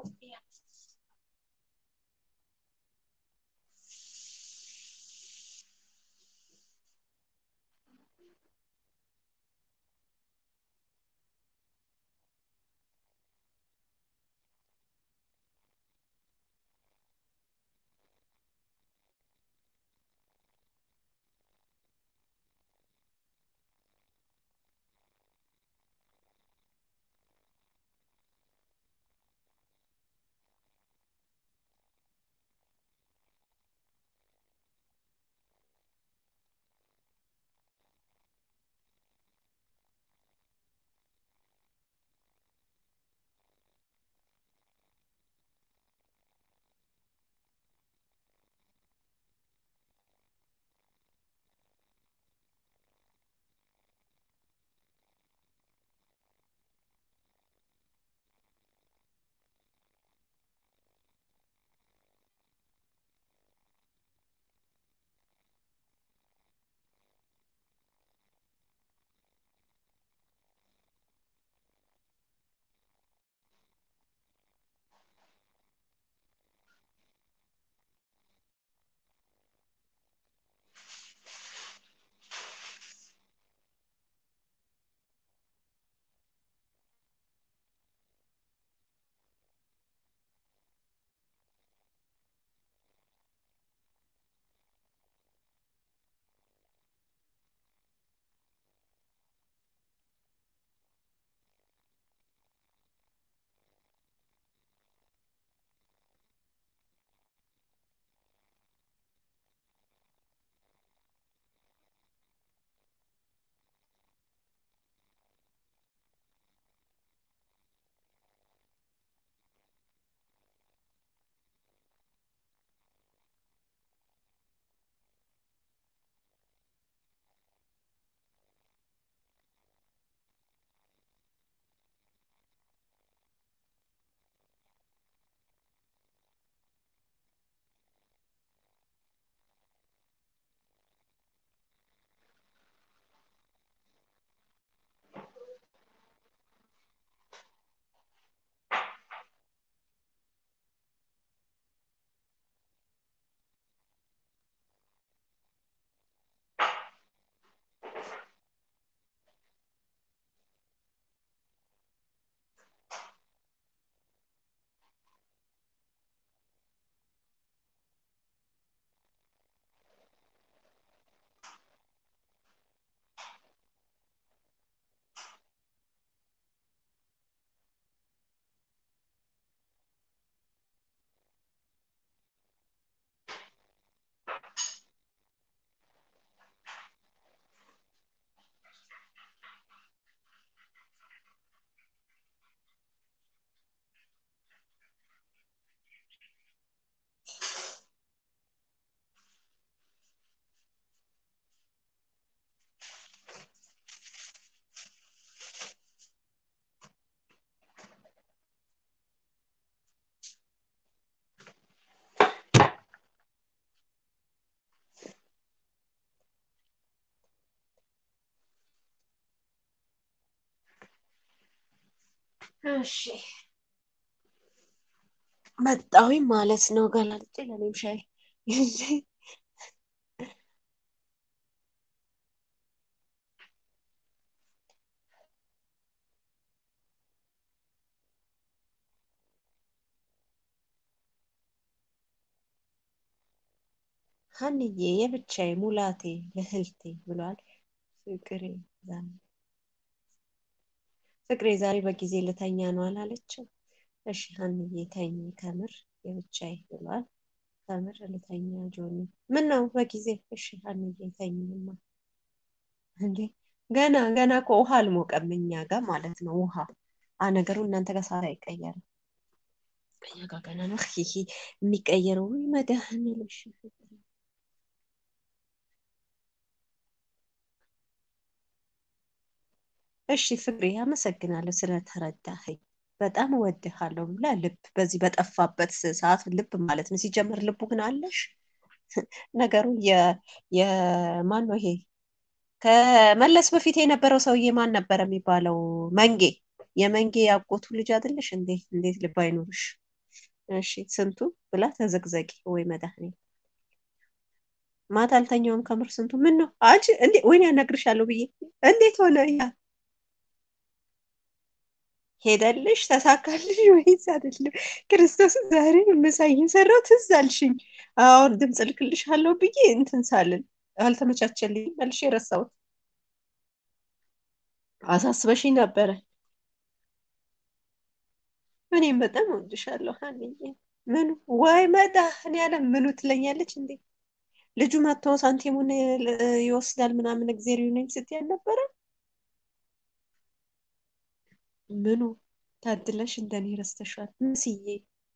እሺ መጣሁኝ ማለት ነው። ገላልጬ ለኔም ሻይ ይዤ ሀንዬ የብቻዬ ሙላቴ ልህልቴ ብሏል ፍቅሬ ዛሬ ፍቅሬ ዛሬ በጊዜ ልተኛ ነው አላለችም? እሺ ሀንዬ ተኝ፣ ከምር የብቻዬ ብሏል። ከምር ልተኛ ጆኒ። ምን ነው በጊዜ? እሺ ሀንዬ ተኝማ። እንዴ ገና ገና እኮ ውሃ አልሞቀም እኛ ጋር ማለት ነው። ውሃ ነገሩ እናንተ ጋር ሰዓት አይቀየርም፣ እኛ ጋር ገና ነው ይሄ የሚቀየረው። ወይ መድኃኒዓለም። እሺ ፍቅሬ፣ እሺ ፍቅሬ አመሰግናለሁ ስለተረዳኸኝ። በጣም እወድሃለሁ ብላ ልብ በዚህ በጠፋበት ሰዓት ልብ ማለት ነው። ሲጀምር ልቡ ግን አለሽ። ነገሩ የማን ነው ይሄ? ከመለስ በፊት የነበረው ሰውዬ ማን ነበር የሚባለው? መንጌ። የመንጌ ያጎቱ ልጅ አይደለሽ እንዴ? እንዴት ልብ አይኖርሽ? እሺ ስንቱ ብላ ተዘግዘጊ። ወይ መድኃኒዓለም። ማታ አልተኛውም ከምር ስንቱ። ምን ነው አንቺ እንዴ? ወይኔ ያናግርሻለሁ ብዬ እንዴት ሆነ ያ? ሄደልሽ ተሳካልሽ ወይስ አይደለም? ክርስቶስ ዛሬ ምሳ እየሰራሁ ትዝ አልሽኝ። አሁን ድምፅ ልክልሻለሁ ብዬ እንትን ሳልን አልተመቻቸልኝ፣ መልሼ የረሳሁት። አሳስበሽኝ ነበረ። እኔም በጣም እወድሻለሁ ሀንዬ። ምኑ ወይ መድኃኒዓለም ምኑ ትለኛለች እንዴ? ልጁ መጥቶ ሳንቲሙን ይወስዳል ምናምን እግዜር ይሁነኝ ስትይ አልነበረ? ምኑ ታድለሽ እንደኔ ረስተሻል ምስዬ።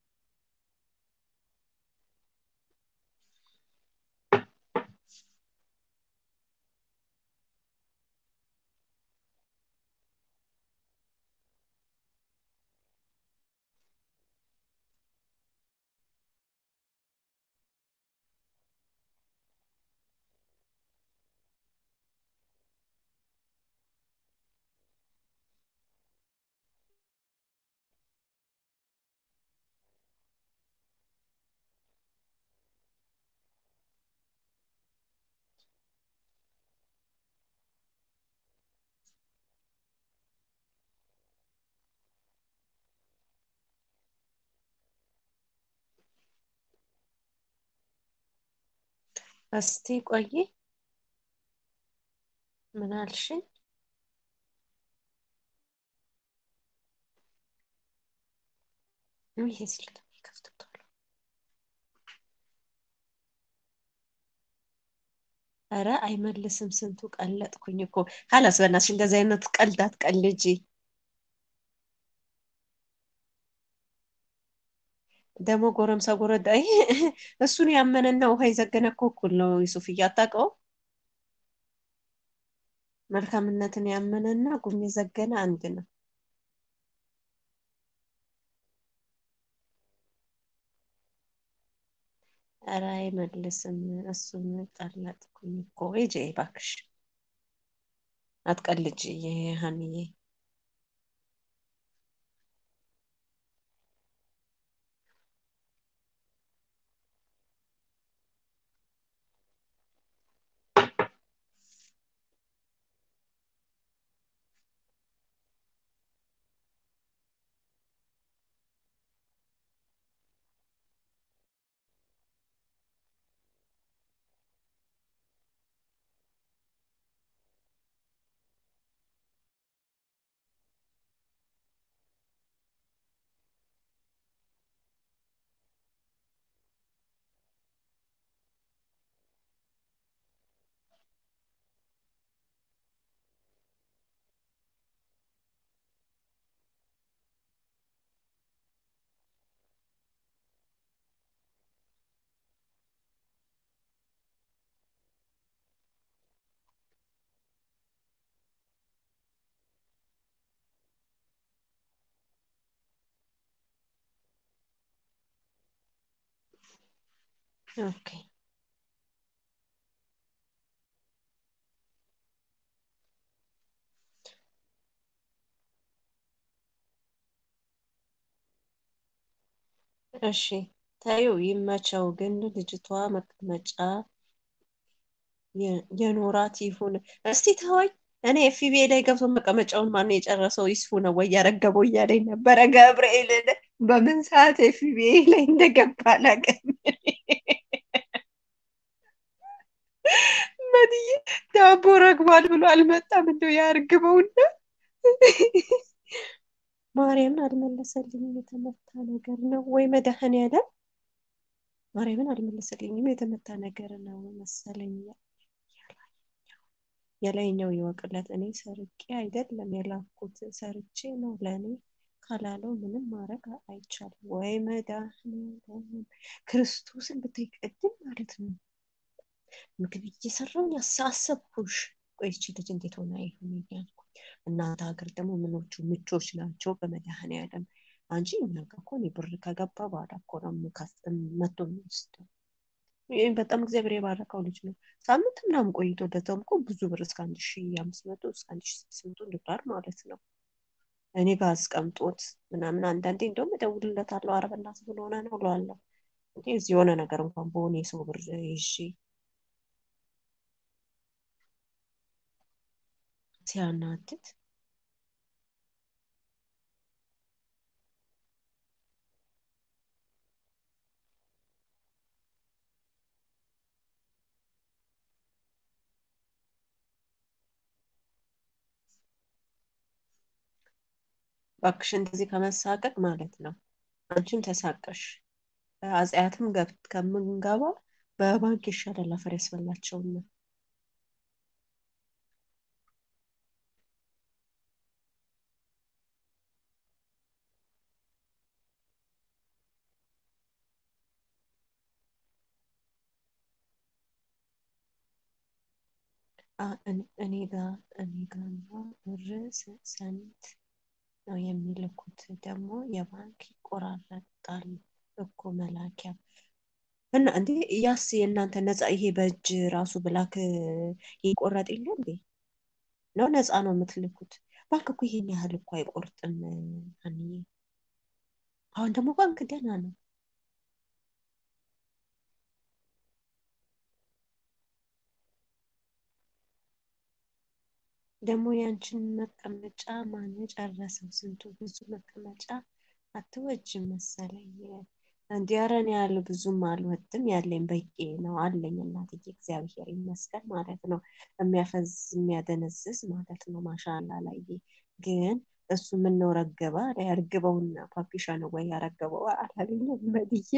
እስቲ ቆይ ምን አልሽኝ? ይሄ ስልክ ደግሞ ይከፍትብታል። ኧረ አይመልስም። ስንቱ ቀለጥኩኝ እኮ። ሀላስ በእናትሽ እንደዚህ አይነት ቀልድ አትቀልጂ። ደግሞ ጎረምሳ ጎረዳ ይሄ እሱን ያመነና ውሃ የዘገነ እኮ እኩል ነው። ዩሱፍ እያታውቀው መልካምነትን ያመነና ጉም የዘገነ አንድ ነው። ኧረ አይመልስም። እሱን ቀለጥኩኝ እኮ። ሂጂ እባክሽ አትቀልጂ ሀንዬ። ኦኬ እሺ ታዩ ይመቸው። ግን ልጅቷ መቀመጫ የኖራት ይሁን እስቲ ተወኝ። እኔ ኤፍቢኤ ላይ ገብቶ መቀመጫውን ማነው የጨረሰው? ይስፉ ነው ወይ ያረገበው እያለኝ ነበረ። ገብርኤልን በምን ሰዓት ኤፍቢኤ ላይ እንደገባ አላውቅም። መድዬ ዳቦ ረግቧል ብሎ አልመጣም። እንደው ያርግበውና ማርያምን አልመለሰልኝም። የተመታ ነገር ነው ወይ መድኃኔዓለም? ማርያምን አልመለሰልኝም። የተመታ ነገር ነው መሰለኝ። የላይኛው ይወቅለት። እኔ ሰርቄ አይደለም የላኩት፣ ሰርቼ ነው። ለእኔ ካላለው ምንም ማድረግ አይቻልም። ወይ መድኃኒዓለም ክርስቶስን ብታይ ቅድም ማለት ነው ምግብ እየሰራሁኝ አሰብኩሽ። ቆይ ይቺ ልጅ እንዴት ሆና ይሆን እያልኩ እናንተ ሀገር ደግሞ ምኖቹ ምቾች ናቸው በመድኃኒዓለም። አንቺ እኛ ጋ እኮ እኔ ብር ከገባ በኋላ እኮ ነው መቶ የሚወስደው። ይህ በጣም እግዚአብሔር የባረከው ልጅ ነው። ሳምንት ምናምን ቆይቶ ለዛውም እኮ ብዙ ብር እስከ 1500 እስከ 1600 ዶላር ማለት ነው እኔ ጋር አስቀምጦት ምናምን። አንዳንዴ እንደውም እደውልለታለሁ። ኧረ በእናትህ ምን ሆነህ ነው እለዋለሁ። እንዴ እዚህ የሆነ ነገር እንኳን በሆነ የሰው ብር ይዤ ሲያናድድ። እባክሽ እንደዚህ ከመሳቀቅ ማለት ነው አንቺም ተሳቀሽ አጽያትም ገብት ከምንገባ በባንክ ይሻላል። አፈር ያስበላቸውና እኔ ጋማ ብር ሰንት ነው የሚልኩት። ደግሞ የባንክ ይቆራረጣል እኮ መላኪያ እና እንዴ ያስ የእናንተ ነፃ ይሄ በእጅ ራሱ ብላክ ይቆረጥ የለ እንዴ? ነው ነፃ ነው የምትልኩት? ባንክ እኮ ይሄን ያህል እኮ አይቆርጥም አንዬ። አሁን ደግሞ ባንክ ደህና ነው። ደግሞ ያንቺን መቀመጫ ማን ጨረሰው? ስንቱ ብዙ መቀመጫ አትወጅም መሰለኝ። እንዲ ኧረ እኔ ያለ ብዙም አልወድም። ያለኝ በቂ ነው አለኝ እናትዬ፣ እግዚአብሔር ይመስገን ማለት ነው። የሚያፈዝ የሚያደነዝዝ ማለት ነው። ማሻላ ላይ ግን እሱ ምነው ረገበ አለ። ያርግበውና ፓፒሻ ነው ወይ ያረገበው አላለኝም መድዬ።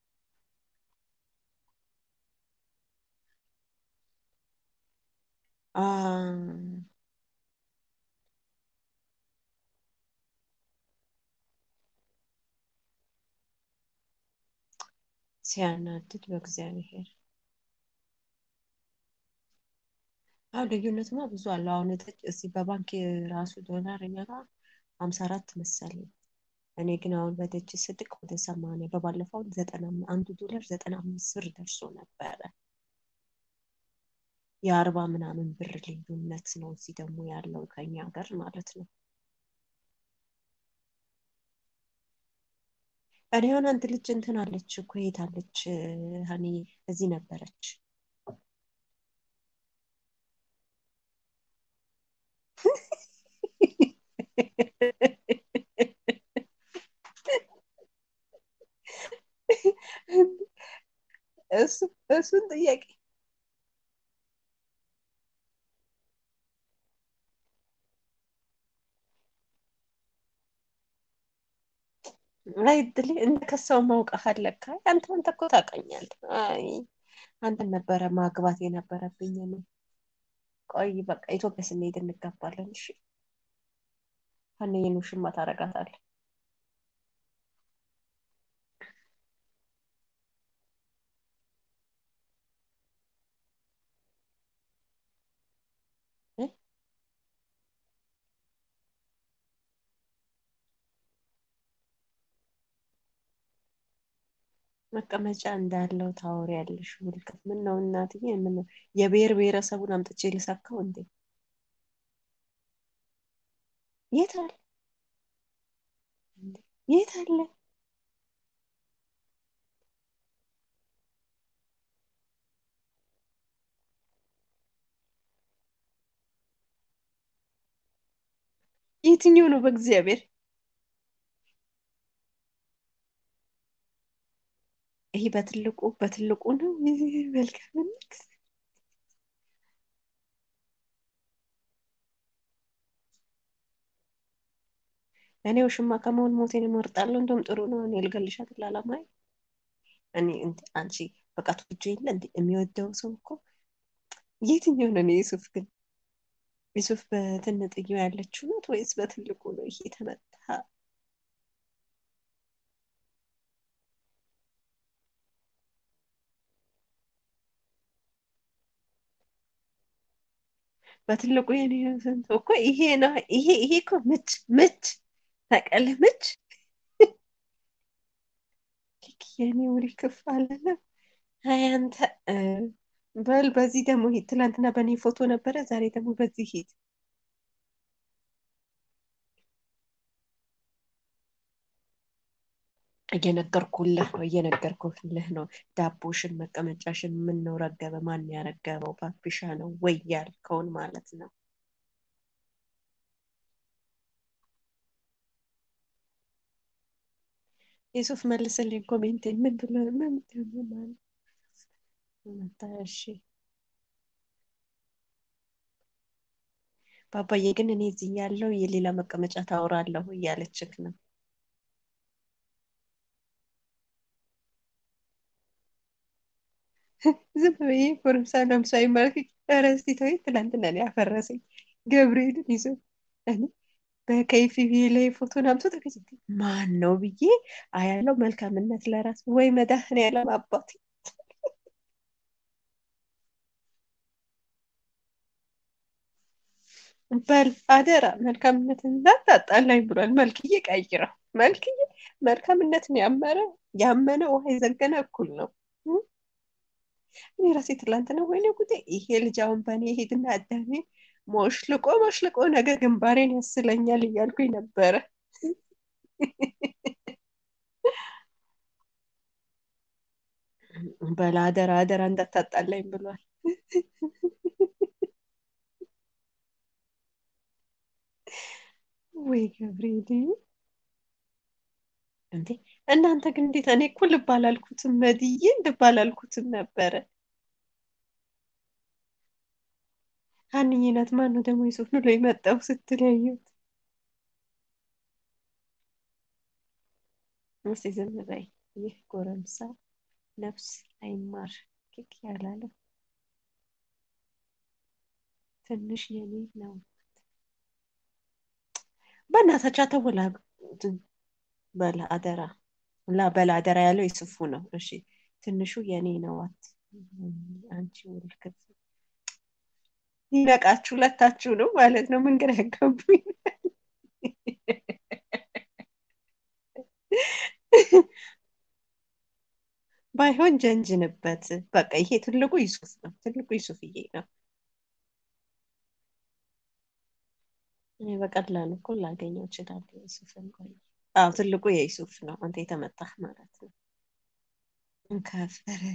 አ ሲያናድድ በእግዚአብሔር። አሁን ልዩነትማ ብዙ አለው። አሁን እዚህ በባንክ ራሱ ዶላር እኛ ጋር 54 መሰለኝ። እኔ ግን አሁን በደጅ ስልክ ወደ 80፣ በባለፈው 90 አንዱ ዶላር 95 ብር ደርሶ ነበረ። የአርባ ምናምን ብር ልዩነት ነው እዚህ ደግሞ ያለው ከኛ ሀገር ማለት ነው። እኔ አሁን አንድ ልጅ እንትን አለች እኮ የት አለች ሀኒ እዚህ ነበረች። እሱ እሱን ጥያቄ ላይ ድል እንደከሰው ማውቀህ አለካ። አንተ እኮ ታውቀኛለህ። አይ አንተን ነበረ ማግባት የነበረብኝ እኔ። ቆይ በቃ ኢትዮጵያ ስንሄድ እንጋባለን። እሺ ሀኒዬን ውሽማ ታረጋታለህ። እ? መቀመጫ እንዳለው ታወሪያለሽ። ውልቀት ምን ነው እናትዬ? ምን ነው የብሔር ብሔረሰቡን አምጥቼ ልሰካው እንዴ? የት አለ እንዴ? የት አለ? የትኛው ነው በእግዚአብሔር? ይሄ በትልቁ ነው። መልካምነት እኔ ውሽማ ከመሆን ሞቴን እመርጣለሁ። እንደውም ጥሩ ነው። እኔ ልገልሻት ላላማይ እኔ አንቺ በቃ ትውጁ የለ እንዴ የሚወደው ሰው እኮ የትኛው ነው? የሱፍ ግን የሱፍ በትንጥዬው ያለችው ናት ወይስ በትልቁ ነው? ይሄ ተመታ በትልቁ የኔ ስንት እኮ ይሄ ነው። ይሄ እኮ ምች ታውቃለህ? ምች ልክ የኔ ውል ክፍ አለለ። አይ አንተ እ፣ በል በዚህ ደግሞ ሂድ። ትላንትና በእኔ ፎቶ ነበረ፣ ዛሬ ደግሞ በዚህ ሂድ። እየነገርኩልህ ነው። ዳቦሽን መቀመጫሽን ምን ነው ረገበ? ማን ያረገበው? ፓፒሻ ነው ወይ ያልከውን ማለት ነው። የሱፍ መልስልኝ ኮሜንት ምን ብሎ ምን ማለት እሺ ባባዬ ግን እኔ እዚህ ያለው የሌላ መቀመጫ ታወራለሁ እያለችክ ነው። ዝም ብዬ ጎረምሳ ለምሳዊ ማለት ኧረ እስኪ ተወኝ። ትናንትና እኔ አፈረሰኝ ገብርኤልን ይዞ እኔ በከይፍዬ ላይ ፎቶን አምጥቶ ተከስቼ ማን ነው ብዬ አያለው። መልካምነት ለራስ ወይ መድኃኒዓለም አባቴ በል አደራ መልካምነትን እንዳታጣላኝ ብሏል። መልክዬ ቀይረው መልክዬ መልካምነትን ያመነ ውሃ የዘገነ እኩል ነው። እኔ ራሴ ትላንትና ወይኔ ጉዴ ይሄ ልጅ አሁን በእኔ ሄድና አዳሜ ሞሽልቆ ነገ ግንባሬን ያስለኛል እያልኩኝ ነበረ። በል አደራ አደራ እንዳታጣላኝ ብሏል። ወይ ገብርኤል እንዴ! እናንተ ግን እንዴት! እኔ እኮ ልብ አላልኩትም፣ መድዬ ልብ አላልኩትም ነበረ። ሀንዬ ናት። ማነው ደግሞ ይሱፍ ብሎ የመጣው ስትለያዩት? እስኪ ዝም በይ። ይህ ጎረምሳ ነፍስ አይማር ኪክ ያላለ ትንሽ የኔ ነው። በእናታቸው አተወላግ በላ አደራ በላ አደራ ያለው ይስፉ ነው። እሺ ትንሹ የኔ ነዋት። አንቺ ውልክት ይነቃችሁ ሁለታችሁ ነው ማለት ነው። ምን ግራ ያጋቡኝ። ባይሆን ጀንጅንበት። በቃ ይሄ ትልቁ ይሱፍ ነው። ትልቁ ይሱፍዬ ነው። እኔ በቀላሉ እኮ ላገኘው እችላለሁ ይሱፍን። ቆይ አዎ ትልቁ የይሱፍ ነው። አንተ የተመታህ ማለት ነው። ከፈረ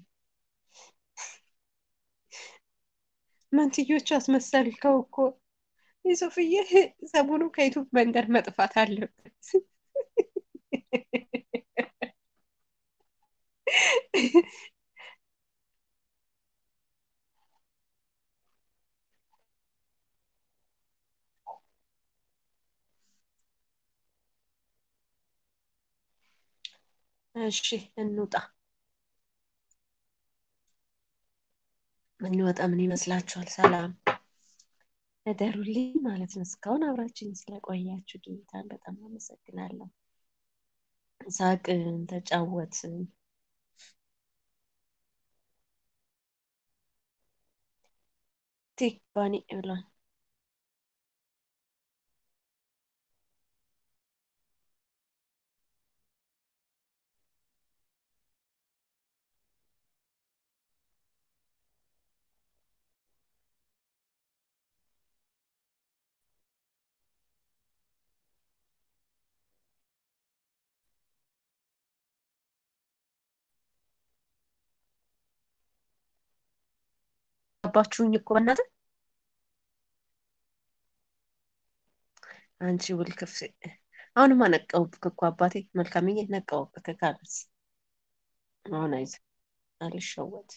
መንትዮቹ አስመሰልከው እኮ ይሱፍዬ። ሰሞኑ ከዩቱብ መንደር መጥፋት አለበት። እሺ እንውጣ። እንወጣ። ምን ይመስላችኋል? ሰላም እደሩልኝ ማለት ነው። እስካሁን አብራችኝ ስለቆያችሁ ጌታን በጣም አመሰግናለሁ። ሳቅን ተጫወትን። ቲክባኒ ብሏል። ገባችሁኝ እኮ በእናትህ አንቺ ውልክፍ። አሁንማ ነቃውብክ እኮ አባቴ መልካምዬ ነቃውብክ። ካለስ አሁን አይዞህ አልሸወት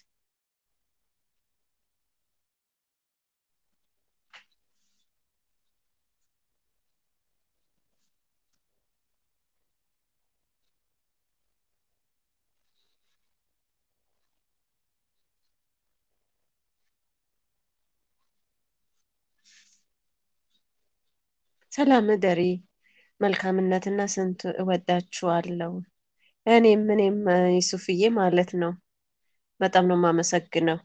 ሰላም እደሪ። መልካምነትና ስንት እወዳችኋለሁ። እኔም ዩሱፍዬ ማለት ነው። በጣም ነው የማመሰግነው።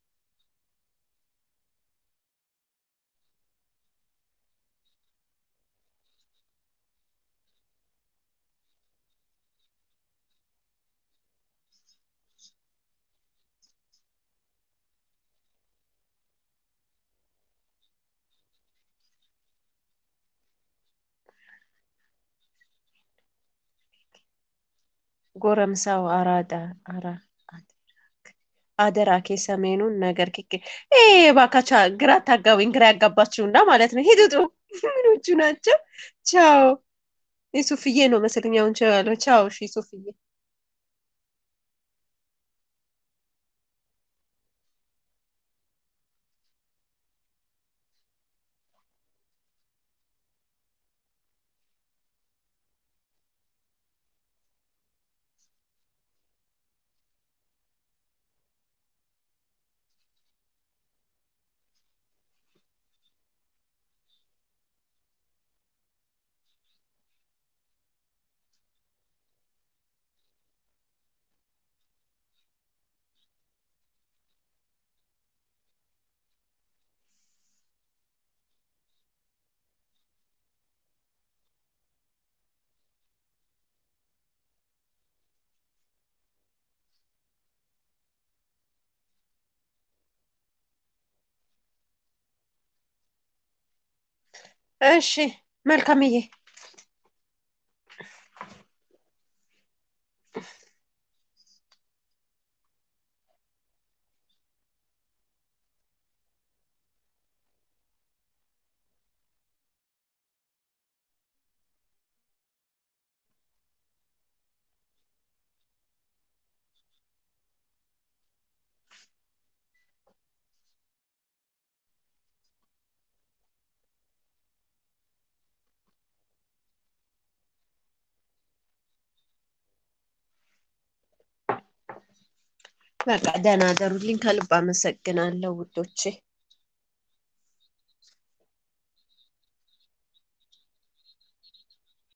ጎረምሳው አራዳ አራ አደራኬ ሰሜኑን ነገር ባካቻ ግራ አታጋቢኝ፣ ግራ ያጋባችሁና ማለት ነው። ሂዱጡ ምኖቹ ናቸው። ቻው። ዩሱፍዬ ነው መሰለኝ አሁን ቻው ያለው። ቻው። እሺ ዩሱፍዬ። እሺ መልካምዬ። በቃ ደህና አደሩልኝ። ከልብ አመሰግናለሁ ውዶቼ።